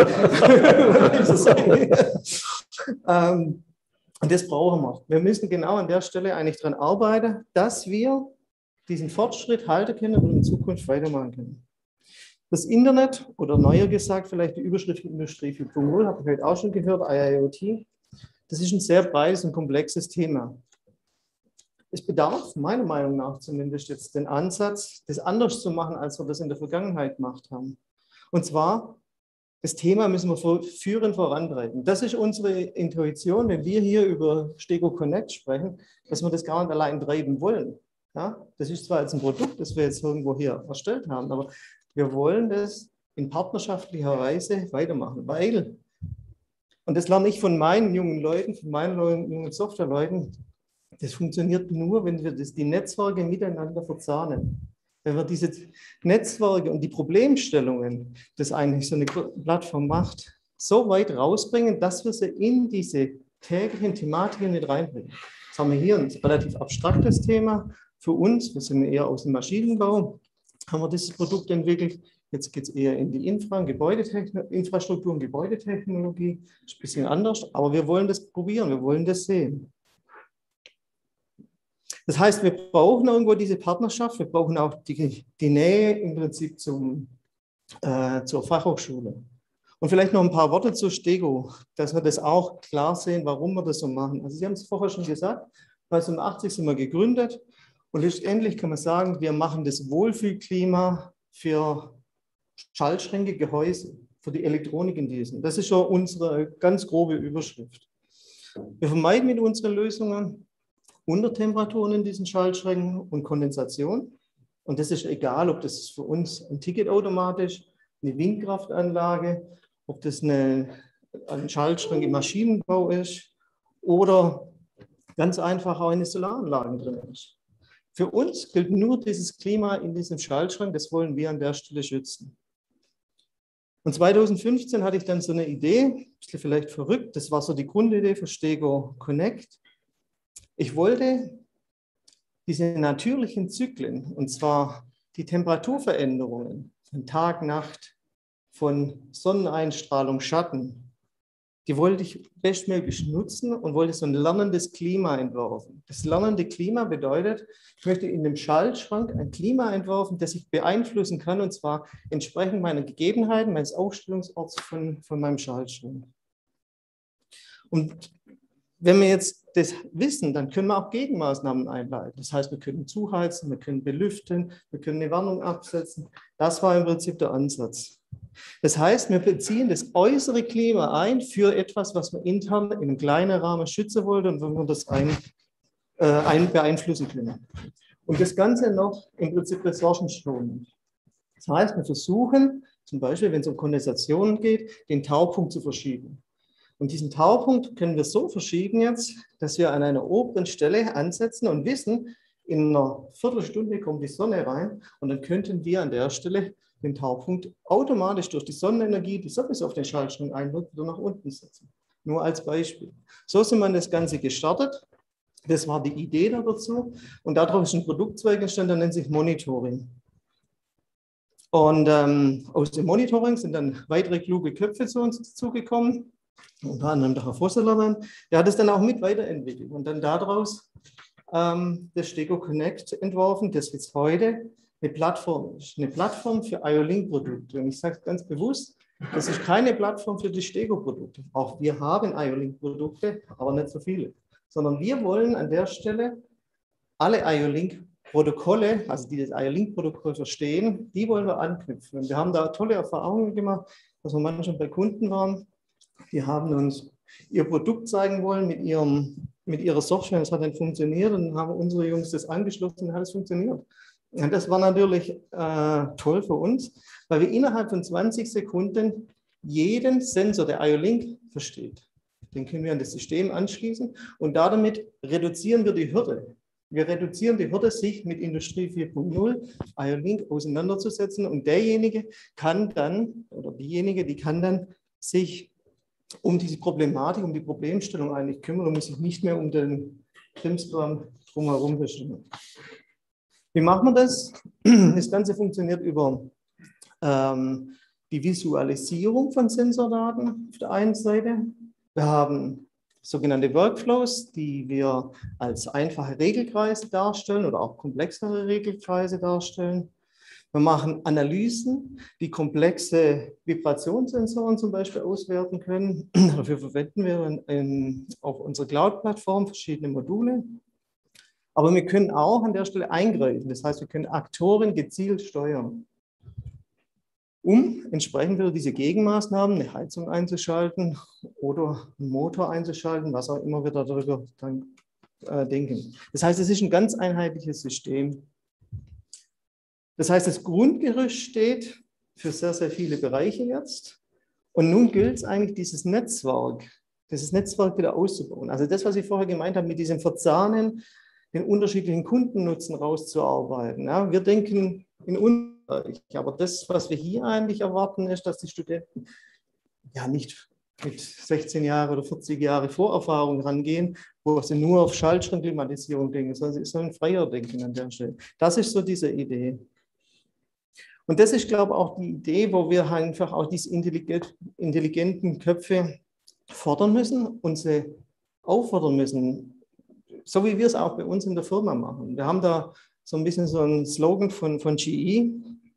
Und das brauchen wir. Wir müssen genau an der Stelle eigentlich daran arbeiten, dass wir diesen Fortschritt halten können und in Zukunft weitermachen können. Das Internet, oder neuer gesagt, vielleicht die Überschrift Industrie 4.0, habe ich heute auch schon gehört, IIoT, das ist ein sehr breites und komplexes Thema. Es bedarf, meiner Meinung nach zumindest, jetzt den Ansatz, das anders zu machen, als wir das in der Vergangenheit gemacht haben. Und zwar, das Thema müssen wir führend vorantreiben. Das ist unsere Intuition, wenn wir hier über Stego Connect sprechen, dass wir das gar nicht allein treiben wollen. Ja, das ist zwar jetzt ein Produkt, das wir jetzt irgendwo hier erstellt haben, aber wir wollen das in partnerschaftlicher Weise weitermachen, weil Und das lerne ich von meinen jungen Leuten, von meinen jungen Softwareleuten. Das funktioniert nur, wenn wir die Netzwerke miteinander verzahnen. Wenn wir diese Netzwerke und die Problemstellungen, das eigentlich so eine Plattform macht, so weit rausbringen, dass wir sie in diese täglichen Thematiken mit reinbringen. Jetzt haben wir hier ein relativ abstraktes Thema für uns. Wir sind eher aus dem Maschinenbau, haben wir dieses Produkt entwickelt. Jetzt geht es eher in die Infrastruktur und Gebäudetechnologie. Das ist ein bisschen anders, aber wir wollen das probieren, wir wollen das sehen. Das heißt, wir brauchen irgendwo diese Partnerschaft, wir brauchen auch die Nähe im Prinzip zur Fachhochschule. Und vielleicht noch ein paar Worte zu Stego, dass wir das auch klar sehen, warum wir das so machen. Also Sie haben es vorher schon gesagt, 1980 sind wir gegründet und letztendlich kann man sagen, wir machen das Wohlfühlklima für Schaltschränke, Gehäuse, für die Elektronik in diesen. Das ist schon unsere ganz grobe Überschrift. Wir vermeiden mit unseren Lösungen Untertemperaturen in diesen Schaltschränken und Kondensation. Und das ist egal, ob das für uns ein Ticketautomat ist, eine Windkraftanlage, ob das ein Schaltschrank im Maschinenbau ist oder ganz einfach auch eine Solaranlage drin ist. Für uns gilt nur dieses Klima in diesem Schaltschrank, das wollen wir an der Stelle schützen. Und 2015 hatte ich dann so eine Idee, ein bisschen vielleicht verrückt, das war so die Grundidee für Stego Connect. Ich wollte diese natürlichen Zyklen, und zwar die Temperaturveränderungen von Tag, Nacht, von Sonneneinstrahlung, Schatten, die wollte ich bestmöglich nutzen und wollte so ein lernendes Klima entwerfen. Das lernende Klima bedeutet, ich möchte in dem Schaltschrank ein Klima entwerfen, das ich beeinflussen kann, und zwar entsprechend meiner Gegebenheiten, meines Ausstellungsorts von meinem Schaltschrank. Und wenn wir jetzt das wissen, dann können wir auch Gegenmaßnahmen einleiten. Das heißt, wir können zuheizen, wir können belüften, wir können eine Warnung absetzen. Das war im Prinzip der Ansatz. Das heißt, wir beziehen das äußere Klima ein für etwas, was wir intern in einem kleinen Rahmen schützen wollen und wenn wir das beeinflussen können. Und das Ganze noch im Prinzip ressourcenschonend. Das heißt, wir versuchen zum Beispiel, wenn es um Kondensationen geht, den Taupunkt zu verschieben. Und diesen Taupunkt können wir so verschieben jetzt, dass wir an einer oberen Stelle ansetzen und wissen, in einer Viertelstunde kommt die Sonne rein und dann könnten wir an der Stelle den Taupunkt automatisch durch die Sonnenenergie, die sowieso auf den Schaltschrank einwirkt, wieder nach unten setzen. Nur als Beispiel. So sind wir an das Ganze gestartet. Das war die Idee dazu. Und darauf ist ein Produktzweig entstanden, der nennt sich Monitoring. Und aus dem Monitoring sind dann weitere kluge Köpfe zu uns dazugekommen. Unter anderem der Herr Vosselermann, der hat es dann auch mit weiterentwickelt und dann daraus das Stego Connect entworfen, das jetzt heute eine Plattform ist. Eine Plattform für IO-Link-Produkte. Und ich sage es ganz bewusst, das ist keine Plattform für die Stego-Produkte. Auch wir haben IO-Link-Produkte, aber nicht so viele. Sondern wir wollen an der Stelle alle IO-Link-Protokolle, also die das IO-Link-Protokoll verstehen, die wollen wir anknüpfen. Und wir haben da tolle Erfahrungen gemacht, dass wir manchmal bei Kunden waren. Die haben uns ihr Produkt zeigen wollen mit ihrer Software. Das hat dann funktioniert und dann haben unsere Jungs das angeschlossen und hat es funktioniert. Und das war natürlich toll für uns, weil wir innerhalb von 20 Sekunden jeden Sensor, der IO-Link versteht, den können wir an das System anschließen und damit reduzieren wir die Hürde. Wir reduzieren die Hürde, sich mit Industrie 4.0 IO-Link auseinanderzusetzen und derjenige kann dann, oder diejenige, die kann dann sich um diese Problematik, um die Problemstellung eigentlich kümmern und muss sich nicht mehr um den Krimskram drumherum bestimmen. Wie machen wir das? Das Ganze funktioniert über die Visualisierung von Sensordaten auf der einen Seite. Wir haben sogenannte Workflows, die wir als einfache Regelkreise darstellen oder auch komplexere Regelkreise darstellen. Wir machen Analysen, die komplexe Vibrationssensoren zum Beispiel auswerten können. Dafür verwenden wir auf unserer Cloud-Plattform verschiedene Module. Aber wir können auch an der Stelle eingreifen. Das heißt, wir können Aktoren gezielt steuern, um entsprechend wieder diese Gegenmaßnahmen, eine Heizung einzuschalten oder einen Motor einzuschalten, was auch immer wir darüber dann denken. Das heißt, es ist ein ganz einheitliches System. Das heißt, das Grundgerüst steht für sehr, sehr viele Bereiche jetzt. Und nun gilt es eigentlich, dieses Netzwerk wieder auszubauen. Also das, was ich vorher gemeint habe, mit diesem Verzahnen, den unterschiedlichen Kundennutzen rauszuarbeiten. Ja, wir denken in unserem Bereich, aber das, was wir hier eigentlich erwarten, ist, dass die Studenten ja nicht mit 16 Jahre oder 40 Jahre Vorerfahrung rangehen, wo sie nur auf Schaltschrankklimatisierung denken, sondern sie sollen freier denken an der Stelle. Das ist so diese Idee. Und das ist, glaube ich, auch die Idee, wo wir einfach auch diese intelligenten Köpfe fordern müssen und sie auffordern müssen, so wie wir es auch bei uns in der Firma machen. Wir haben da so ein bisschen so einen Slogan von GE.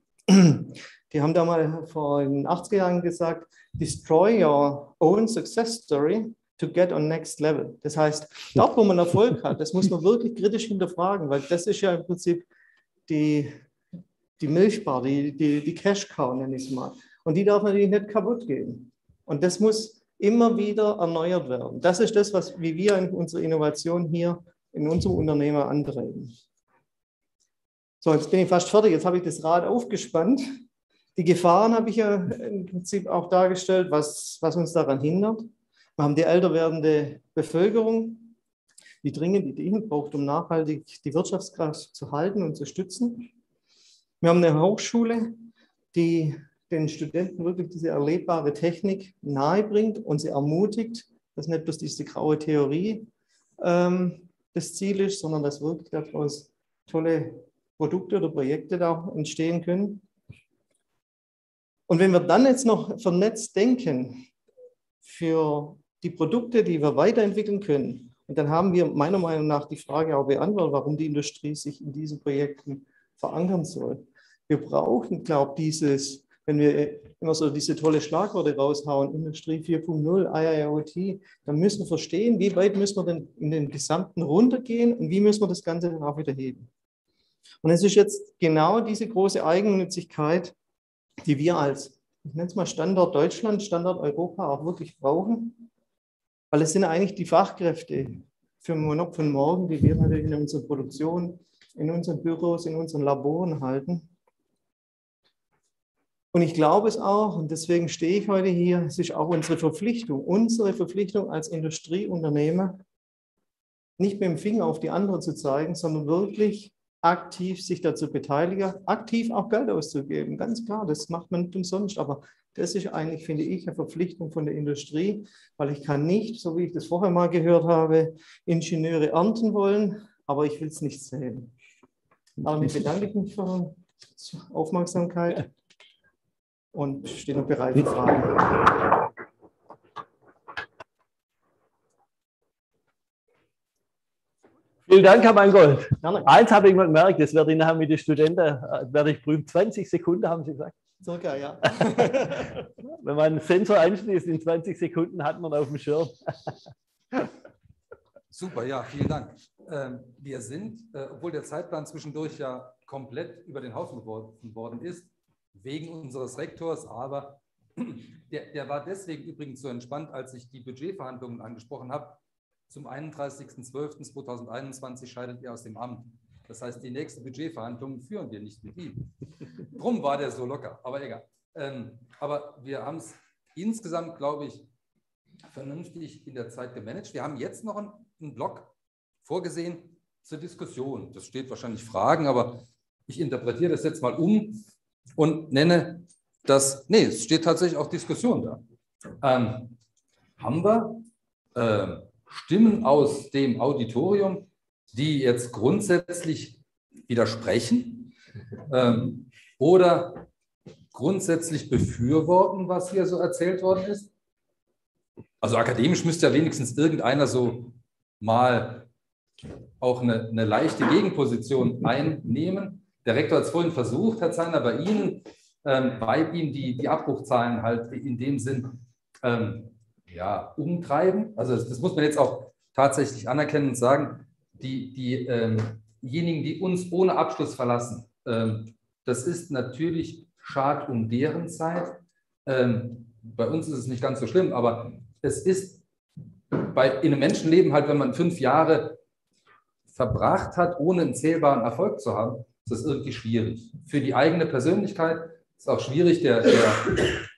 Die haben da mal vor den 80er Jahren gesagt, destroy your own success story to get on next level. Das heißt, dort, wo man Erfolg hat, das muss man wirklich kritisch hinterfragen, weil das ist ja im Prinzip die Milchbar, die Cash Cow, nenne ich es mal. Und die darf natürlich nicht kaputt gehen. Und das muss immer wieder erneuert werden. Das ist das, wie wir in unserer Innovation hier in unserem Unternehmen antreiben. So, jetzt bin ich fast fertig. Jetzt habe ich das Rad aufgespannt. Die Gefahren habe ich ja im Prinzip auch dargestellt, was uns daran hindert. Wir haben die älter werdende Bevölkerung, die dringend braucht, um nachhaltig die Wirtschaftskraft zu halten und zu stützen. Wir haben eine Hochschule, die den Studenten wirklich diese erlebbare Technik nahebringt und sie ermutigt, dass nicht bloß diese graue Theorie das Ziel ist, sondern dass wirklich daraus tolle Produkte oder Projekte da entstehen können. Und wenn wir dann jetzt noch vernetzt denken für die Produkte, die wir weiterentwickeln können, und dann haben wir meiner Meinung nach die Frage auch beantwortet, warum die Industrie sich in diesen Projekten verankern soll. Wir brauchen, glaube ich, wenn wir immer so diese tolle Schlagworte raushauen, Industrie 4.0, IIoT, dann müssen wir verstehen, wie weit müssen wir denn in den Gesamten runtergehen und wie müssen wir das Ganze dann auch wieder heben. Und es ist jetzt genau diese große Eigennützigkeit, die wir als, ich nenne es mal Standort Deutschland, Standort Europa auch wirklich brauchen, weil es sind eigentlich die Fachkräfte von morgen, die wir natürlich in unserer Produktion, in unseren Büros, in unseren Laboren halten. Und ich glaube es auch, und deswegen stehe ich heute hier, es ist auch unsere Verpflichtung als Industrieunternehmer, nicht mit dem Finger auf die anderen zu zeigen, sondern wirklich aktiv sich dazu beteiligen, aktiv auch Geld auszugeben. Ganz klar, das macht man nicht umsonst, aber das ist eigentlich, finde ich, eine Verpflichtung von der Industrie, weil ich kann nicht, so wie ich das vorher mal gehört habe, Ingenieure ernten wollen, aber ich will es nicht sehen. Damit bedanke ich mich für die Aufmerksamkeit und stehe noch bereit für Fragen. Vielen Dank, Herr Mangold. Eins habe ich mal gemerkt, das werde ich nachher mit den Studenten, werde ich prüfen. 20 Sekunden, haben Sie gesagt? Circa, ja. Wenn man einen Sensor einschließt, in 20 Sekunden hat man auf dem Schirm. Super, ja, vielen Dank. Wir sind, obwohl der Zeitplan zwischendurch ja komplett über den Haufen geworfen worden ist, wegen unseres Rektors, aber der war deswegen übrigens so entspannt, als ich die Budgetverhandlungen angesprochen habe. Zum 31.12.2021 scheidet er aus dem Amt. Das heißt, die nächste Budgetverhandlung führen wir nicht mit ihm. Drum war der so locker, aber egal. Aber wir haben es insgesamt, glaube ich, vernünftig in der Zeit gemanagt. Wir haben jetzt noch einen Block vorgesehen zur Diskussion. Das steht wahrscheinlich Fragen, aber ich interpretiere das jetzt mal um und nenne das, nee, es steht tatsächlich auch Diskussion da. Haben wir Stimmen aus dem Auditorium, die jetzt grundsätzlich widersprechen oder grundsätzlich befürworten, was hier so erzählt worden ist? Also akademisch müsste ja wenigstens irgendeiner so mal auch eine leichte Gegenposition einnehmen. Der Rektor hat es vorhin versucht, Herr Zeiner, bei Ihnen, weil ihm die Abbruchzahlen halt in dem Sinn ja, umtreiben. Also das muss man jetzt auch tatsächlich anerkennen und sagen, diejenigen, die uns ohne Abschluss verlassen, das ist natürlich schade um deren Zeit. Bei uns ist es nicht ganz so schlimm, aber es ist in einem Menschenleben halt, wenn man 5 Jahre verbracht hat, ohne einen zählbaren Erfolg zu haben, ist das irgendwie schwierig. Für die eigene Persönlichkeit ist es auch schwierig. Der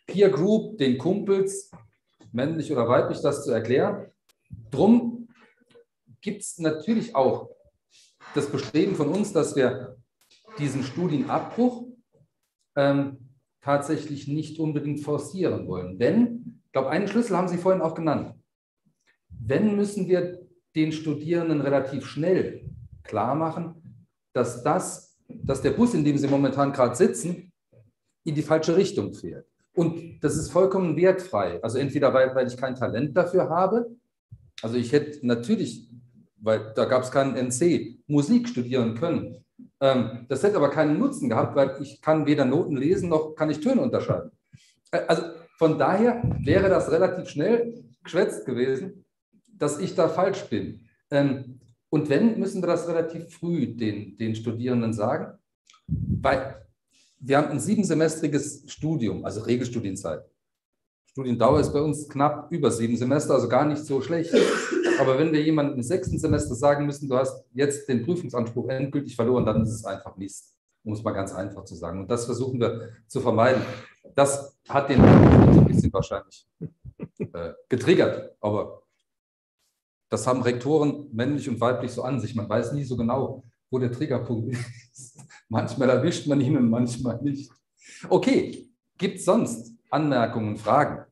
Peer Group, den Kumpels, männlich oder weiblich, das zu erklären. Drum gibt es natürlich auch das Bestreben von uns, dass wir diesen Studienabbruch tatsächlich nicht unbedingt forcieren wollen. Wenn, ich glaube, einen Schlüssel haben Sie vorhin auch genannt, wenn müssen wir den Studierenden relativ schnell klar machen, dass der Bus, in dem sie momentan gerade sitzen, in die falsche Richtung fährt. Und das ist vollkommen wertfrei. Also entweder, weil ich kein Talent dafür habe, also ich hätte natürlich, weil da gab es keinen NC, Musik studieren können. Das hätte aber keinen Nutzen gehabt, weil ich kann weder Noten lesen, noch kann ich Töne unterscheiden. Also von daher wäre das relativ schnell geschwätzt gewesen, dass ich da falsch bin. Und wenn, müssen wir das relativ früh den Studierenden sagen, weil wir haben ein 7-semestriges Studium, also Regelstudienzeit. Studiendauer ist bei uns knapp über 7 Semester, also gar nicht so schlecht. Aber wenn wir jemandem im 6. Semester sagen müssen, du hast jetzt den Prüfungsanspruch endgültig verloren, dann ist es einfach Mist, um es mal ganz einfach zu sagen. Und das versuchen wir zu vermeiden. Das hat den ein bisschen wahrscheinlich getriggert, aber das haben Rektoren männlich und weiblich so an sich. Man weiß nie so genau, wo der Triggerpunkt ist. Manchmal erwischt man ihn und manchmal nicht. Okay, gibt es sonst Anmerkungen, Fragen?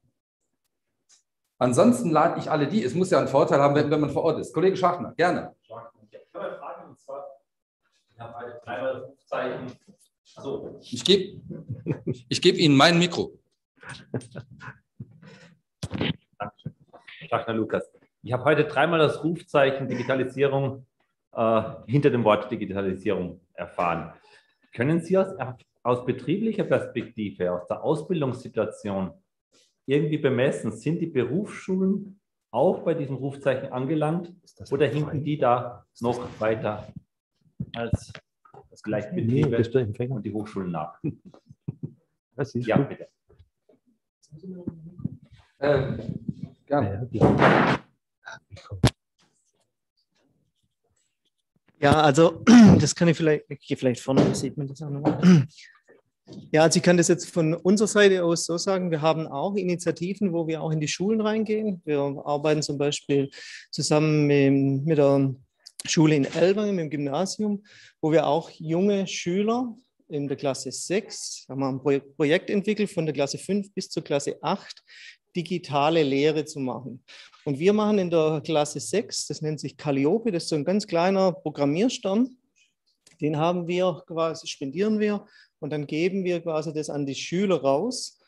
Ansonsten lade ich alle die, es muss ja einen Vorteil haben, wenn man vor Ort ist. Kollege Schachner, gerne. Ich habe eine Frage, und zwar, ich habe eine dreimal Rufzeichen. So. Ich geb Ihnen mein Mikro. Dankeschön. Schachner Lukas. Ich habe heute dreimal das Rufzeichen Digitalisierung hinter dem Wort Digitalisierung erfahren. Können Sie aus betrieblicher Perspektive, aus der Ausbildungssituation irgendwie bemessen, sind die Berufsschulen auch bei diesem Rufzeichen angelangt oder hinken die da noch weiter als das Gleichbetriebe und die Hochschulen nach? Ja, bitte. Gerne. Ja, also das kann ich vielleicht vorne, sieht man das auch noch. Ja, also ich kann das jetzt von unserer Seite aus so sagen, wir haben auch Initiativen, wo wir auch in die Schulen reingehen. Wir arbeiten zum Beispiel zusammen mit der Schule in Ellwangen, im Gymnasium, wo wir auch junge Schüler in der Klasse 6, haben wir ein Projekt entwickelt, von der Klasse 5 bis zur Klasse 8, digitale Lehre zu machen. Und wir machen in der Klasse 6, das nennt sich Calliope, das ist so ein ganz kleiner Programmierstern, den haben wir quasi, spendieren wir und dann geben wir quasi das an die Schüler raus.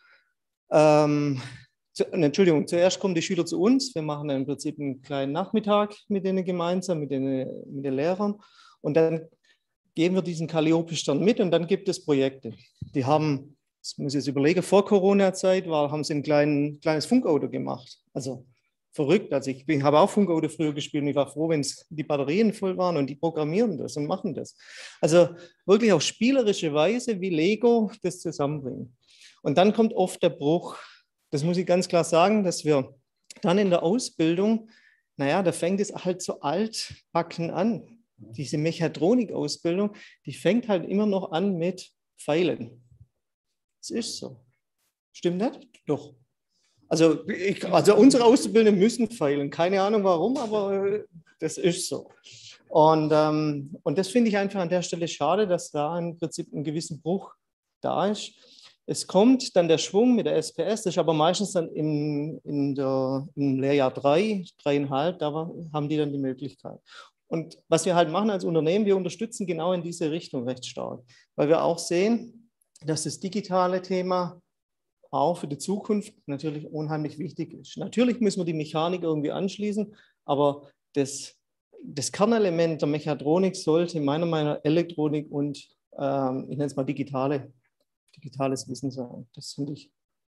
Entschuldigung, zuerst kommen die Schüler zu uns, wir machen im Prinzip einen kleinen Nachmittag mit denen gemeinsam, mit den Lehrern und dann geben wir diesen Calliope-Stern mit und dann gibt es Projekte. Die haben, das muss ich jetzt überlegen, vor Corona-Zeit haben sie ein kleines Funkauto gemacht. Also verrückt. Also ich habe auch Funkauto früher gespielt und ich war froh, wenn die Batterien voll waren und die programmieren das und machen das. Also wirklich auf spielerische Weise wie Lego das zusammenbringen. Und dann kommt oft der Bruch. Das muss ich ganz klar sagen, dass wir dann in der Ausbildung, naja, da fängt es halt so altbacken an. Diese Mechatronik-Ausbildung, die fängt halt immer noch an mit Pfeilen. Das ist so. Stimmt nicht? Doch. Also unsere Auszubildenden müssen feilen. Keine Ahnung warum, aber das ist so. Und das finde ich einfach an der Stelle schade, dass da im Prinzip ein gewisser Bruch da ist. Es kommt dann der Schwung mit der SPS, das ist aber meistens dann im Lehrjahr 3,5, da haben die dann die Möglichkeit. Und was wir halt machen als Unternehmen, wir unterstützen genau in diese Richtung recht stark, weil wir auch sehen, dass das digitale Thema auch für die Zukunft natürlich unheimlich wichtig ist. Natürlich müssen wir die Mechanik irgendwie anschließen, aber das Kernelement der Mechatronik sollte meiner Meinung nach Elektronik und ich nenne es mal digitales Wissen sein. Das finde ich.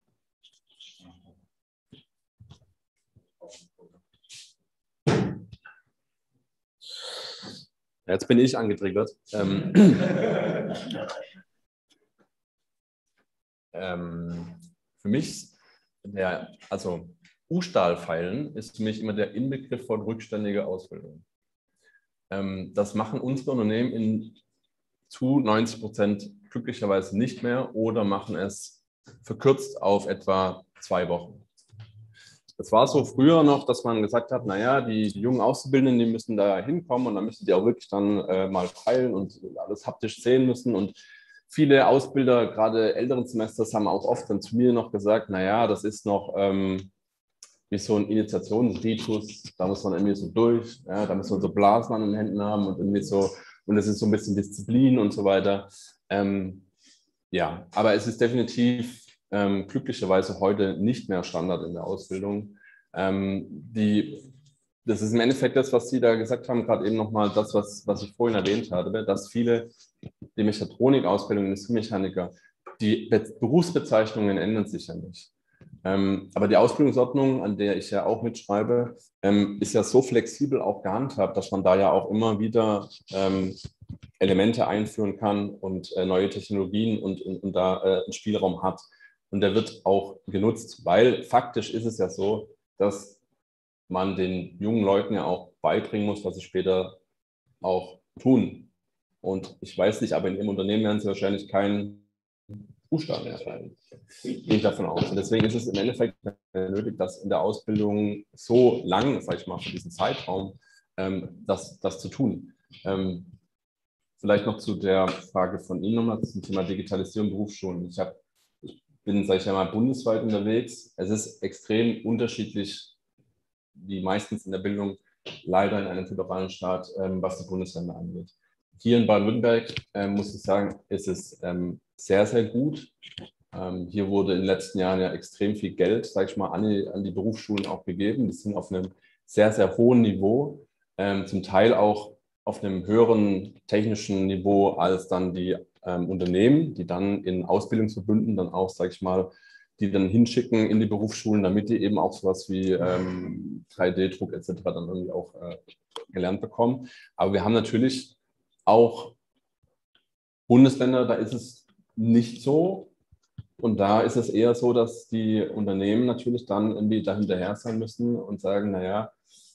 Jetzt bin ich angetriggert. Für mich, U-Stahl-Feilen ist für mich immer der Inbegriff von rückständiger Ausbildung. Das machen unsere Unternehmen zu 90% glücklicherweise nicht mehr oder machen es verkürzt auf etwa 2 Wochen. Das war so früher noch, dass man gesagt hat, naja, die jungen Auszubildenden, die müssen da hinkommen und dann müssen die auch wirklich dann mal feilen und alles haptisch sehen müssen. Und viele Ausbilder, gerade älteren Semesters, haben auch oft dann zu mir noch gesagt, naja, das ist noch wie so ein Initiationsritus, da muss man irgendwie so durch, ja, da muss man so Blasen an den Händen haben und irgendwie so, und es ist so ein bisschen Disziplin und so weiter. Ja, aber es ist definitiv glücklicherweise heute nicht mehr Standard in der Ausbildung. Das ist im Endeffekt das, was Sie da gesagt haben, gerade eben nochmal das, was ich vorhin erwähnt habe, dass viele die Mechatronik-Ausbildung, Industriemechaniker, die Berufsbezeichnungen ändern sich ja nicht. Aber die Ausbildungsordnung, an der ich ja auch mitschreibe, ist ja so flexibel auch gehandhabt, dass man da ja auch immer wieder Elemente einführen kann und neue Technologien und da einen Spielraum hat. Und der wird auch genutzt, weil faktisch ist es ja so, dass man den jungen Leuten ja auch beibringen muss, was sie später auch tun. Und ich weiß nicht, aber in Ihrem Unternehmen werden Sie wahrscheinlich keinen Buchstaben mehr schreiben. Gehe ich davon aus. Und deswegen ist es im Endeffekt nötig, dass in der Ausbildung so lang, sage ich mal, für diesen Zeitraum, das zu tun. Vielleicht noch zu der Frage von Ihnen nochmal zum Thema Digitalisierung Berufsschulen. Ich bin, sage ich mal, bundesweit unterwegs. Es ist extrem unterschiedlich, wie meistens in der Bildung, leider in einem föderalen Staat, was die Bundesländer angeht. Hier in Baden-Württemberg muss ich sagen, ist es sehr, sehr gut. Hier wurde in den letzten Jahren ja extrem viel Geld, sage ich mal, an die Berufsschulen auch gegeben. Die sind auf einem sehr, sehr hohen Niveau, zum Teil auch auf einem höheren technischen Niveau als dann die Unternehmen, die dann in Ausbildungsverbünden dann auch, sage ich mal, die dann hinschicken in die Berufsschulen, damit die eben auch sowas wie 3D-Druck etc. dann irgendwie auch gelernt bekommen. Aber wir haben natürlich auch Bundesländer, da ist es nicht so. Und da ist es eher so, dass die Unternehmen natürlich dann irgendwie dahinterher sein müssen und sagen, naja,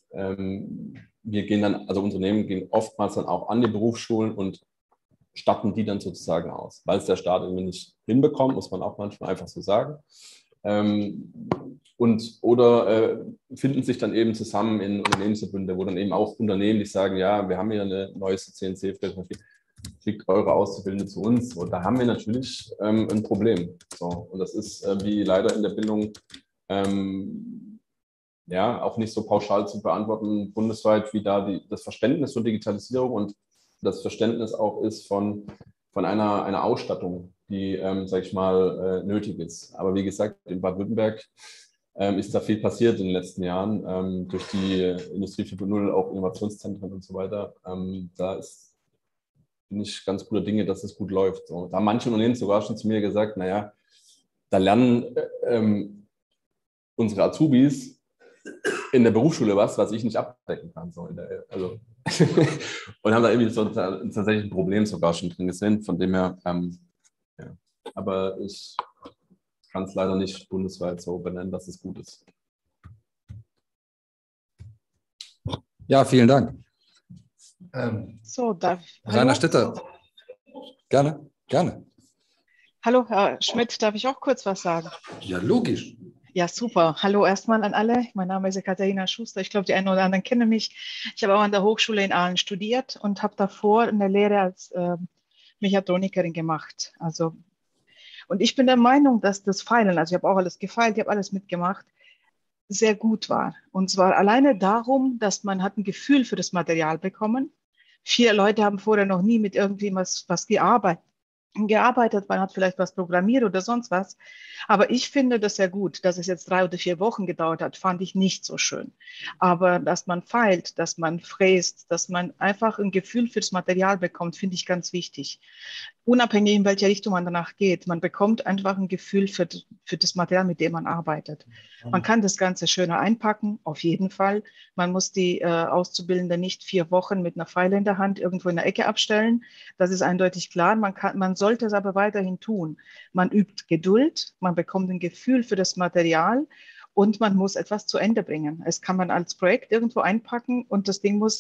wir gehen dann, also Unternehmen gehen oftmals dann auch an die Berufsschulen und statten die dann sozusagen aus, weil es der Staat irgendwie nicht hinbekommt, muss man auch manchmal einfach so sagen. Oder finden sich dann eben zusammen in Unternehmensverbünde, wo dann eben auch Unternehmen, die sagen, ja, wir haben hier eine neueste CNC-Fläche, schickt eure Auszubildende zu uns. Und da haben wir natürlich ein Problem. So, und das ist wie leider in der Bildung ja auch nicht so pauschal zu beantworten, bundesweit, wie da das Verständnis von Digitalisierung und das Verständnis auch ist von einer Ausstattung, die, sage ich mal, nötig ist. Aber wie gesagt, in Baden-Württemberg ist da viel passiert in den letzten Jahren durch die Industrie 4.0, auch Innovationszentren und so weiter. Da bin ich ganz guter Dinge, dass es gut läuft. So, da haben manche Unternehmen sogar schon zu mir gesagt, naja, da lernen unsere Azubis in der Berufsschule was ich nicht abdecken kann. So und haben da irgendwie so tatsächlich ein Problem sogar schon drin gesehen, von dem her, ja. Aber ich kann es leider nicht bundesweit so benennen, dass es gut ist. Ja, vielen Dank. So, darf ich? Rainer Stitter. Gerne, gerne. Hallo, Herr Schmidt, darf ich auch kurz was sagen? Ja, logisch. Ja, super. Hallo erstmal an alle. Mein Name ist Katharina Schuster. Ich glaube, die einen oder anderen kennen mich. Ich habe auch an der Hochschule in Aalen studiert und habe davor eine Lehre als Mechatronikerin gemacht. Und ich bin der Meinung, dass das Feilen, also ich habe auch alles gefeilt, ich habe alles mitgemacht, sehr gut war. Und zwar alleine darum, dass man hat ein Gefühl für das Material bekommen. Viele Leute haben vorher noch nie mit irgendwie was gearbeitet, man hat vielleicht was programmiert oder sonst was. Aber ich finde das sehr gut. Dass es jetzt 3 oder 4 Wochen gedauert hat, fand ich nicht so schön. Aber dass man feilt, dass man fräst, dass man einfach ein Gefühl fürs Material bekommt, finde ich ganz wichtig. Unabhängig, in welche Richtung man danach geht. Man bekommt einfach ein Gefühl für das Material, mit dem man arbeitet. Man kann das Ganze schöner einpacken, auf jeden Fall. Man muss die Auszubildenden nicht 4 Wochen mit einer Feile in der Hand irgendwo in der Ecke abstellen. Das ist eindeutig klar. Man sollte es aber weiterhin tun. Man übt Geduld, man bekommt ein Gefühl für das Material und man muss etwas zu Ende bringen. Es kann man als Projekt irgendwo einpacken und das Ding muss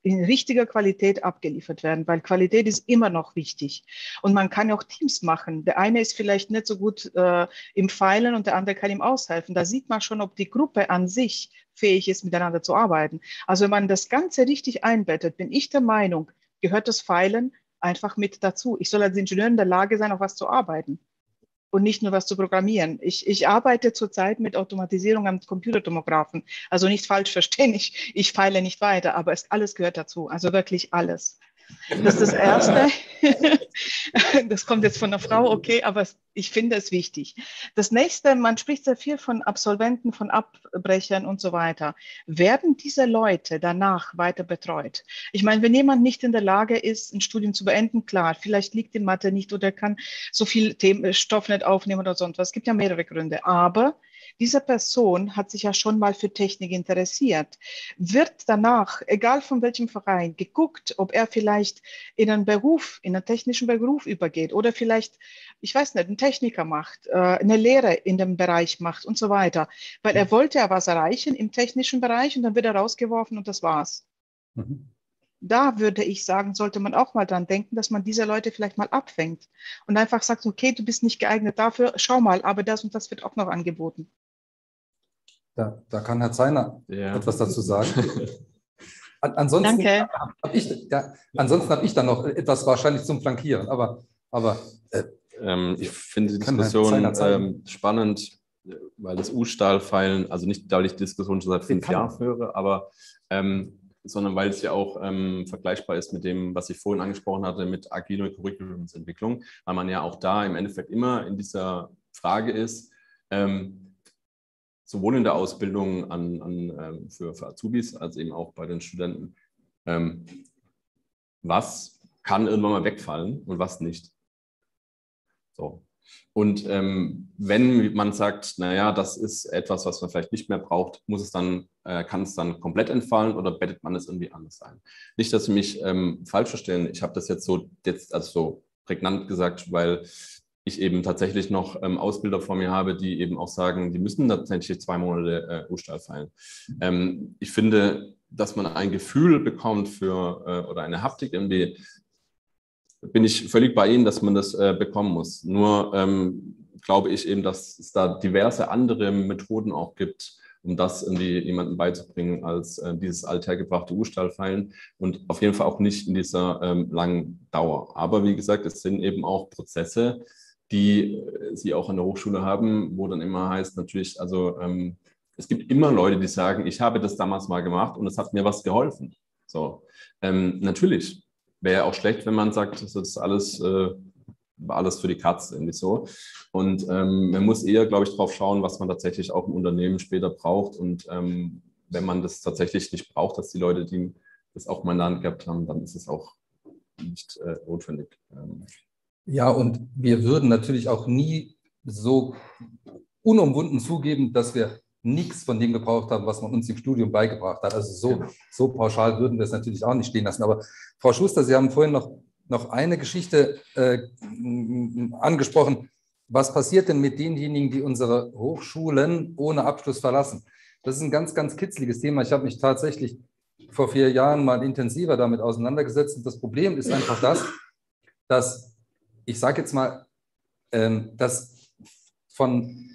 in richtiger Qualität abgeliefert werden, weil Qualität ist immer noch wichtig. Und man kann auch Teams machen. Der eine ist vielleicht nicht so gut im Feilen und der andere kann ihm aushelfen. Da sieht man schon, ob die Gruppe an sich fähig ist, miteinander zu arbeiten. Also wenn man das Ganze richtig einbettet, bin ich der Meinung, gehört das Feilen einfach mit dazu. Ich soll als Ingenieur in der Lage sein, auf was zu arbeiten und nicht nur was zu programmieren. Ich arbeite zurzeit mit Automatisierung am Computertomographen. Also nicht falsch verstehen, ich feile nicht weiter, aber alles gehört dazu. Also wirklich alles. Das ist das Erste. Das kommt jetzt von einer Frau, okay, aber ich finde es wichtig. Das Nächste, man spricht sehr viel von Absolventen, von Abbrechern und so weiter. Werden diese Leute danach weiter betreut? Ich meine, wenn jemand nicht in der Lage ist, ein Studium zu beenden, klar, vielleicht liegt in Mathe nicht oder kann so viel Stoff nicht aufnehmen oder sonst was. Es gibt ja mehrere Gründe, aber diese Person hat sich ja schon mal für Technik interessiert. Wird danach, egal von welchem Verein, geguckt, ob er vielleicht in einen Beruf, in einen technischen Beruf übergeht oder vielleicht, ich weiß nicht, einen Techniker macht, eine Lehre in dem Bereich macht und so weiter. Weil er wollte ja was erreichen im technischen Bereich und dann wird er rausgeworfen und das war's. Mhm. Da würde ich sagen, sollte man auch mal dran denken, dass man diese Leute vielleicht mal abfängt und einfach sagt, okay, du bist nicht geeignet dafür, schau mal, aber das und das wird auch noch angeboten. Da kann Herr Zeiner etwas dazu sagen. Ansonsten habe ich dann noch etwas wahrscheinlich zum Flankieren, aber ich finde die Diskussion spannend, weil das U-Stahl-Feilen, also nicht, weil ich die Diskussion schon seit 5 Jahren führe, aber sondern weil es ja auch vergleichbar ist mit dem, was ich vorhin angesprochen hatte, mit agile Curriculumsentwicklung, weil man ja auch da im Endeffekt immer in dieser Frage ist, sowohl in der Ausbildung für Azubis als eben auch bei den Studenten, was kann irgendwann mal wegfallen und was nicht. So. Und wenn man sagt, naja, das ist etwas, was man vielleicht nicht mehr braucht, kann es dann komplett entfallen oder bettet man es irgendwie anders ein? Nicht, dass Sie mich falsch verstehen. Ich habe das jetzt so prägnant gesagt, weil ich eben tatsächlich noch Ausbilder vor mir habe, die eben auch sagen, die müssen tatsächlich 2 Monate U-Stahl feilen. Ich finde, dass man ein Gefühl bekommt oder eine Haptik irgendwie, bin ich völlig bei Ihnen, dass man das bekommen muss. Nur glaube ich eben, dass es da diverse andere Methoden auch gibt, um das irgendwie jemandem beizubringen, als dieses althergebrachte U-Stahl-Feilen und auf jeden Fall auch nicht in dieser langen Dauer. Aber wie gesagt, es sind eben auch Prozesse, die Sie auch an der Hochschule haben, wo dann immer heißt natürlich, also es gibt immer Leute, die sagen, ich habe das damals mal gemacht und es hat mir was geholfen. So, natürlich wäre ja auch schlecht, wenn man sagt, das ist alles für die Katz irgendwie so. Und man muss eher, glaube ich, drauf schauen, was man tatsächlich auch im Unternehmen später braucht. Und wenn man das tatsächlich nicht braucht, dass die Leute, die das auch mal in der Hand gehabt haben, dann ist es auch nicht notwendig. Ja, und wir würden natürlich auch nie so unumwunden zugeben, dass wir nichts von dem gebraucht haben, was man uns im Studium beigebracht hat. Also so pauschal würden wir es natürlich auch nicht stehen lassen. Aber Frau Schuster, Sie haben vorhin noch eine Geschichte angesprochen. Was passiert denn mit denjenigen, die unsere Hochschulen ohne Abschluss verlassen? Das ist ein ganz, ganz kitzliges Thema. Ich habe mich tatsächlich vor 4 Jahren mal intensiver damit auseinandergesetzt. Und das Problem ist einfach dass ich sage jetzt mal, dass von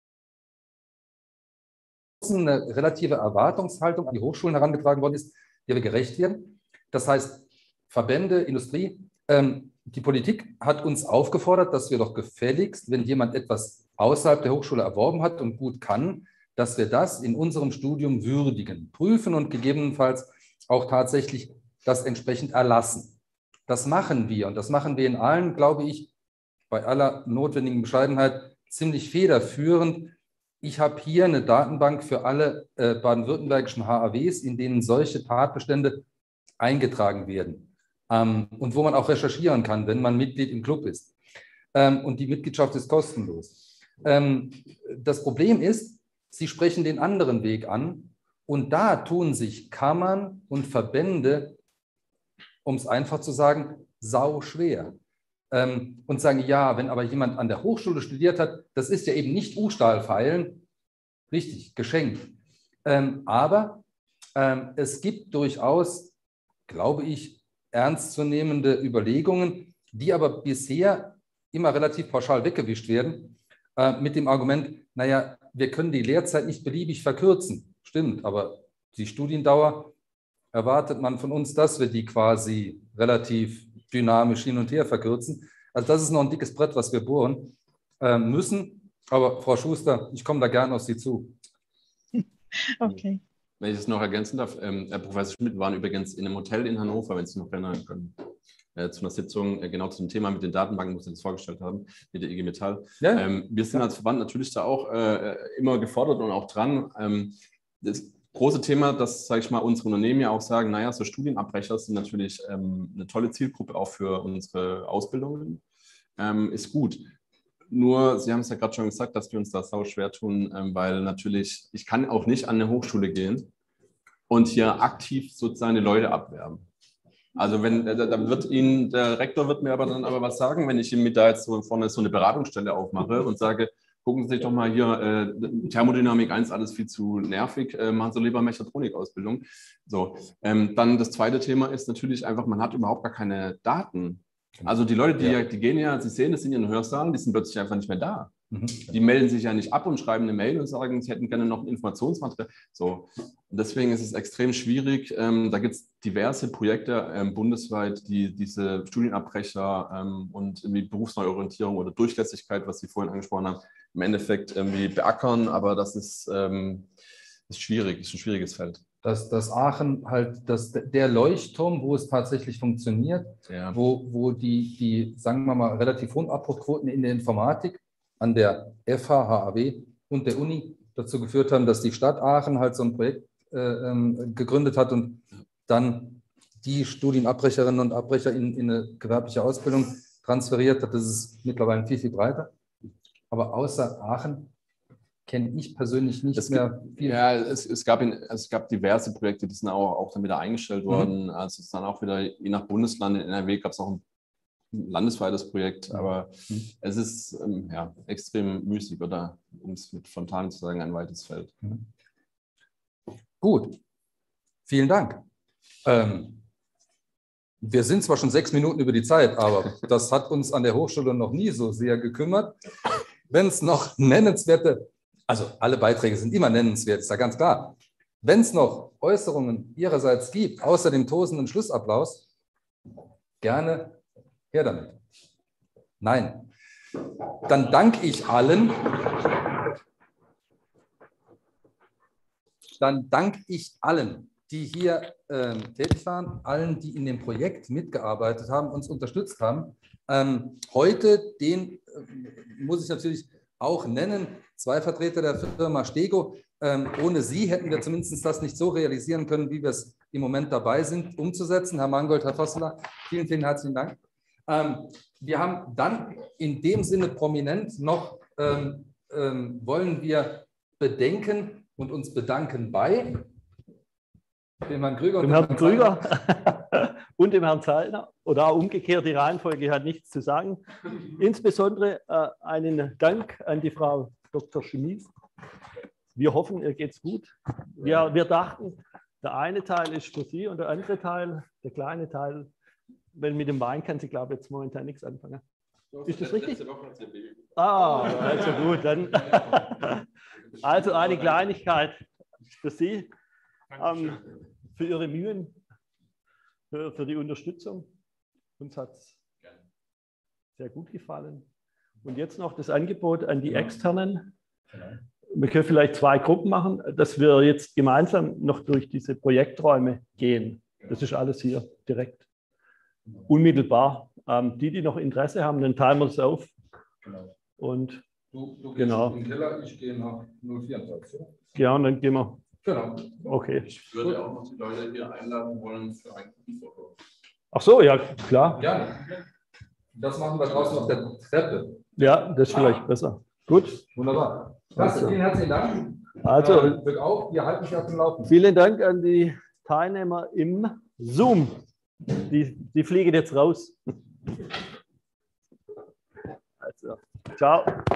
eine relative Erwartungshaltung an die Hochschulen herangetragen worden ist, der wir gerecht werden. Das heißt, Verbände, Industrie, die Politik hat uns aufgefordert, dass wir doch gefälligst, wenn jemand etwas außerhalb der Hochschule erworben hat und gut kann, dass wir das in unserem Studium würdigen, prüfen und gegebenenfalls auch tatsächlich das entsprechend erlassen. Das machen wir und das machen wir in allen, glaube ich, bei aller notwendigen Bescheidenheit ziemlich federführend. Ich habe hier eine Datenbank für alle baden-württembergischen HAWs, in denen solche Tatbestände eingetragen werden und wo man auch recherchieren kann, wenn man Mitglied im Club ist. Und die Mitgliedschaft ist kostenlos. Das Problem ist, Sie sprechen den anderen Weg an und da tun sich Kammern und Verbände, um es einfach zu sagen, sau schwer. Und sagen, ja, wenn aber jemand an der Hochschule studiert hat, das ist ja eben nicht U-Stahl-Feilen, richtig, geschenkt. Aber es gibt durchaus glaube ich, ernstzunehmende Überlegungen, die aber bisher immer relativ pauschal weggewischt werden, mit dem Argument, naja, wir können die Lehrzeit nicht beliebig verkürzen. Stimmt, aber die Studiendauer erwartet man von uns, dass wir die quasi relativ dynamisch hin und her verkürzen. Also das ist noch ein dickes Brett, was wir bohren müssen. Aber Frau Schuster, ich komme da gerne auf Sie zu. Okay. Wenn ich das noch ergänzen darf, Herr Professor Schmidt, wir waren übrigens in einem Hotel in Hannover, wenn Sie sich noch erinnern können, zu einer Sitzung genau zu dem Thema mit den Datenbanken, wo Sie das vorgestellt haben, mit der IG Metall. Ja. Wir sind als Verband natürlich da auch immer gefordert und auch dran. Das große Thema, dass, sage ich mal, unsere Unternehmen ja auch sagen, naja, so Studienabbrecher sind natürlich eine tolle Zielgruppe auch für unsere Ausbildungen, ist gut. Nur, Sie haben es ja gerade schon gesagt, dass wir uns da sau schwer tun, weil natürlich, ich kann auch nicht an eine Hochschule gehen und hier aktiv sozusagen die Leute abwerben. Also wenn, da wird Ihnen, der Rektor wird mir aber dann was sagen, wenn ich ihm da jetzt so vorne so eine Beratungsstelle aufmache und sage, gucken Sie sich doch mal hier, Thermodynamik 1, alles viel zu nervig, machen Sie lieber Mechatronik-Ausbildung. So, dann das zweite Thema ist natürlich einfach, man hat überhaupt gar keine Daten. Also die Leute, die gehen ja, Sie sehen das in Ihren Hörsaalen, die sind plötzlich einfach nicht mehr da. Die melden sich ja nicht ab und schreiben eine Mail und sagen, sie hätten gerne noch ein Informationsmaterial. So. Und deswegen ist es extrem schwierig. Da gibt es diverse Projekte bundesweit, die diese Studienabbrecher und irgendwie Berufsneuorientierung oder Durchlässigkeit, was Sie vorhin angesprochen haben, im Endeffekt irgendwie beackern. Aber das ist schwierig, ist ein schwieriges Feld. Dass Aachen halt der Leuchtturm, wo es tatsächlich funktioniert, wo die, sagen wir mal, relativ hohen Abbruchquoten in der Informatik an der FH, HAW und der Uni dazu geführt haben, dass die Stadt Aachen halt so ein Projekt gegründet hat und dann die Studienabbrecherinnen und Abbrecher in eine gewerbliche Ausbildung transferiert hat. Das ist mittlerweile viel, viel breiter. Aber außer Aachen kenne ich persönlich nicht mehr viel. Ja, es gab diverse Projekte, die sind auch dann wieder eingestellt worden. Also es ist dann auch wieder, je nach Bundesland, in NRW gab es auch ein landesweites Projekt, aber es ist extrem müßig oder, um es mit Fontane zu sagen, ein weites Feld. Gut, vielen Dank. Wir sind zwar schon 6 Minuten über die Zeit, aber das hat uns an der Hochschule noch nie so sehr gekümmert. Wenn es noch nennenswerte, also alle Beiträge sind immer nennenswert, ist ja ganz klar. Wenn es noch Äußerungen Ihrerseits gibt, außer dem tosenden Schlussapplaus, gerne her damit. Nein. Dann danke ich allen. Die hier tätig waren, allen, die in dem Projekt mitgearbeitet haben, uns unterstützt haben. Heute, den muss ich natürlich auch nennen, 2 Vertreter der Firma Stego. Ohne sie hätten wir zumindest das nicht so realisieren können, wie wir es im Moment dabei sind, umzusetzen. Herr Mangold, Herr Vosseler, vielen, vielen herzlichen Dank. Wir haben dann in dem Sinne prominent noch, wollen wir bedenken und uns bedanken bei dem Herrn Krüger und dem Herrn Zeilner. Oder auch umgekehrt, die Reihenfolge hat nichts zu sagen. Insbesondere einen Dank an die Frau Dr. Schmied. Wir hoffen, ihr geht's gut. Wir dachten, der eine Teil ist für Sie und der andere Teil, der kleine Teil, weil mit dem Wein kann sie, glaube ich, jetzt momentan nichts anfangen. Ist das richtig? Also gut, dann. Also eine Kleinigkeit für Sie, für Ihre Mühen, für die Unterstützung. Uns hat es sehr gut gefallen. Und jetzt noch das Angebot an die Externen. Wir können vielleicht 2 Gruppen machen, dass wir jetzt gemeinsam noch durch diese Projekträume gehen. Das ist alles hier direkt. Unmittelbar. Die noch Interesse haben, dann teilen wir es auf. Genau. Und du gehst genau. in den Keller, ich gehe nach 034. Ja, und dann gehen wir. Genau. Okay. Ich würde auch noch die Leute hier einladen wollen für ein Gruppenfoto. Ach so, ja, klar. Ja, das machen wir draußen auf der Treppe. Ja, das ist vielleicht besser. Gut. Wunderbar. Also, vielen herzlichen Dank. Also, wir halten sich auf dem Laufenden. Vielen Dank an die Teilnehmer im Zoom. Die fliegen jetzt raus. Also, ciao.